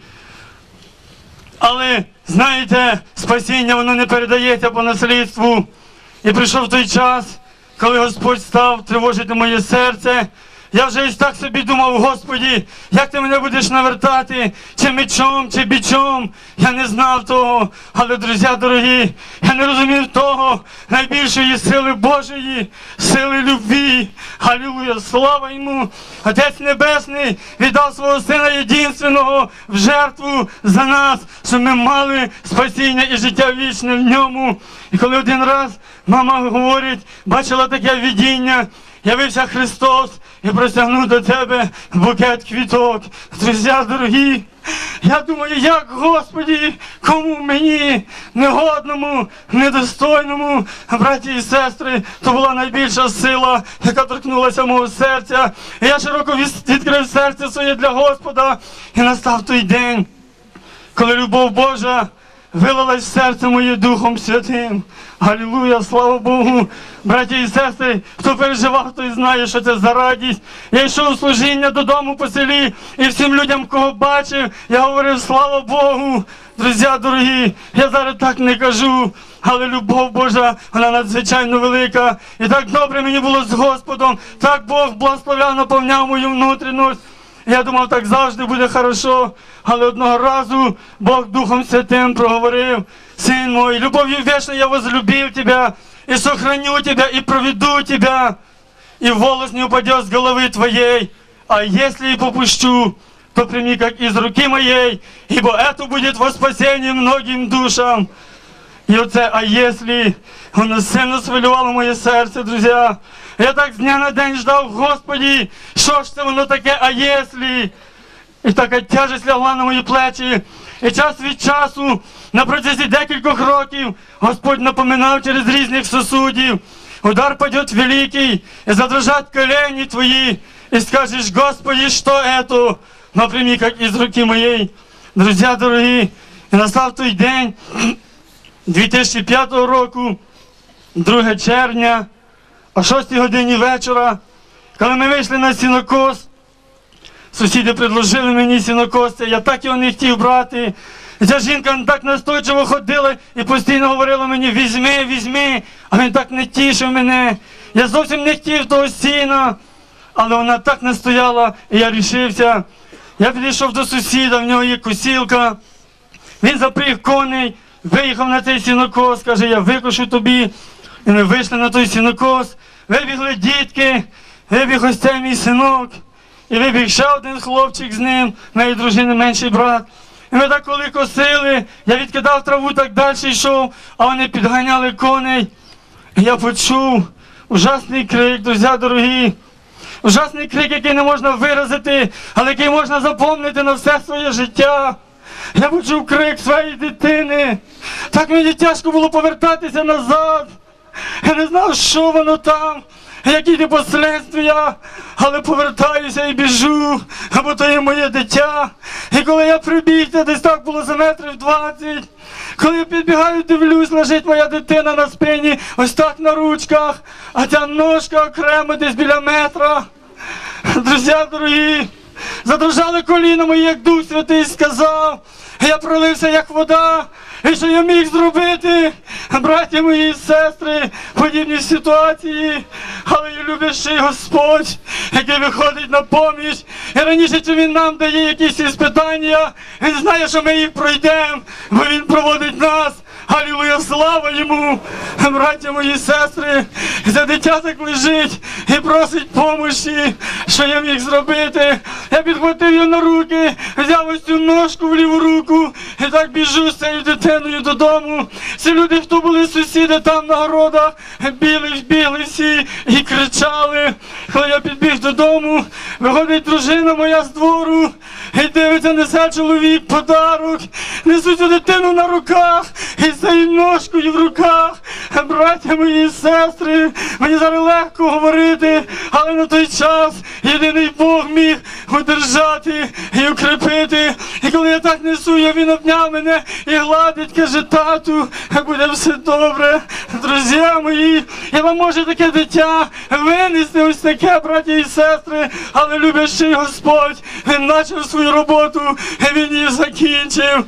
Але, знаєте, спасіння, воно не передається по наслідству. І прийшов той час, коли Господь став тривожити моє серце. Я вже ось так собі думав, Господі, як ти мене будеш навертати, чи мечом, чи бічом. Я не знав того, але, друзі дорогі, я не розумів того найбільшої сили Божої, сили любві. Алілуя, слава Йому! Отець Небесний віддав свого Сина єдинственного в жертву за нас, щоб ми мали спасіння і життя вічне в Ньому. І коли один раз мама говорить, бачила таке видіння, явився Христос і простягнув до тебе букет квіток. Друзі дорогі, я думаю, як, Господі, кому мені, негодному, недостойному, браті і сестри, то була найбільша сила, яка торкнулася мого серця. І я широко відкрив серце своє для Господа. І настав той день, коли любов Божа вилилась в серце моє Духом Святим. Алілуя, слава Богу! Браті і сестри, хто переживав, той знає, що це за радість. Я йшов у служіння додому по селі, і всім людям, кого бачив, я говорив, слава Богу! Друзі дорогі, я зараз так не кажу, але любов Божа, вона надзвичайно велика. І так добре мені було з Господом, так Бог благословляв, наповняв мою внутрішність. Я думав, так завжди буде хорошо, але одного разу Бог Духом Святим проговорив: «Сын мой, любовью вечной я возлюбил тебя, и сохраню тебя, и проведу тебя, и волос не упадет с головы твоей, а если и попущу, то прими как из руки моей, ибо это будет во спасение многим душам». І оце «а если» воно сильно свилювало моє серце, друзі. Я так з дня на день ждав, Господі, що ж це воно таке, а єслі? І така тяжесть лягла на мої плечі. І час від часу, на протязі декількох років, Господь напоминав через різних сусудів. Удар пойдет великий, и задрожат колени твои, и скажешь: Господи, что это? Но прими, как из руки моей. Друзі дорогі, і настав той день 2005 року, 2 червня, о 6 годині вечора, коли ми вийшли на сінокос. Сусіди предложили мені сінокос, я так його не хотів брати. І ця жінка так настойчиво ходила і постійно говорила мені: візьми, візьми. А він так не тішив мене. Я зовсім не хотів того сіна. Але вона так настояла, і я рішився. Я підійшов до сусіда, в нього є косілка. Він запріг коней, виїхав на цей сінокос, каже: я викошу тобі. І ми вийшли на той сінокос, вибігли дітки, вибіг ось цей мій синок. І вибіг ще один хлопчик з ним, моєї дружини менший брат. І ми так коли косили, я відкидав траву, так далі йшов, а вони підганяли коней. І я почув ужасний крик, друзі дорогі. Ужасний крик, який не можна виразити, але який можна запам'ятати на все своє життя. Я почув крик своєї дитини. Так мені тяжко було повертатися назад. Я не знав, що воно там, які ті послідствия, але повертаюся і біжу, бо то є моє дитя. І коли я прибіг, це десь так було за метрів 20. Коли я підбігаю, дивлюсь, лежить моя дитина на спині, ось так на ручках, а ця ножка окремо десь біля метра. Друзі дорогі, задрожали коліна мої, як Дух Святий сказав. Я пролився, як вода. І що я міг зробити, браті мої і сестри, в подібній ситуації, але є люблячий Господь, який виходить на поміч. І раніше, чи Він нам дає якісь іспитання, Він знає, що ми їх пройдемо, бо Він проводить нас. Алілуя, слава Йому! Браті мої і сестри, це дитя так лежить і просить помощі, що я міг зробити. Я підхватив його на руки, взяв ось цю ножку в ліву руку і так біжу з цією дитиною додому. Всі люди, хто були сусіди там на городах, бігли всі і кричали. Коли я підбіг додому, виходить дружина моя з двору і дивиться, несе чоловік подарок. Несу цю дитину на руках і з цією ножкою в руках. Браття мої і сестри, мені зараз легко говорити, але на той час єдиний Бог міг удержати і укріпити. І коли я так несу, він обняв мене і гладить, каже: тату, буде все добре. Друзі мої, я вам можу таке дитя винести, ось таке, браті і сестри, але люблячий Господь, Він почав свою роботу, і Він її закінчив.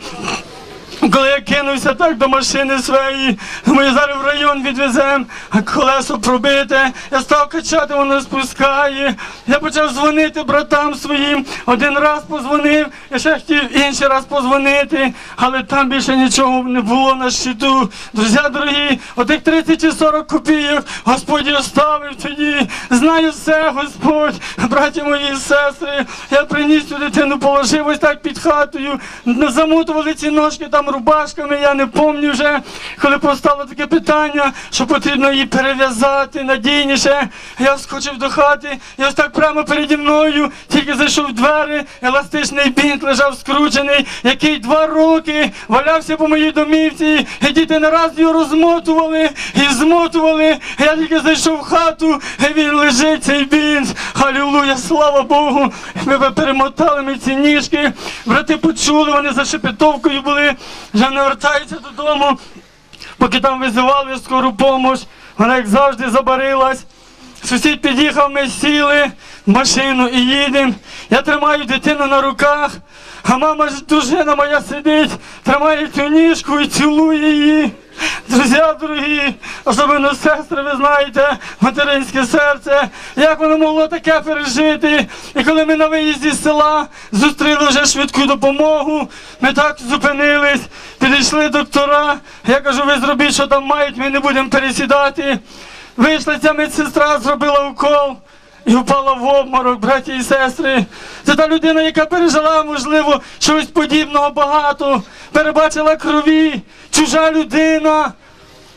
Коли я кинувся так до машини своєї, ми зараз в район відвеземо, а колесо пробите, я став качати, воно спускає. Я почав дзвонити братам своїм, один раз подзвонив, я ще хотів інший раз подзвонити, але там більше нічого не було на щиту. Друзі дорогі, отих 30 чи 40 копійок Господь оставив тоді. Знаю все, Господь, браті мої і сестри, я приніс цю дитину, положив ось так під хатою, замотували ці ножки там рубашками, я не пам'ятаю вже, коли постало таке питання, що потрібно її перев'язати надійніше. Я вскочив до хати, і ось так прямо переді мною, тільки зайшов в двері, еластичний бінт лежав скручений, який 2 роки валявся по моїй домівці, і діти не раз його розмотували і змотували. Я тільки зайшов в хату, і він лежить, цей бінт. Алілуя, слава Богу. Ми перемотали ми ці ніжки, брати почули, вони за шепетовкою були, вже не вертаються додому, поки там визивали скору помощь, вона як завжди забарилась. Сусід під'їхав, ми сіли в машину і їдемо. Я тримаю дитину на руках, а мама ж, дружина моя сидить, тримає цю ніжку і цілує її. Друзі дорогі, особливо сестри, ви знаєте, материнське серце, як воно могло таке пережити. І коли ми на виїзді з села зустріли вже швидку допомогу, ми так зупинились, підійшли доктора, я кажу: ви зробіть, що там мають, ми не будемо пересідати. Вийшла ця медсестра, зробила укол і впала в обморок, браті і сестри. Це та людина, яка пережила, можливо, щось подібного багато, перебачила крові, чужа людина.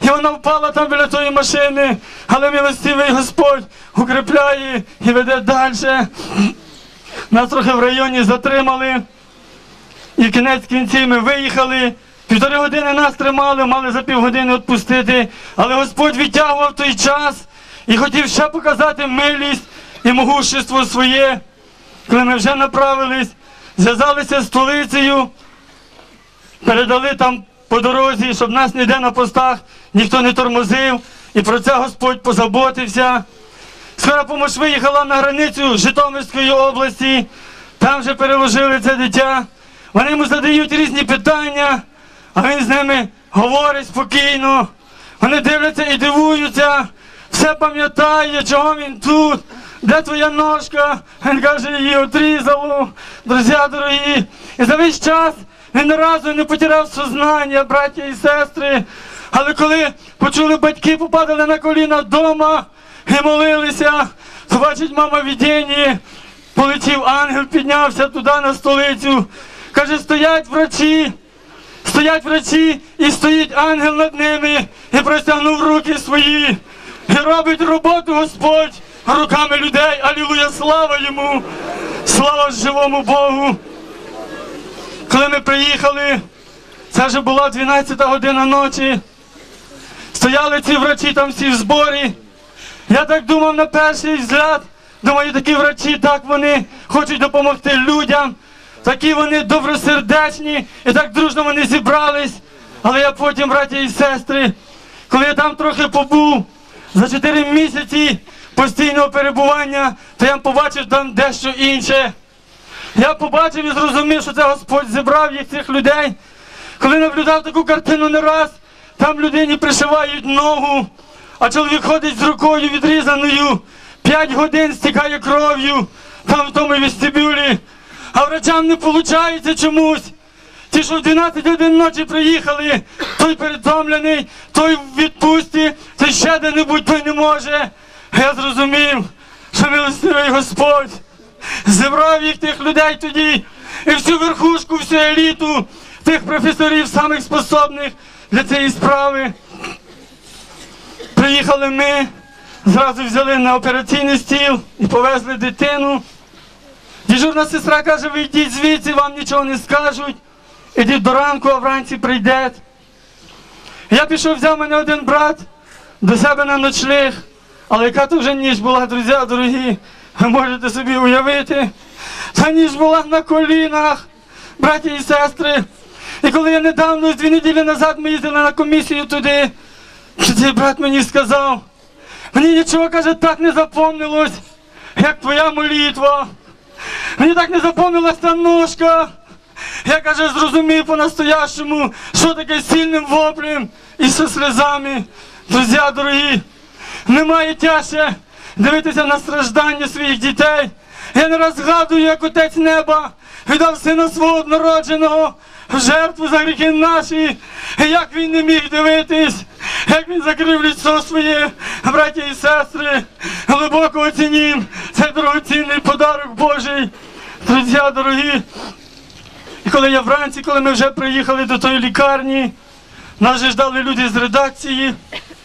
І вона впала там біля тої машини, але милостивий Господь укріпляє і веде далі. Нас трохи в районі затримали. І кінець кінців ми виїхали. 1,5 години нас тримали, мали за півгодини відпустити. Але Господь відтягував той час і хотів ще показати милість і могущество своє. Коли ми вже направились, зв'язалися з столицею, передали там по дорозі, щоб нас ніде на постах ніхто не тормозив. І про це Господь позаботився. Скора помощь виїхала на границю Житомирської області. Там вже переложили це дитя. Вони йому задають різні питання, а він з ними говорить спокійно. Вони дивляться і дивуються. Все пам'ятає, чого він тут. Де твоя ножка? Він каже, її отрізало. Друзі дорогі. І за весь час він ні разу не потеряв сознання, браття і сестри. Але коли почули батьки, попадали на коліна вдома і молилися, то бачить мама в видінні. Полетів ангел, піднявся туди на столицю. Каже, стоять врачі, і стоїть ангел над ними, і простягнув руки свої. І робить роботу Господь руками людей. Алілуя, слава йому! Слава живому Богу! Коли ми приїхали, це вже була 12 година ночі. Стояли ці врачі там всі в зборі. Я так думав на перший взгляд, думаю, такі врачі, так вони хочуть допомогти людям. Такі вони добросердечні, і так дружно вони зібрались. Але я потім, браті і сестри, коли я там трохи побув, за 4 місяці постійного перебування, то я побачив там дещо інше. Я побачив і зрозумів, що це Господь зібрав їх, цих людей. Коли наблюдав таку картину не раз, там людині пришивають ногу, а чоловік ходить з рукою відрізаною, 5 годин стікає кров'ю, там в тому вестибюлі. А врачам не виходить чомусь. Ті, що в 12 годин ночі приїхали, той перетомлений, той в відпустці, той ще де-небудь, той не може. Я зрозумів, що милостивий Господь зібрав їх, тих людей тоді, і всю верхушку, всю еліту, тих професорів, самих способних для цієї справи. Приїхали ми, зразу взяли на операційний стіл і повезли дитину. Дежурна сестра каже, ви йдіть звідси, вам нічого не скажуть. Ідіть до ранку, а вранці прийдете. Я пішов, взяв мене один брат до себе на ночліг. Але яка то вже ніч була, друзі дорогі, ви можете собі уявити. Та ніч була на колінах, браті і сестри. І коли я недавно, 2 неділі назад, ми їздили на комісію туди, тоді брат мені сказав, мені нічого, каже, так не запомнилось, як твоя молитва. Мені так не запомнилась та ножка. Я, каже, зрозумів по-настоящому, що таке сильним воплем і зі сльозами. Друзі дорогі, немає тяжче дивитися на страждання своїх дітей. Я не раз згадую, як Отець Неба віддав Сина Свого однородженого в жертву за гріхи наші. І як він не міг дивитись, як він закрив лицо своє, браті і сестри, глибоко оцінім цей дорогоцінний подарок Божий. Друзі дорогі, і коли я вранці, коли ми вже приїхали до тої лікарні, нас вже ждали люди з редакції,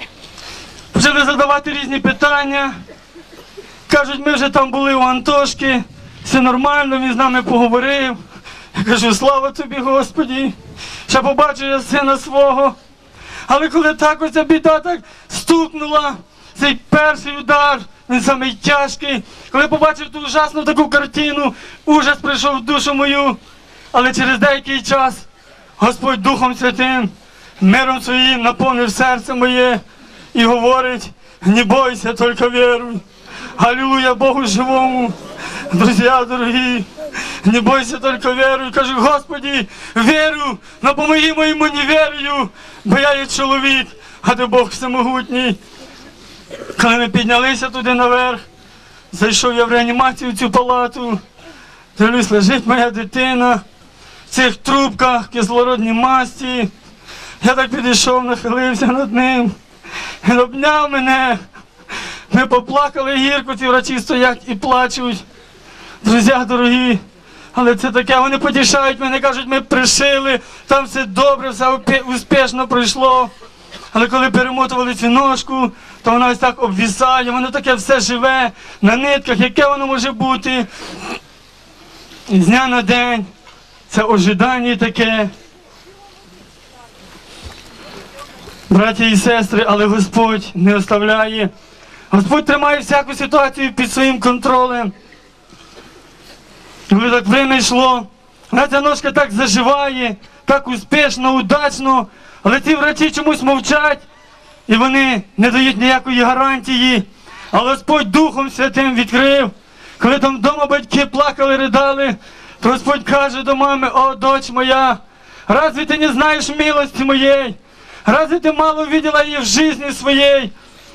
почали задавати різні питання. Кажуть, ми вже там були у Антошки, все нормально, він з нами поговорив. Я кажу, слава тобі, Господі, ще побачу я сина свого. Але коли так оця біда так стукнула, цей перший удар, він самий тяжкий, коли побачив ту ужасну таку картину, ужас прийшов в душу мою. Але через деякий час Господь Духом Святим, миром своїм наповнив серце моє і говорить, не бойся, тільки віруй. Алілуя Богу живому. Друзі дорогі, не бойся, тільки віруй. Кажу, Господи, вірю, но помоги моєму невір'ю, бо я є чоловік, а ти Бог всемогутній. Коли ми піднялися туди наверх, зайшов я в реанімацію в цю палату, дивлюсь, лежить моя дитина в цих трубках, кислородній масці. Я так підійшов, нахилився над ним, він обняв мене. Ми поплакали гірко, ці врачі стоять і плачуть. Друзі дорогі, але це таке, вони потішають мене, кажуть, ми пришили, там все добре, все успішно пройшло. Але коли перемотували цю ножку, то вона ось так обвісає, воно таке все живе, на нитках, яке воно може бути. І з дня на день це ожидання таке. Браті і сестри, але Господь не оставляє. Господь тримає всяку ситуацію під своїм контролем. Коли так время йшло, ця ножка так заживає, так успішно, удачно, але ці врачі чомусь мовчать, і вони не дають ніякої гарантії. А Господь Духом Святим відкрив. Коли там вдома батьки плакали, ридали, то Господь каже до мами: «О, дочь моя, разве ти не знаєш милості моєї? Разве ти мало видела її в житті своїй?»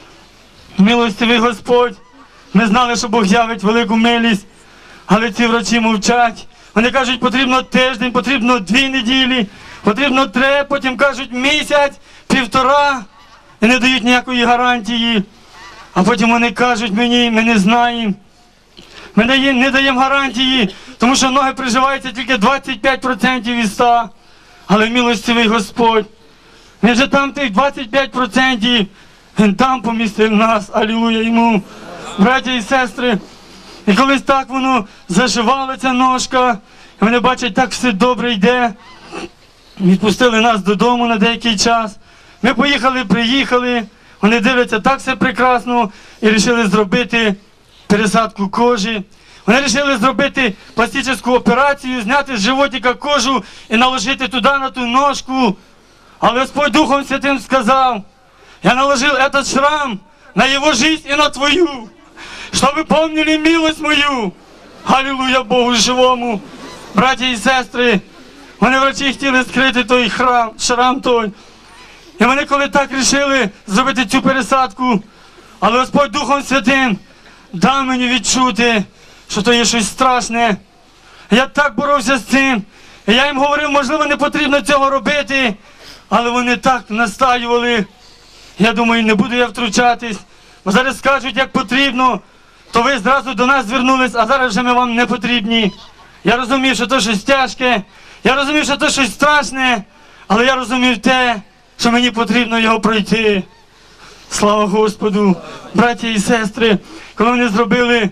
Милостивий Господь, ми знали, що Бог явить велику милість, але ці врачі мовчать. Вони кажуть, потрібно тиждень, потрібно 2 неділі, потрібно 3, потім кажуть місяць, 1,5, і не дають ніякої гарантії. А потім вони кажуть мені: ми не знаємо, ми не даємо гарантії, тому що ноги приживаються тільки 25% із 100. Але милостивий Господь, Він же там тих 25%, Він там помістив нас, алілуя йому, браття і сестри. І колись так воно заживала ця ножка, і вони бачать, так все добре йде. Відпустили нас додому на деякий час. Ми приїхали, вони дивляться, так все прекрасно, і вирішили зробити пересадку кожі. Вони вирішили зробити пластичну операцію, зняти з животика кожу і наложити туди на ту ножку. Але Господь Духом Святим сказав: «Я наложил этот шрам на его жизнь и на твою, чтобы помнили милость мою». Аллилуйя Богу живому. Браті і сестри, вони врачі хотіли скрити той шрам той. І вони коли так вирішили зробити цю пересадку, але Господь Духом Святим дав мені відчути, що то є щось страшне. Я так боровся з цим. І я їм говорив, можливо, не потрібно цього робити, але вони так настаювали. Я думаю, не буду я втручатись, бо зараз скажуть, як потрібно, то ви зразу до нас звернулись, а зараз вже ми вам не потрібні. Я розумів, що то щось тяжке, я розумів, що то щось страшне, але я розумів те, що мені потрібно його пройти. Слава Господу! Браті і сестри, коли вони зробили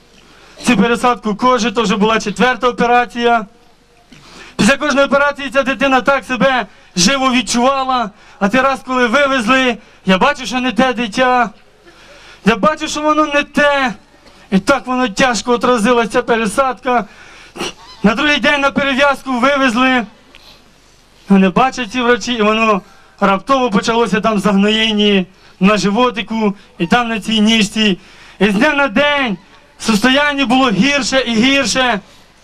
цю пересадку кожи, то вже була 4-та операція. Після кожної операції ця дитина так себе живо відчувала, а ти раз, коли вивезли, я бачу, що не те дитя. Я бачу, що воно не те. І так воно тяжко отразилася ця пересадка. На другий день на перев'язку вивезли. Вони бачать ці врачі, і воно раптово почалося там загноєння на животику і там на цій ніжці. І з дня на день состояння було гірше і гірше.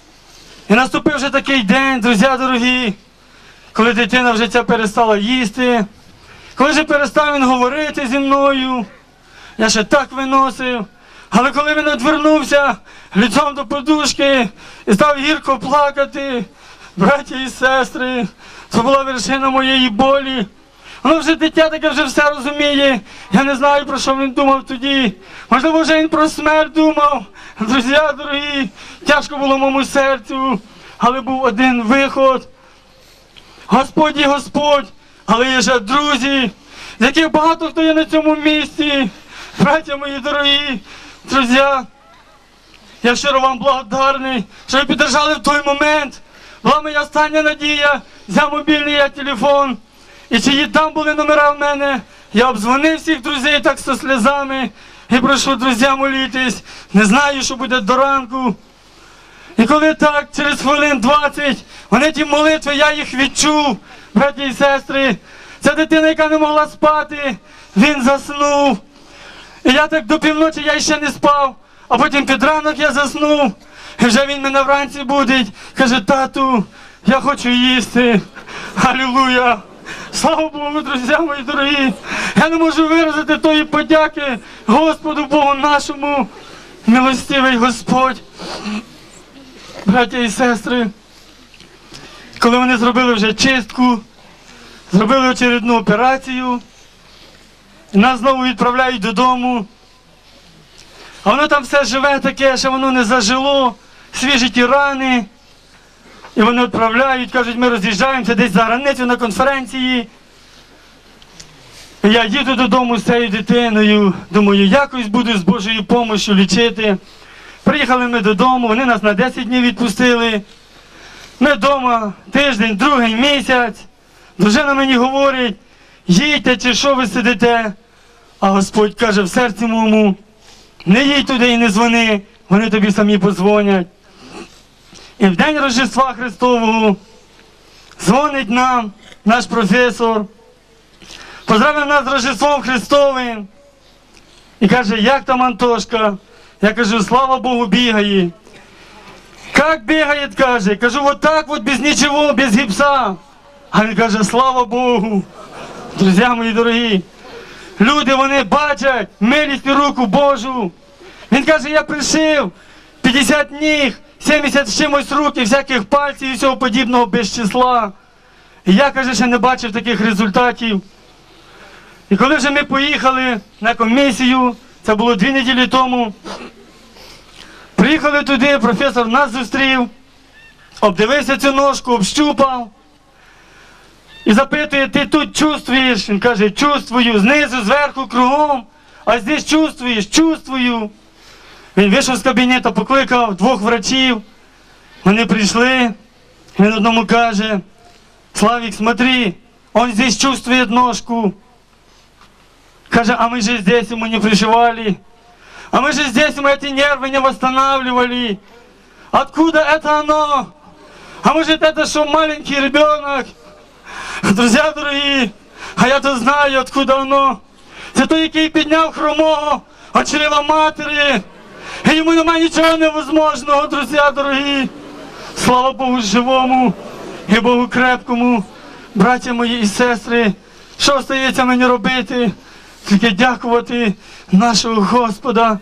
І наступив вже такий день, друзі дорогі, коли дитина вже ця перестала їсти, коли вже перестав він говорити зі мною, я ще так виносив. Але коли він відвернувся лицем до подушки і став гірко плакати, браті і сестри, це була вершина моєї болі. Воно вже дитя таке вже все розуміє. Я не знаю, про що він думав тоді. Можливо, вже він про смерть думав. Друзі дорогі, тяжко було моєму серцю, але був один виход. Господь є Господь, але є же друзі, з яких багато хто є на цьому місці. Браття мої дорогі, друзі, я щиро вам благодарний, що ви підтримали в той момент. Була моя остання надія, взяв мобільний телефон. І чиї там були номера в мене, я обдзвонив всіх друзів так зі сльозами і прошу, друзі, молитись. Не знаю, що буде до ранку. І коли так, через хвилин 20, вони ті молитви, я їх відчув, браті і сестри. Ця дитина, яка не могла спати, він заснув. І я так до півночі я ще не спав, а потім під ранок я заснув. І вже він мене вранці будить, каже: тату, я хочу їсти. Алілуя! Слава Богу, друзі мої дорогі! Я не можу виразити тої подяки Господу Богу нашому, милостивий Господь. Браття і сестри, коли вони зробили вже чистку, зробили очередну операцію, і нас знову відправляють додому, а воно там все живе таке, що воно не зажило, свіжі ті рани. І вони відправляють, кажуть, ми роз'їжджаємося десь за границю на конференції. Я їду додому з цією дитиною, думаю, якось буду з Божою допомогою лічити. Приїхали ми додому, вони нас на 10 днів відпустили. Ми вдома тиждень, другий місяць. Дружина мені говорить, їдьте чи що ви сидите? А Господь каже в серці моєму, не їдь туди і не дзвони, вони тобі самі подзвонять. І в день Рождества Христового дзвонить нам наш професор, поздравив нас з Рождеством Христовим і каже, як там Антошка? Я кажу, слава Богу, бігає. Как бігає, каже? Кажу, вот так вот, без нічого, без гіпса. А він каже, слава Богу. Друзі мої дорогі, люди, вони бачать милість і руку Божу. Він каже, я пришив 50 ніг, 70 з чимось рук і всяких пальців і всього подібного без числа. І я, каже, ще не бачив таких результатів. І коли вже ми поїхали на комісію, це було 2 неділі тому, приїхали туди, професор нас зустрів, обдивився цю ножку, общупав. І запитує, ти тут чувствуєш? Він каже, чувствую, знизу, зверху, кругом. А здесь чувствуєш? Чувствую. Він вийшов з кабінету, покликав 2 врачів. Вони прийшли, він одному каже, Славик, смотри, он здесь чувствует ножку. Каже, а мы же здесь ему не пришивали. А мы же здесь ему эти нервы не восстанавливали. Откуда это оно? А может это что, маленький ребенок? Друзья дорогі, а я то знаю, откуда воно. Це той, який підняв хромого від чрева матері. І йому немає нічого невозможного, друзі дорогі. Слава Богу живому і Богу крепкому. Браття мої і сестри, що остається мені робити? Тільки дякувати нашого Господа.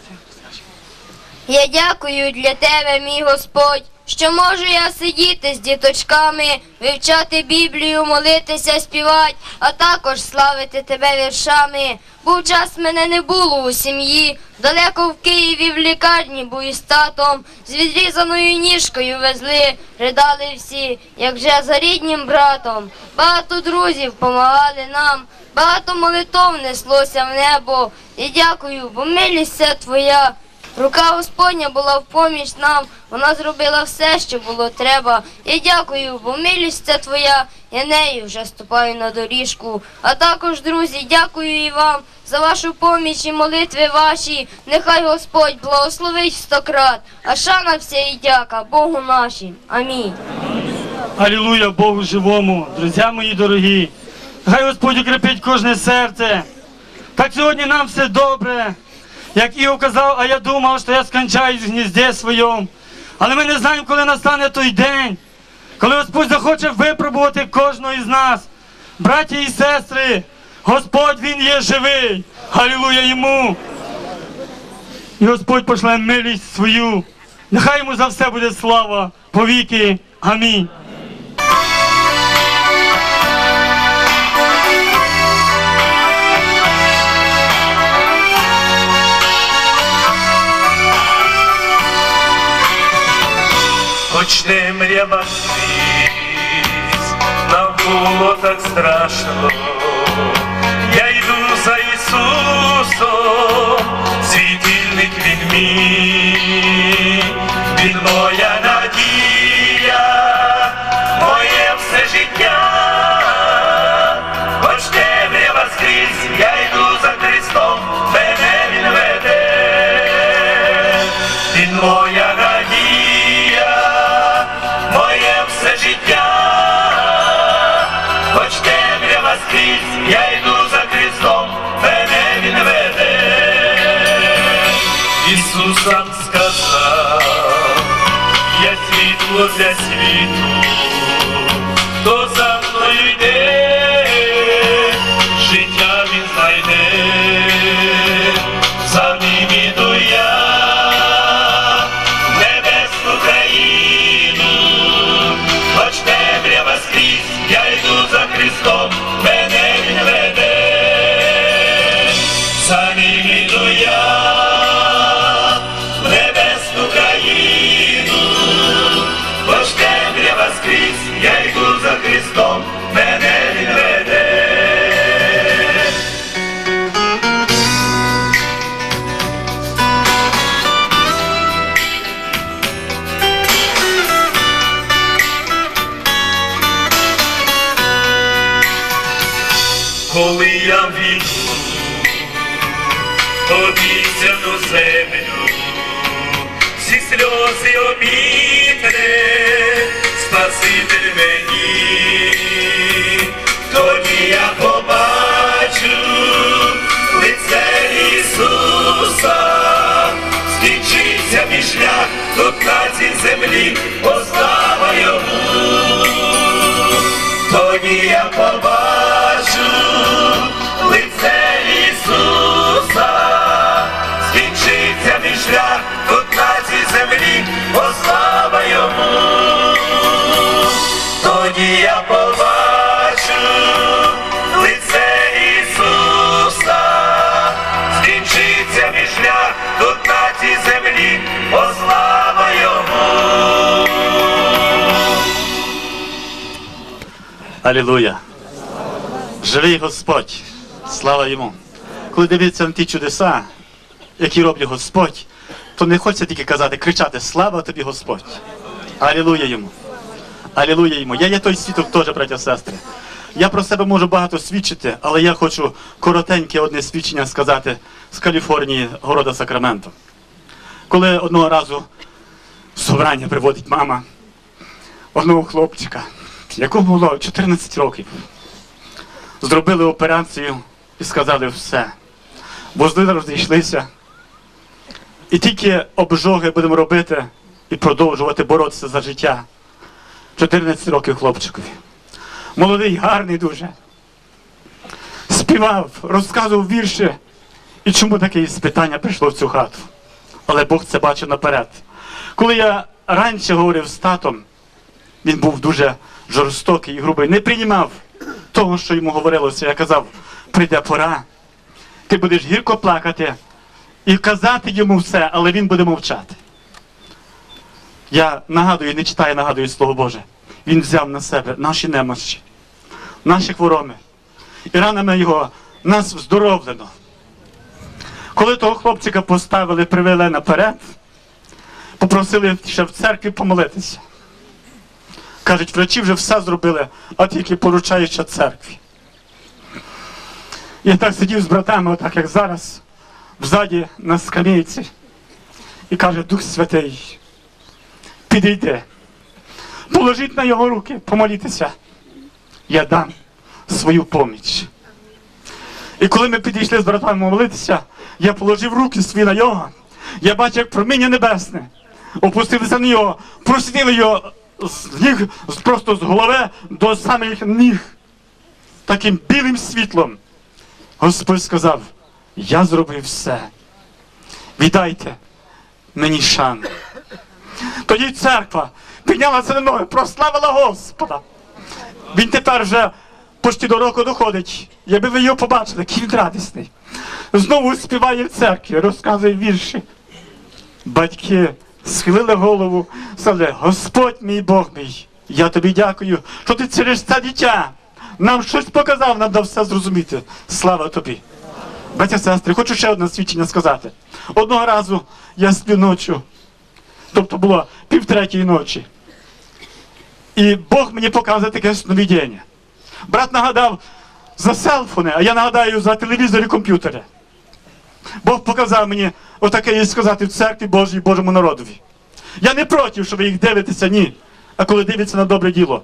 Я дякую для тебе, мій Господь, що можу я сидіти з діточками, вивчати Біблію, молитися, співати, а також славити тебе віршами. Був час, мене не було у сім'ї, далеко в Києві в лікарні був із татом, з відрізаною ніжкою везли, ридали всі, як вже за ріднім братом. Багато друзів помагали нам, багато молитов неслося в небо. І дякую, бо милість це твоя. Рука Господня була в поміч нам, вона зробила все, що було треба. Я дякую, бо милість це твоя, я нею вже ступаю на доріжку. А також, друзі, дякую і вам за вашу поміч і молитви ваші. Нехай Господь благословить 100 крат, а шана вся і дяка Богу нашим. Амінь. Алілуя Богу живому, друзі мої дорогі. Хай Господь укріпить кожне серце. Так сьогодні нам все добре. Як Іов казав, а я думав, що я скончаюсь в гнізді своєму. Але ми не знаємо, коли настане той день, коли Господь захоче випробувати кожного із нас. Браті і сестри, Господь, Він є живий. Алілуя Йому. І Господь пошле милість свою. Нехай Йому за все буде слава повіки. Амінь. Хоч темрява скрізь, навколо так страшно, я йду за Ісусом, світильник Він мій, Він моя надія, моє все життя. Хоч темрява скрізь, я йду за Христом, мене Він веде, Він моя надія, моє все життя. Хоч темрява скрізь, я йду за Христом, мене Він веде. Ісус сам сказав, я світло для світу, хто за мною йде, життя він знайде. За ним іду я, в небесну країну, хоч темрява скрізь, я йду за Христом, мене Він веде. За ним іду я, в небесну країну, хоч темрява скрізь, я йду за Христом. коли я війду обіцяну землю, всі сльози обітре Спаситель мені, тоді я побачу лице Ісуса, скінчиться мій шлях тут на цій землі, бо слава Йому. Тоді я побачу лице Ісуса, скінчиться мій шлях тут на цій землі, бо слава Йому. Тоді я побачу лице Ісуса, скінчиться мій шлях тут на цій землі, бо слава Йому. Алілуя! Живий Господь! Слава Йому! Коли дивиться на ті чудеса, які роблять Господь, то не хочеться тільки казати, кричати «Слава тобі, Господь!» Алілуя Йому! Алілуя Йому! Я є той свідок теж, браття, сестри. Я про себе можу багато свідчити, але я хочу коротеньке одне свідчення сказати з Каліфорнії, города Сакраменто. Коли одного разу собрання приводить мама одного хлопчика, якому було 14 років. Зробили операцію і сказали все. Вузли розійшлися. І тільки обжоги будемо робити і продовжувати боротися за життя. 14 років хлопчикові. Молодий, гарний дуже. Співав, розказував вірші. І чому таке іспитання прийшло в цю хату? Але Бог це бачив наперед. Коли я раніше говорив з татом, він був дуже жорстокий і грубий, не приймав того, що йому говорилося. Я казав, прийде пора, ти будеш гірко плакати і казати йому все, але він буде мовчати. Я нагадую, не читаю, нагадую Слово Боже. Він взяв на себе наші немощі, наші хвороби. І ранами його нас вздоровлено. Коли того хлопчика поставили, привели наперед, попросили ще в церкві помолитися. Кажуть, врачі вже все зробили, а тільки поручаючи церкві. Я так сидів з братами, отак як зараз, взаді на скамейці, і каже, Дух Святий, підійди, положіть на його руки, помолітися, я дам свою поміч. І коли ми підійшли з братами молитися, я положив руки свої на його, я бачив, як проміння небесне, опустилися на нього, просвітили його з ніг, просто з голови до самих ніг, таким білим світлом. Господь сказав, я зробив все. Віддайте мені шану. Тоді церква піднялася на ноги, прославила Господа. Він тепер вже почти до року доходить. Якби ви його побачили, який він радісний. Знову співає в церкві, розказує вірші. Батьки схилили голову, сказали, Господь мій Бог мій, я тобі дякую, що ти через це дитя нам щось показав, нам дав все зрозуміти. Слава тобі. Браття, сестри, хочу ще одне свідчення сказати. Одного разу я сплю ночі, тобто було 2:30 ночі. І Бог мені показує таке сновидіння. Брат нагадав за селфони, а я нагадаю за телевізор і комп'ютери. Бог показав мені отаке сказати в церкві Божій, Божому народові. Я не проти, що ви їх дивитеся, ні, а коли дивиться на добре діло.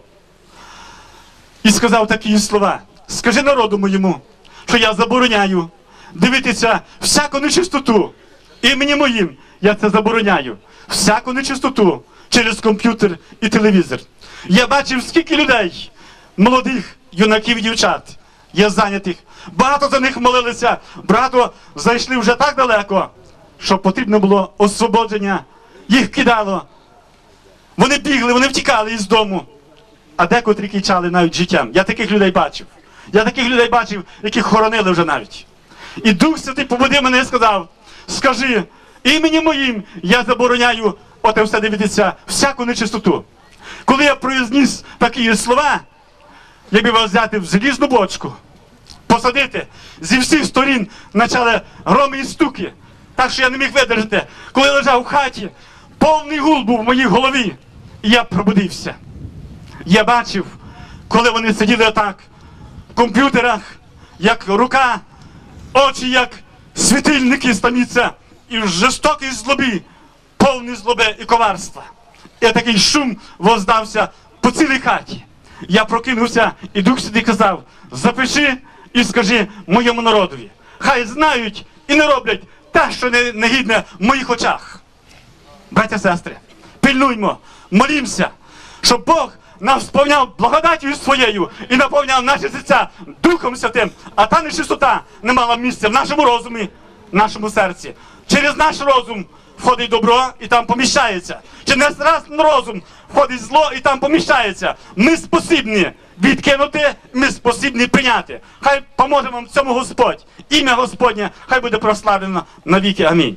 І сказав такі слова, скажи народу моєму, що я забороняю дивитися всяку нечистоту. Імені моїм я це забороняю. Всяку нечистоту через комп'ютер і телевізор. Я бачив, скільки людей, молодих, юнаків і дівчат, є зайнятих. Багато за них молилися, багато зайшли вже так далеко, що потрібно було освободження. Їх кидало. Вони бігли, вони втікали із дому. А декотрі кінчали навіть життям. Я таких людей бачив. Я таких людей бачив, яких хоронили вже навіть. І Дух Святий побудив мене і сказав, скажи, імені моїм я забороняю оте все дивитися, всяку нечистоту. Коли я произніс такі слова, якби вас взяти в залізну бочку, посадити, зі всіх сторін почали громи і стуки, так що я не міг видержати. Коли я лежав в хаті, повний гул був в моїй голові, і я пробудився. Я бачив, коли вони сиділи отак, в комп'ютерах, як рука, очі, як світильники стаміться, і в жорстокій злобі, повні злоби і коварства. І такий шум воздався по цілій хаті. Я прокинувся, і Дух Святий казав: запиши і скажи моєму народові. Хай знають і не роблять те, що не гідне в моїх очах. Браття, сестри, пильнуймо, молімося, щоб Бог нас сповняв благодаттю своєю і наповняв наші серця Духом Святим, а та нечистота не мала місця в нашому розумі, в нашому серці. Через наш розум входить добро і там поміщається. Через наш розум входить зло і там поміщається. Ми спосібні відкинути, ми спосібні прийняти. Хай поможе вам в цьому Господь. Ім'я Господнє хай буде прославлено навіки. Амінь.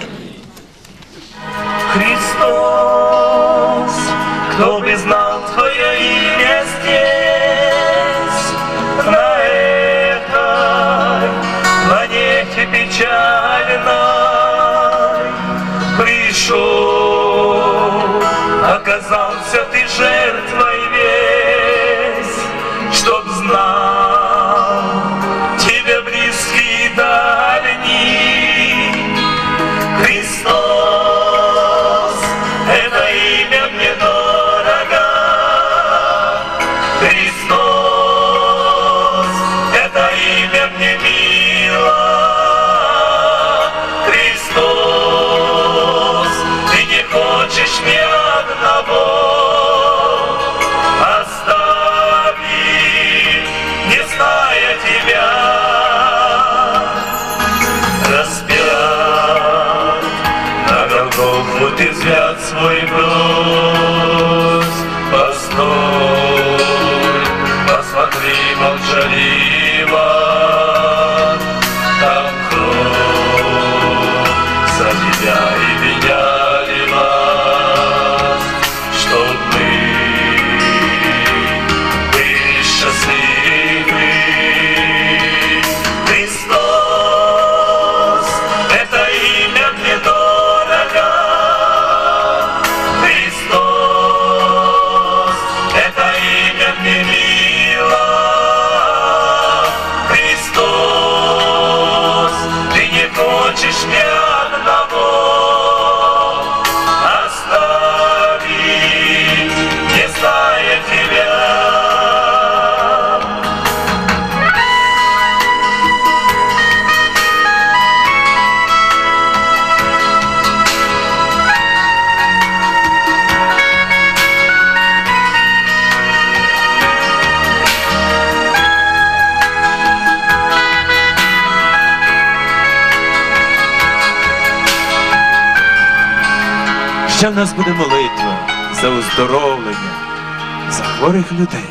Христос, кто бы знал Твое имя здесь, на этой планете печальной, пришел, оказался Ты жертвой весь, чтоб знал Тебя близкий и дальний. Христос, это имя мне дорого. Христос, это имя мне мило. Христос, Ты не хочешь ни одного оставить, не зная Тебя. Распят на Голгофу Ты взгляд свой брось. Постой, посмотри молчаливо, там кровь за Тебя и меня лилась, чтоб мы были счастливы. Христос, это имя мне дорого. Христос, это имя мне мило. Христос, Ты не хочешь ни одного оставить, не зная Тебя. Ще в нас буде молитва за оздоровлення, за хворих людей.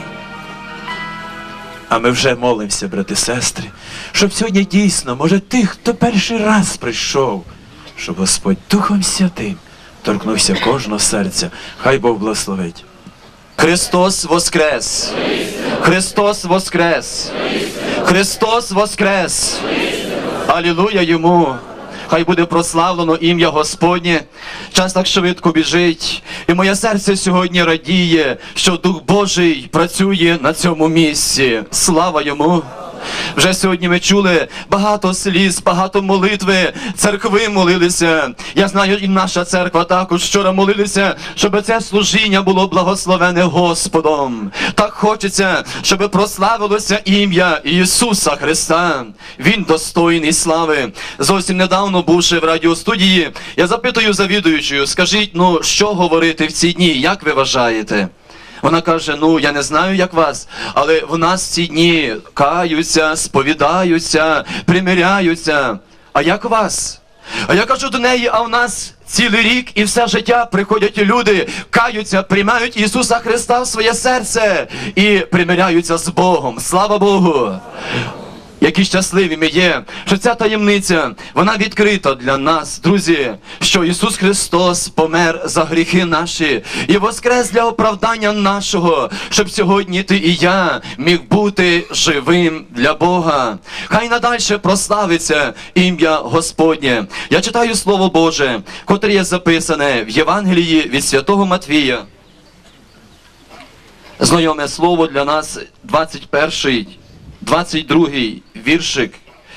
А ми вже молимося, брати і сестри, щоб сьогодні дійсно, може, тих, хто перший раз прийшов, щоб Господь Духом Святим торкнувся кожного серця. Хай Бог благословить. Христос воскрес! Христос воскрес! Христос воскрес! Алілуя Йому! Хай буде прославлено ім'я Господнє. Час так швидко біжить. І моє серце сьогодні радіє, що Дух Божий працює на цьому місці. Слава Йому! Вже сьогодні ми чули багато сліз, багато молитви, церкви молилися. Я знаю, і наша церква також вчора молилися, щоб це служіння було благословене Господом. Так хочеться, щоб прославилося ім'я Ісуса Христа. Він достойний слави. Зовсім недавно, бувши в радіостудії, я запитую завідуючою: скажіть, що говорити в ці дні, як ви вважаєте? Вона каже: я не знаю, як вас, але в нас ці дні каються, сповідаються, примиряються. А як у вас? А я кажу до неї: а в нас цілий рік і все життя приходять люди, каються, приймають Ісуса Христа в своє серце і примиряються з Богом. Слава Богу! Які щасливі ми є, що ця таємниця, вона відкрита для нас, друзі, що Ісус Христос помер за гріхи наші і воскрес для оправдання нашого, щоб сьогодні ти і я міг бути живим для Бога. Хай надальше прославиться ім'я Господнє. Я читаю Слово Боже, котре є записане в Євангелії від Святого Матвія. Знайоме слово для нас, 21 22-й віршик,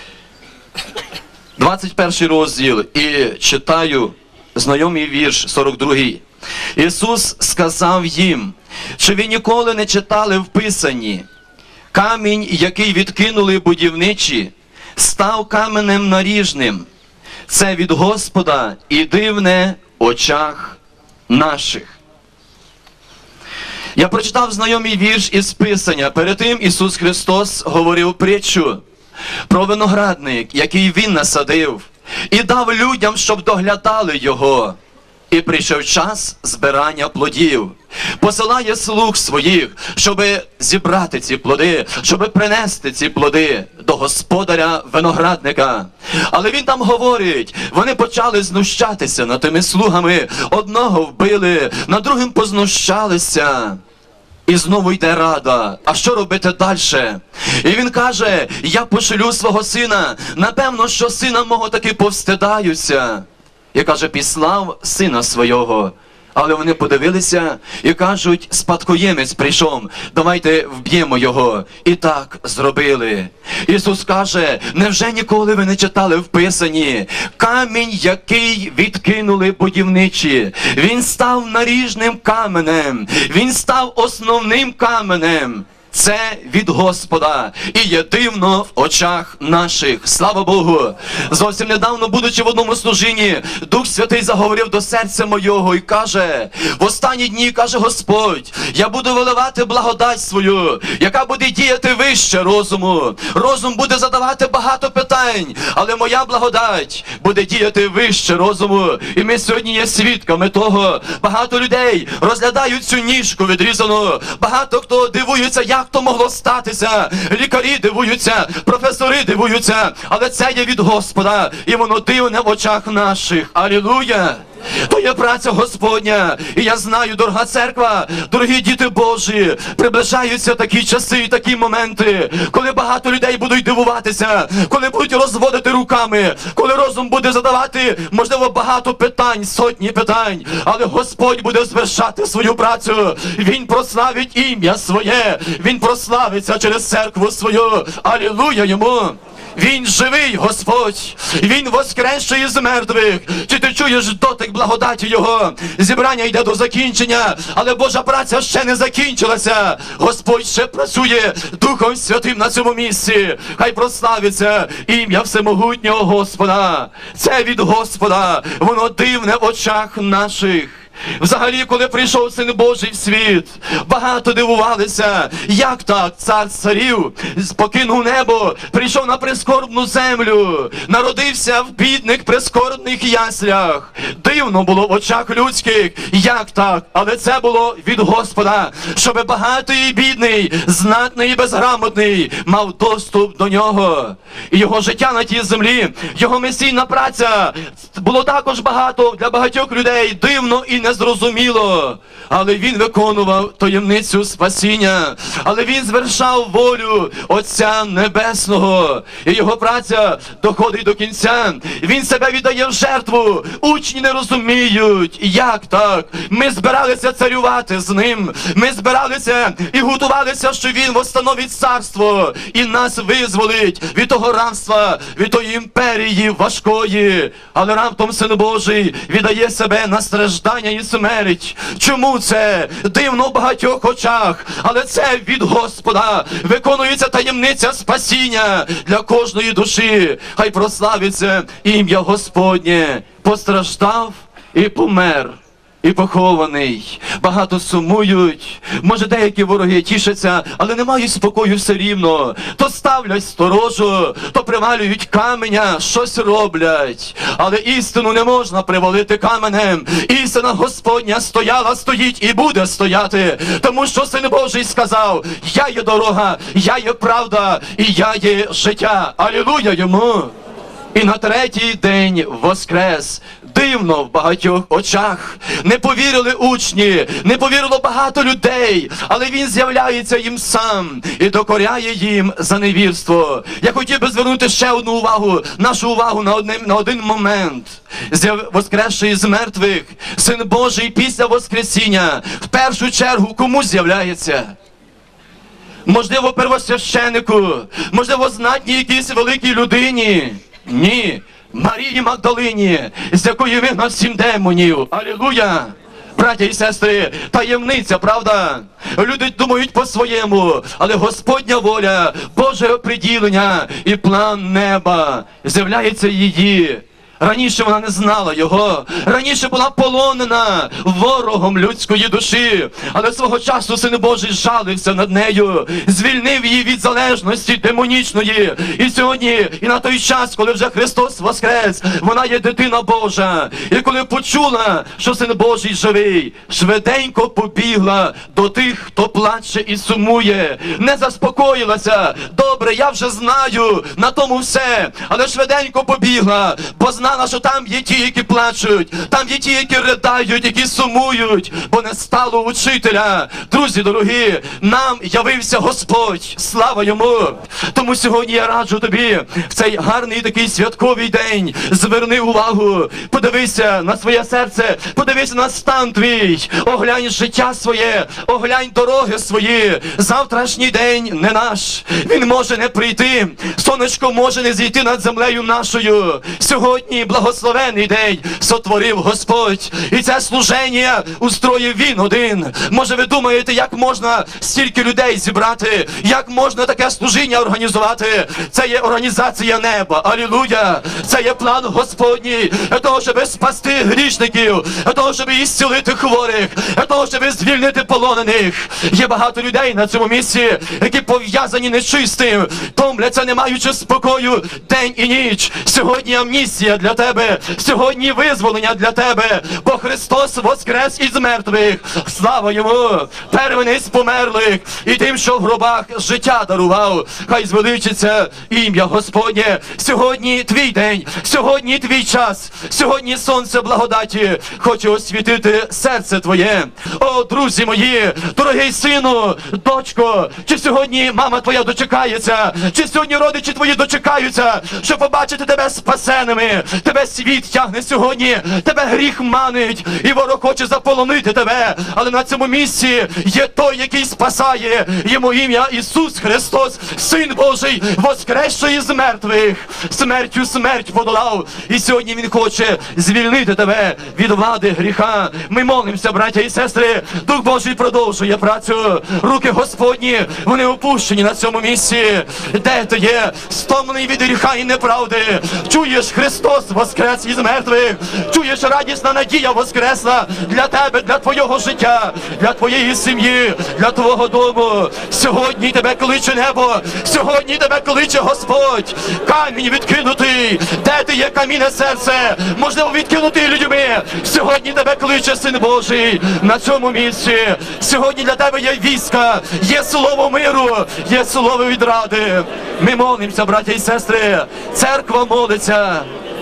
21 розділ, і читаю знайомий вірш, 42-й. Ісус сказав їм: чи ви ніколи не читали в Писанні? Камінь, який відкинули будівничі, став каменем наріжним. Це від Господа і дивне в очах наших. Я прочитав знайомий вірш із Писання. Перед тим Ісус Христос говорив притчу про виноградник, який Він насадив, і дав людям, щоб доглядали його. І прийшов час збирання плодів. Посилає слуг своїх, щоб зібрати ці плоди, щоб принести ці плоди до господаря виноградника. Але він там говорить, вони почали знущатися над тими слугами. Одного вбили, над другим познущалися. І знову йде рада. А що робити далі? І він каже: я пошлю свого сина. Напевно, що сина мого таки повстидаються. І каже, післав сина свого. Але вони подивилися і кажуть, спадкоємець прийшов, давайте вб'ємо його. І так зробили. Ісус каже, невже ніколи ви не читали в Писанні? Камінь, який відкинули будівничі, він став наріжним каменем, він став основним каменем. Це від Господа і є дивно в очах наших. Слава Богу! Зовсім недавно, будучи в одному служінні, Дух Святий заговорив до серця мого і каже, в останні дні, каже Господь, я буду виливати благодать свою, яка буде діяти вище розуму. Розум буде задавати багато питань, але моя благодать буде діяти вище розуму. І ми сьогодні є свідками того. Багато людей розглядають цю ніжку відрізану. Багато хто дивується, як то могло статися. Лікарі дивуються, професори дивуються, але це є від Господа, і воно дивне в очах наших. Алілуя! То є праця Господня. І я знаю, дорога церква, дорогі діти Божі, приближаються такі часи і такі моменти, коли багато людей будуть дивуватися, коли будуть розводити руками, коли розум буде задавати, можливо, багато питань, сотні питань, але Господь буде звершати свою працю. Він прославить ім'я своє, Він прославиться через церкву свою. Алілуя йому! Він живий, Господь, Він воскресший із мертвих. Чи ти чуєш дотик благодаті Його? Зібрання йде до закінчення, але Божа праця ще не закінчилася. Господь ще працює Духом Святим на цьому місці. Хай прославиться ім'я всемогутнього Господа. Це від Господа, воно дивне в очах наших. Взагалі, коли прийшов Син Божий в світ, багато дивувалися, як так цар царів покинув небо, прийшов на прискорбну землю, народився в бідних прискорбних яслях. Дивно було в очах людських, як так, але це було від Господа, щоб багатий і бідний, знатний і безграмотний мав доступ до нього. І його життя на тій землі, його месійна праця було також багато для багатьох людей дивно і незрозуміло, але він виконував таємницю спасіння, але він звершав волю Отця Небесного, і його праця доходить до кінця. Він себе віддає в жертву. Учні не розуміють, як так. Ми збиралися царювати з ним, ми збиралися і готувалися, що він восстановить царство і нас визволить від того рабства, від тої імперії важкої. Але раптом Син Божий віддає себе на страждання і смерть. Чому це? Дивно в багатьох очах, але це від Господа. Виконується таємниця спасіння для кожної душі. Хай прославиться ім'я Господнє. Постраждав і помер. І похований. Багато сумують. Може, деякі вороги тішаться, але не мають спокою все рівно. То ставлять сторожу, то привалюють каменя, щось роблять. Але істину не можна привалити каменем. Істина Господня стояла, стоїть і буде стояти. Тому що Син Божий сказав, я є дорога, я є правда і я є життя. Алілуя йому! І на третій день воскрес. Дивно в багатьох очах. Не повірили учні, не повірило багато людей, але він з'являється їм сам і докоряє їм за невірство. Я хотів би звернути ще одну увагу, нашу увагу на один момент. Воскресший з мертвих, Син Божий після Воскресіння в першу чергу кому з'являється? можливо, первосвященику, можливо, знатній якійсь великій людині. Ні. Марії Магдалині, з якої вигнав 7 демонів. Алілуя! Браття і сестри, таємниця, правда? Люди думають по-своєму, але Господня воля, Боже оприділення і план неба з'являється її. Раніше вона не знала його, раніше була полонена ворогом людської душі, але свого часу Син Божий жалився над нею, звільнив її від залежності демонічної. І сьогодні, і на той час, коли вже Христос воскрес, вона є дитина Божа. І коли почула, що Син Божий живий, швиденько побігла до тих, хто плаче і сумує. Не заспокоїлася. Добре, я вже знаю, на тому все. Але швиденько побігла, бо знала, що там є ті, які плачуть, там є ті, які ридають, які сумують, бо не стало учителя. Друзі дорогі, нам явився Господь, слава Йому. Тому сьогодні я раджу тобі в цей гарний такий святковий день, зверни увагу, подивися на своє серце, подивися на стан твій, оглянь життя своє, оглянь дороги свої. Завтрашній день не наш, він може не прийти, сонечко може не зійти над землею нашою. Сьогодні благословений день сотворив Господь. І це служення устроїв Він один. Може ви думаєте, як можна стільки людей зібрати? Як можна таке служіння організувати? Це є організація неба. Алілуя! Це є план Господній. Для того, щоб спасти грішників. Для того, щоб ісцілити хворих. Для того, щоб звільнити полонених. Є багато людей на цьому місці, які пов'язані нечистим. Томляться, не маючи спокою день і ніч. Сьогодні амністія для тебе, сьогодні визволення для тебе, бо Христос воскрес із мертвих. Слава Йому! Первенець померлих і тим, що в гробах життя дарував. Хай звеличиться ім'я Господнє. Сьогодні твій день, сьогодні твій час, сьогодні сонце благодаті хоче освітити серце твоє. О, друзі мої, дорогий сину, дочко, чи сьогодні мама твоя дочекається, чи сьогодні родичі твої дочекаються, щоб побачити тебе спасеними. Тебе світ тягне сьогодні, тебе гріх манить, і ворог хоче заполонити тебе. Але на цьому місці є той, який спасає. Йому ім'я Ісус Христос, Син Божий, воскресший з мертвих. Смертю смерть подолав. І сьогодні Він хоче звільнити тебе від влади гріха. Ми молимося, браття і сестри. Дух Божий продовжує працю. Руки Господні, вони опущені на цьому місці. Де ти є? Стомлений від гріха і неправди. Чуєш, Христос воскрес із мертвих. Чуєш, радісна надія воскресла для тебе, для твого життя, для твоєї сім'ї, для твого дому. Сьогодні тебе кличе небо, сьогодні тебе кличе Господь. Камінь відкинутий. Де ти є, камінне серце? Можливо, відкинутий людьми. Сьогодні тебе кличе Син Божий на цьому місці. Сьогодні для тебе є вістка, є слово миру, є слово відради. Ми молимося, браття і сестри. Церква молиться.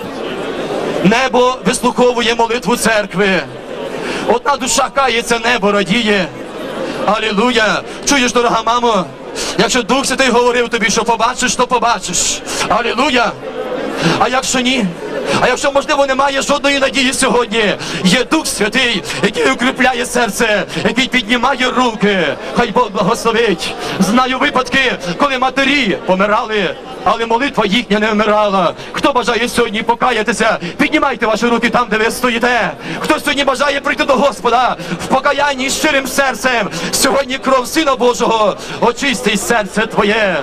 Небо вислуховує молитву церкви. Одна душа кається, небо радіє. Алілуя! Чуєш, дорога мамо? Якщо Дух Святий говорив тобі, що побачиш, то побачиш. Алілуя! А якщо ні? А якщо, можливо, немає жодної надії сьогодні, є Дух Святий, який укріпляє серце, який піднімає руки. Хай Бог благословить. Знаю випадки, коли матері помирали, але молитва їхня не вмирала. Хто бажає сьогодні покаятися, піднімайте ваші руки там, де ви стоїте. Хто сьогодні бажає прийти до Господа в покаянні з щирим серцем, сьогодні кров Сина Божого очистить серце твоє.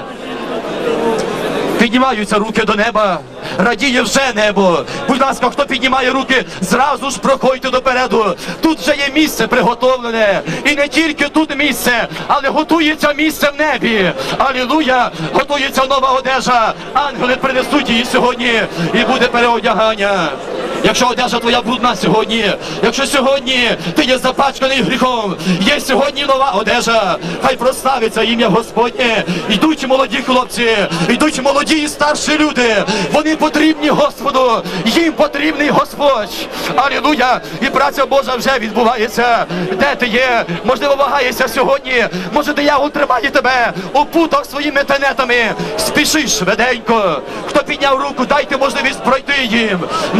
Піднімаються руки до неба, радіє вже небо. Будь ласка, хто піднімає руки, зразу ж проходьте допереду. Тут вже є місце приготовлене. І не тільки тут місце, але готується місце в небі. Алілуя! Готується нова одежа. Ангели принесуть її сьогодні і буде переодягання. Якщо одежа твоя брудна сьогодні, якщо сьогодні ти є запачканий гріхом, є сьогодні нова одежа, хай прославиться ім'я Господнє. Йдуть молоді хлопці, йдуть молоді і старші люди. Вони потрібні Господу, їм потрібний Господь. Алілуя! І праця Божа вже відбувається. Де ти є? Можливо, вагаєшся сьогодні. Може, диявол тримає тебе у путах своїми тенетами. Спіши швиденько. Хто підняв руку, дайте можливість пройти їм. Небо радіє.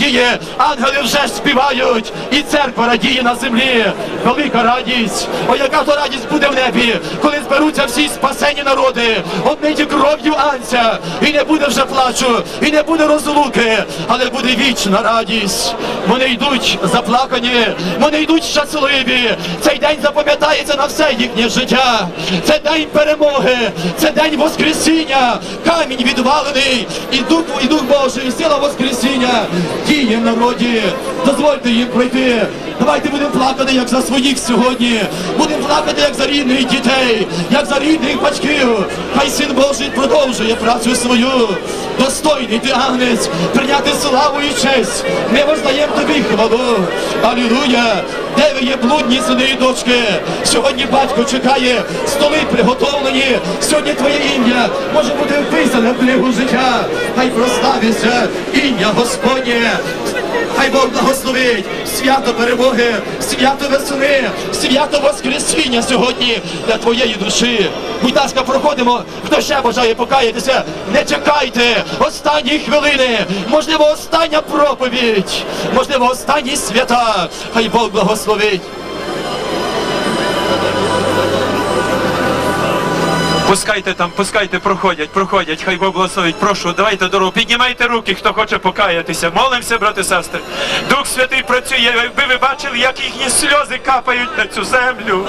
радіє, ангели вже співають, і церква радіє на землі. Велика радість. О, яка то радість буде в небі, коли зберуться всі спасені народи, обмиті кров'ю Анця, і не буде вже плачу, і не буде розлуки, але буде вічна радість. Вони йдуть заплакані, вони йдуть щасливі. Цей день запам'ятається на все їхнє життя. Це день перемоги, це день Воскресіння. Камінь відвалений, і Дух Божий, і сила Воскресіння діє в народі. Дозвольте їм пройти. Давайте будемо плакати, як за своїх сьогодні. Будемо плакати, як за рідних дітей, як за рідних батьків. Хай Син Божий продовжує працю свою. Достойний ти, Агнець, прийняти славу і честь. Ми воздаємо тобі хвалу. Алілуя! Де ви є, блудні сини і дочки? Сьогодні батько чекає, столи приготовлені. Сьогодні твоє ім'я може бути вписане в книгу життя. Хай прославиться ім'я Господнє. Хай Бог благословить свято перемоги, свято весни, свято Воскресіння сьогодні для твоєї душі. Будь ласка, проходимо. Хто ще бажає покаятися, не чекайте останні хвилини. Можливо, остання проповідь, можливо, останні свята. Хай Бог благословить. Пускайте там, пускайте, проходять, хай Бог благословить. Прошу, давайте дорогу, піднімайте руки, хто хоче покаятися. Молимося, брати, сестри. Дух Святий працює, якби ви бачили, як їхні сльози капають на цю землю.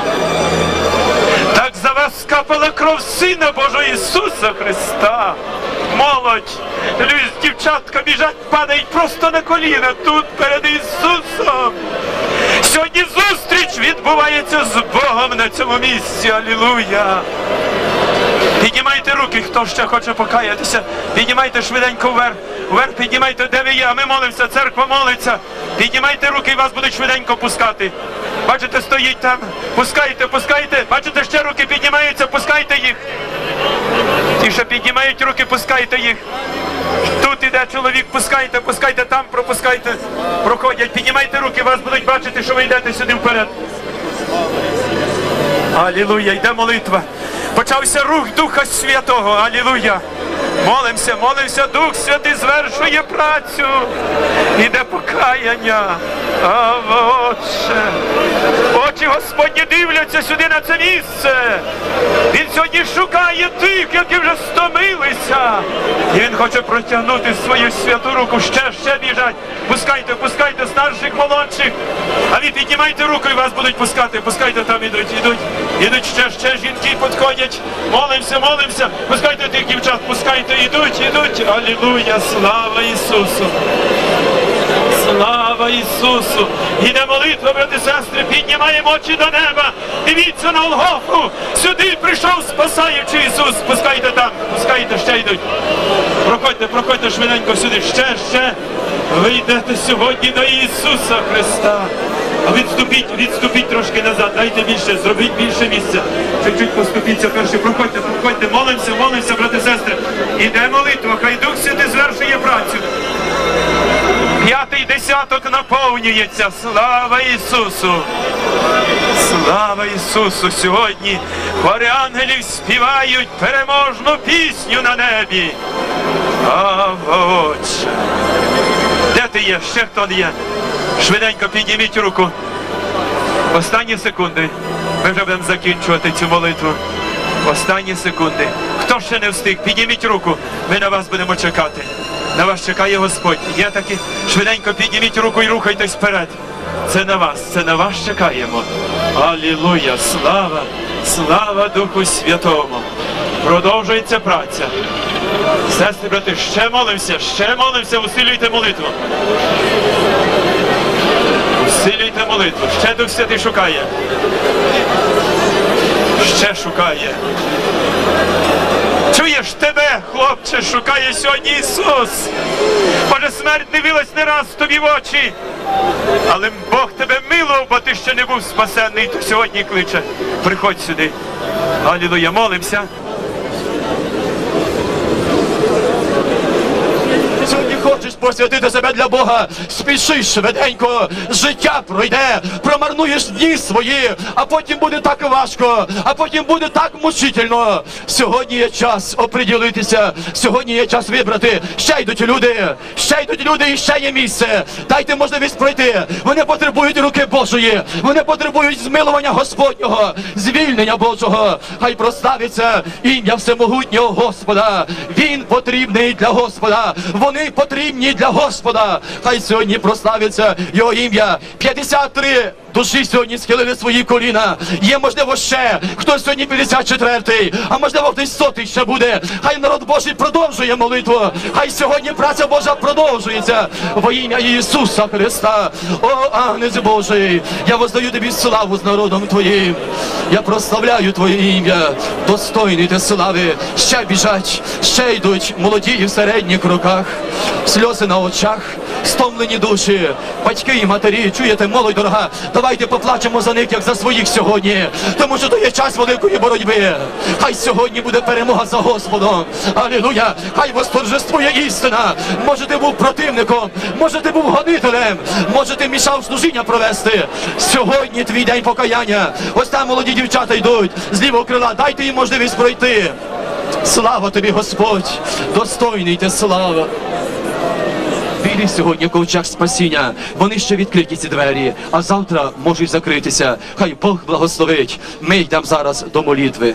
Так за вас скапала кров Сина Божого Ісуса Христа. Молодь, дівчатка біжать, падають просто на коліна тут перед Ісусом. Сьогодні зустріч відбувається з Богом на цьому місці. Алілуя! Піднімайте руки, хто ще хоче покаятися. Піднімайте швиденько вверх. Вверх піднімайте, де ви є. А ми молимося, церква молиться. Піднімайте руки, і вас будуть швиденько пускати. Бачите, стоїть там. Пускайте, пускайте. Бачите, ще руки піднімаються, пускайте їх. Ті, що піднімають руки, пускайте їх. Тут іде чоловік, пускайте, пускайте, там пропускайте. Проходять, піднімайте руки, вас будуть бачити, що ви йдете сюди вперед. Алілуя, йде молитва. Почався рух Духа Святого. Алілуя. Молимося, молимося, Дух Святий звершує працю. Іде покаяння. Отче. Очі Господні дивляться сюди на це місце. Він сьогодні шукає тих, які вже стомилися. І Він хоче протягнути свою святу руку. Ще біжать. Пускайте, пускайте старших, молодших. А ви піднімайте руку, і вас будуть пускати. Пускайте, там ідуть. Ідуть ще жінки підходять. Молимося, молимося. Пускайте тих дівчат, пускайте, ідуть. Алілуя, слава Ісусу. Слава Ісусу! Іде молитва, брати і сестри, піднімаємо очі до неба. Дивіться на Голгофу. Сюди прийшов спасаючий Ісус. Пускайте там, пускайте, ще йдуть. Проходьте швиденько сюди. Ще. Ви йдете сьогодні до Ісуса Христа. А відступіть трошки назад, дайте більше, зробіть більше місця. Чуть-чуть поступіться перші. Проходьте, молимося, брати і сестри. Іде молитва, хай Дух Святий звершує працю. П'ятий десяток наповнюється. Слава Ісусу! Слава Ісусу! Сьогодні хори ангелів співають переможну пісню на небі. Отче! Де ти є? Ще хто є? Швиденько підніміть руку. Останні секунди. Ми вже будемо закінчувати цю молитву. Останні секунди. Хто ще не встиг, підніміть руку. Ми на вас будемо чекати. На вас чекає Господь. Є такі, швиденько підніміть руку і рухайтесь вперед. Це на вас чекаємо. Алілуя, слава Духу Святому. Продовжується праця. Сестри, брати, ще молимося, усилюйте молитву. Усилюйте молитву. Ще Дух Святий шукає. Ще шукає. Чуєш, тебе, хлопче, шукає сьогодні Ісус. Може, смерть дивилась не раз тобі в очі, але Бог тебе милував, бо ти ще не був спасенний, то сьогодні кличе. Приходь сюди. Алілуя, молимося. сьогодні хочеш посвятити себе для Бога, спіши швиденько, життя пройде, промарнуєш дні свої, а потім буде так важко, а потім буде так мучительно. Сьогодні є час оприділитися, сьогодні є час вибрати. Ще йдуть люди і ще є місце. Дайте можливість пройти. Вони потребують руки Божої, вони потребують змилування Господнього, звільнення Божого. Хай прославиться ім'я всемогутнього Господа. Він потрібний для Господа. Вони потрібні для Господа. Хай сьогодні прославиться його ім'я. 53 душі сьогодні схилили свої коліна. Є, можливо, ще хтось сьогодні 54-й, а можливо, хтось 100-й ще буде. Хай народ Божий продовжує молитву. Хай сьогодні праця Божа продовжується во ім'я Ісуса Христа. О, Агнець Божий, я воздаю тобі славу з народом твоїм. Я прославляю твоє ім'я. Достойний ти слави. Ще біжать, ще йдуть молоді і в середніх роках. Сльози на очах, стомлені душі. Батьки і матері, чуєте, молодь дорога, давайте поплачемо за них, як за своїх сьогодні. Тому що то є час великої боротьби. Хай сьогодні буде перемога за Господом. Алілуя! Хай восторжествує істина. Може ти був противником, може ти був гонителем, може ти мішав служіння провести. Сьогодні твій день покаяння. Ось там молоді дівчата йдуть з лівого крила. Дайте їм можливість пройти. Слава тобі, Господь! Достойний ти слава! Війди сьогодні ковчег спасіння. Вони ще відкриті ці двері, а завтра можуть закритися. Хай Бог благословить. Ми йдемо зараз до молитви.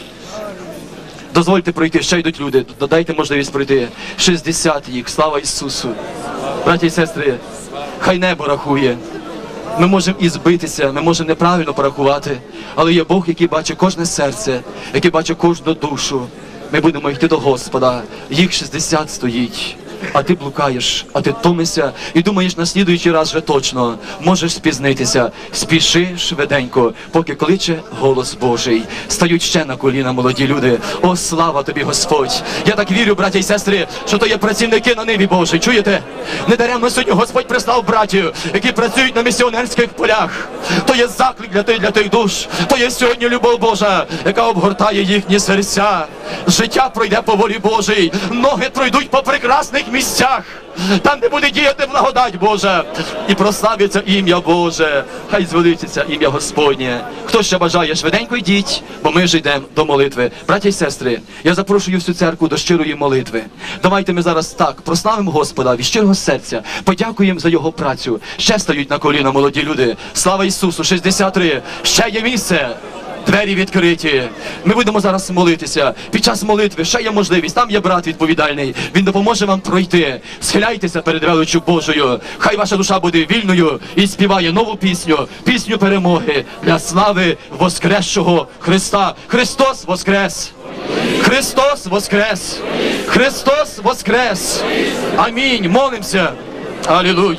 Дозвольте пройти, ще йдуть люди. Додайте можливість пройти. 60 їх. Слава Ісусу. Браті і сестри, хай небо рахує. Ми можемо і збитися, ми можемо неправильно порахувати, але є Бог, який бачить кожне серце, який бачить кожну душу. Ми будемо йти до Господа. Їх 60 стоїть. А ти блукаєш, а ти томишся і думаєш, на слідуючий раз вже точно можеш спізнитися. Спіши швиденько, поки кличе голос Божий. Стають ще на коліна молоді люди. О, слава тобі, Господь! Я так вірю, браті і сестри, що то є працівники на ниві Божій. Чуєте? Недаремно сьогодні Господь прислав братів, які працюють на місіонерських полях. То є заклик для тих душ. То є сьогодні любов Божа, яка обгортає їхні серця. Життя пройде по волі Божій. Ноги пройдуть по прекрасних місцях, там, де буде діяти благодать Божа, і прославиться ім'я Боже. Хай звеличиться ім'я Господнє. Хто ще бажає, швиденько йдіть, бо ми вже йдемо до молитви. Браті і сестри, я запрошую всю церкву до щирої молитви. Давайте ми зараз так прославимо Господа від щирого серця, подякуємо за Його працю. Ще стають на коліна молоді люди. Слава Ісусу! 63. Ще є місце. Двері відкриті. Ми будемо зараз молитися. Під час молитви ще є можливість. Там є брат відповідальний. Він допоможе вам пройти. Схиляйтеся перед величчю Божою. Хай ваша душа буде вільною і співає нову пісню. Пісню перемоги для слави воскресшого Христа. Христос воскрес! Христос воскрес! Христос воскрес! Амінь. Молимося. Алілуя.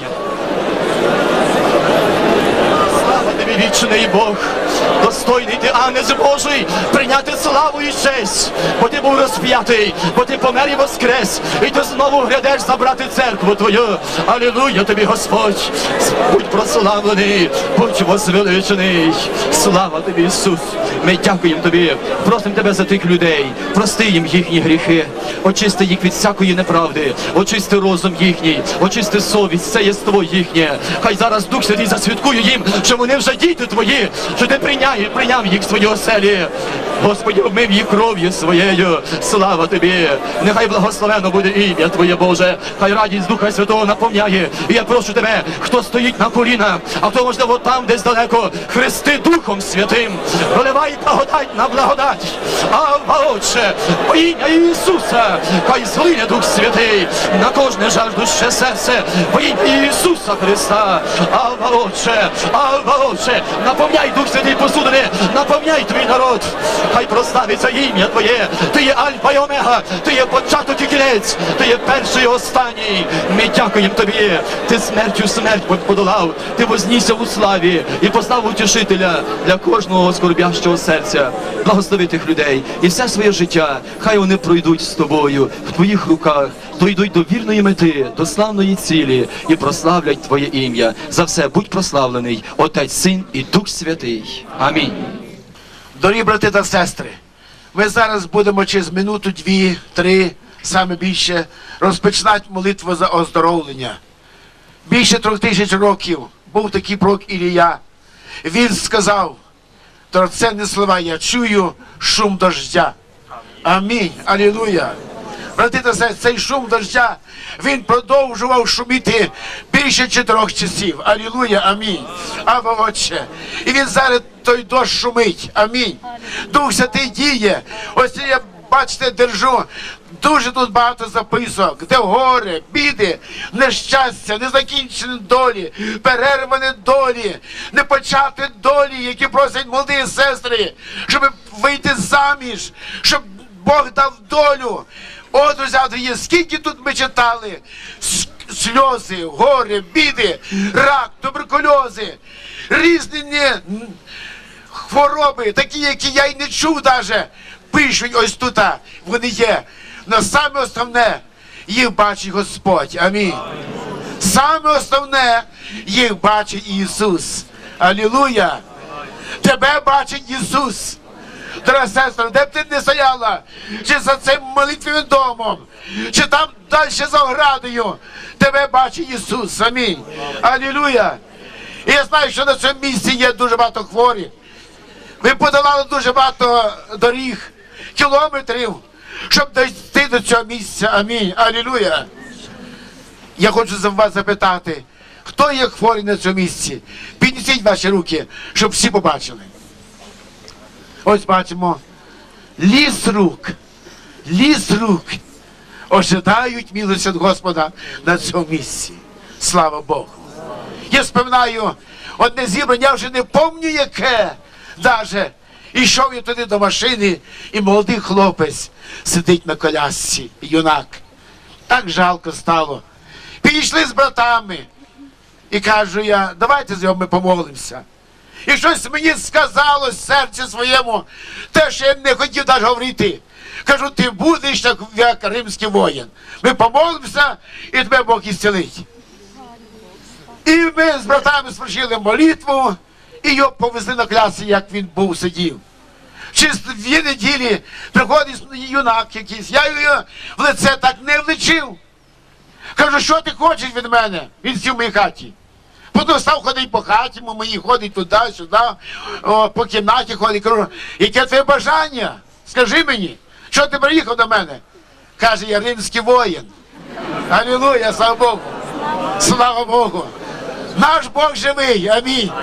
Слава тобі, вічний Бог! Достойний ти, Агнець Божий, прийняти славу і честь, бо ти був розп'ятий, бо ти помер і воскрес, і ти знову грядеш забрати церкву твою. Алілуя тобі, Господь! Будь прославлений, будь возвеличений. Слава тобі, Ісус! Ми дякуємо тобі, просимо тебе за тих людей, прости їм їхні гріхи, очисти їх від всякої неправди, очисти розум їхній, очисти совість, це єство їхнє. Хай зараз Дух Святий засвідкує їм, що вони вже діти твої, що ти прийняв їх в свої оселі. Господи, обмив їх кров'ю своєю. Слава тобі! Нехай благословено буде ім'я Твоє, Боже. Хай радість Духа Святого наповняє. І я прошу тебе, хто стоїть на колінах, а хто, можливо, там десь далеко, хрести Духом Святим. Виливай благодать на благодать. Ава, Отче, во ім'я Ісуса, хай злине Дух Святий на кожне жаждуще серце. Во ім'я Ісуса Христа. Ава, Отче, наповняй Дух Святий посудини, наповняй твій народ. Хай прославиться ім'я Твоє. Ти є Альфа і Омега, Ти є початок і кінець, Ти є перший і останній. Ми дякуємо Тобі. Ти смертю смерть подолав, Ти вознісся у славі і послав утішителя для кожного скорбящого серця. Благослови тих людей і все своє життя. Хай вони пройдуть з Тобою в Твоїх руках, дойдуть до вірної мети, до славної цілі і прославлять Твоє ім'я. За все будь прославлений Отець, Син і Дух Святий. Амінь. Дорогі брати та сестри, ми зараз будемо через минуту, 2-3 саме більше розпочинати молитву за оздоровлення. Більше 3000 років був такий пророк Ілія. Він сказав, то це не слова, я чую шум дождя. Амінь. Алілуя. Брати та сестри, цей шум дождя, він продовжував шуміти більше 4 часів. Алілуя, амінь. Ава, Отче. І він зараз той дощ шумить. Амінь. Дух Святий діє. Ось я, бачите, держу дуже тут багато записок, де горе, біди, нещастя, незакінчені долі, перервані долі, непочаті долі, які просять молоді сестри, щоб вийти заміж, щоб Бог дав долю. О, друзі, скільки тут ми читали сльози, горе, біди, рак, туберкульози, різні хвороби, такі, які я й не чув даже, пишуть ось тут, вони є. Но саме основне, їх бачить Господь. Амінь. Саме основне, їх бачить Ісус. Алілуя. Тебе бачить Ісус. Дорога сестра, де б ти не стояла, чи за цим молитвенним домом, чи там далі за оградою, тебе бачить Ісус. Амінь. Алілуя. І я знаю, що на цьому місці є дуже багато хворих. Ви подолали дуже багато доріг, кілометрів, щоб дійти до цього місця. Амінь. Алілуя. Я хочу за вас запитати, хто є хворий на цьому місці? Піднесіть ваші руки, щоб всі побачили. Ось бачимо, ліс рук ожидають милості від Господа на цьому місці. Слава Богу. Я споминаю одне зібрання, я вже не пам'ятаю яке, даже. Ішов я туди до машини, і молодий хлопець сидить на колясці, юнак. Так жалко стало. Підійшли з братами. І кажу я, давайте з ним ми помолимося. І щось мені сказало в серці своєму, те, що я не хотів навіть говорити. Кажу, ти будеш як римський воїн. Ми помолимося, і тебе Бог ісцелить. І ми з братами спросили молитву, і його повезли на колясці, як він був, сидів. Через 2 неділі приходить юнак якийсь, я його в лице так не влечив. Кажу, що ти хочеш від мене? Він сів в моїй хаті. Потім став ходити по хаті, мені ходить туди-сюди, по кімнаті ходить. Кажу, яке твоє бажання? Скажи мені, що ти приїхав до мене? Каже, я римський воїн. Алілуя, слава Богу. Слава Богу. Наш Бог живий, амінь.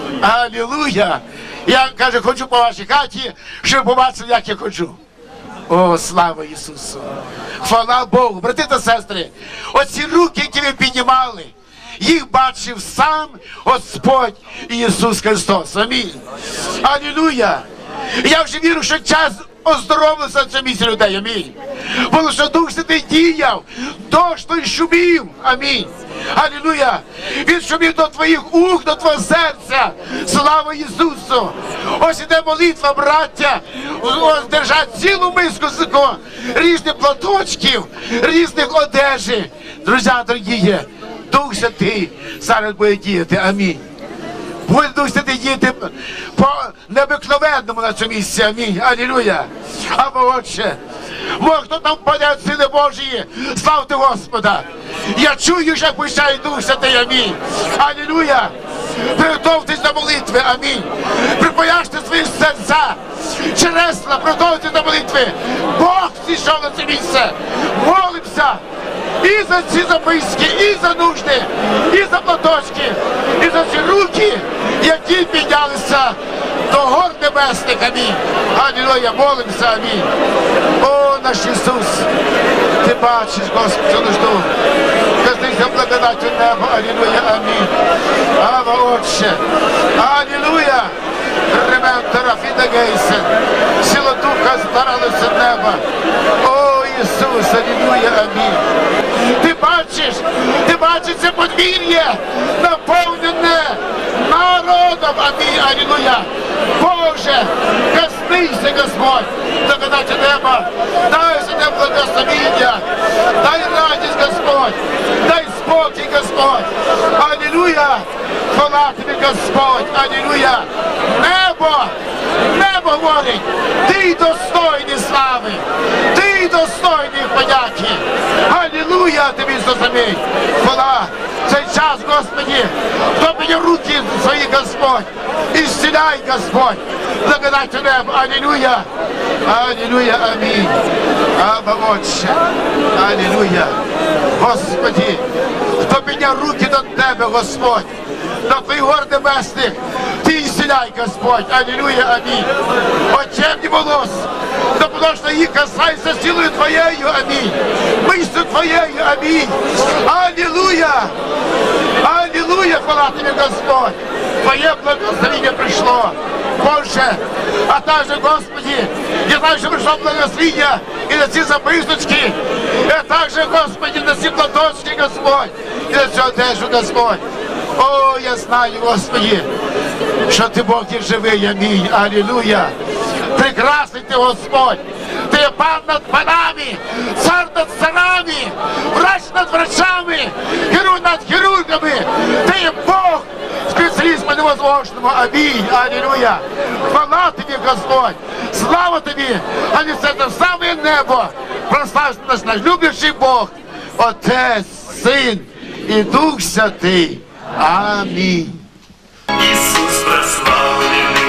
Алілуя. Я, каже, ходжу по вашій хаті, щоб побачили, як я ходжу. О, слава Ісусу. Хвала Богу. Брати та сестри, оці руки, які ви піднімали, їх бачив сам Господь Ісус Христос. Амінь. Алілуя. Я вже вірю, що час оздоровився в цьому місці людей. Амінь. Бо що Дух Святий діяв, дощ той шумів. Амінь. Алілуя. Він шумів до твоїх ух, до твого серця. Слава Ісусу. Ось іде молитва, браття. Ось держать цілу миску різних платочків, різних одежі. Друзі, дорогі, Дух Святий зараз буде діяти. Амінь. Буде Дух Святий діяти по необикновенному на цьому місці. Амінь. Алілуя. Або Отче. Бог, хто там впаде від сили Божої, славте Господа. Я чую, як пущає Дух Святий. Амінь. Алілуя. Приготовтесь до молитви. Амінь. Припояжте свої серця. Чересла, приготовтесь до молитви. Бог зійшов на це місце. Молимося. І за ці записки, і за нужди, і за платочки, і за ці руки, які піднялися до гор небесних. Амінь. Алілуя, молимося. Амінь. О, наш Ісус, ти бачиш, Господи, цю нужду. Коснися благодаттю неба. Алілуя, амінь. Ава, Отче. Алілуя. Рементора Фідагейсен. Сила Духа збиралася неба. О, Ісус, алілуя, амінь. Ти бачиш це подвір'я, наповнене народом. Амінь, алілуя. Боже, коснися, Господь, благодаттю неба. Дай себе благословіння. Дай радість, Господь. Дай спокій, Господь. Алілуя. Хвала тобі, Господь. Алілуя. Небо говорить, ти достойний слави. Ти Ти достойний подяки. Алілуя тобі, Ісус, амінь. Хвала. Цей час, Господи, хто мені руки свої, Господь, исцеляй, Господь. Благодать Тебе. Алілуя. Алілуя, амінь. Аба, Отче. Алілуя. Господи, хто підняв руки до Тебе, Господь, до Твоїх гор небесних, Ти исцеляй, Господь. Алілуя, амінь. Очемні волос, тому що їх касається силою Твоєю, амінь. Мислю Твоєю, амінь. Алілуя. Алілуя, хвала Тобі, Господь. Твоє благословення прийшло. Боже, а также, Господи, я знаю, что пришло благословение и на ці записочки, и также, Господи, на ці платочки, Господь, и на цю одежу, Господь. О, я знаю, Господи, що Ти Бог є живий, амінь, алілуя. Прекрасний Ти, Господь, Ти є пан над панами, цар над царами, врач над врачами, хірург над хірургами, Ти є Бог, специалист по невозможному, аминь, аллилуйя. Хвала Тебе, Господь, слава Тебе, а не це саме небо, прослався наш любящий Бог, Отець, Син і Дух Святий. Амінь. Ісус прославлений.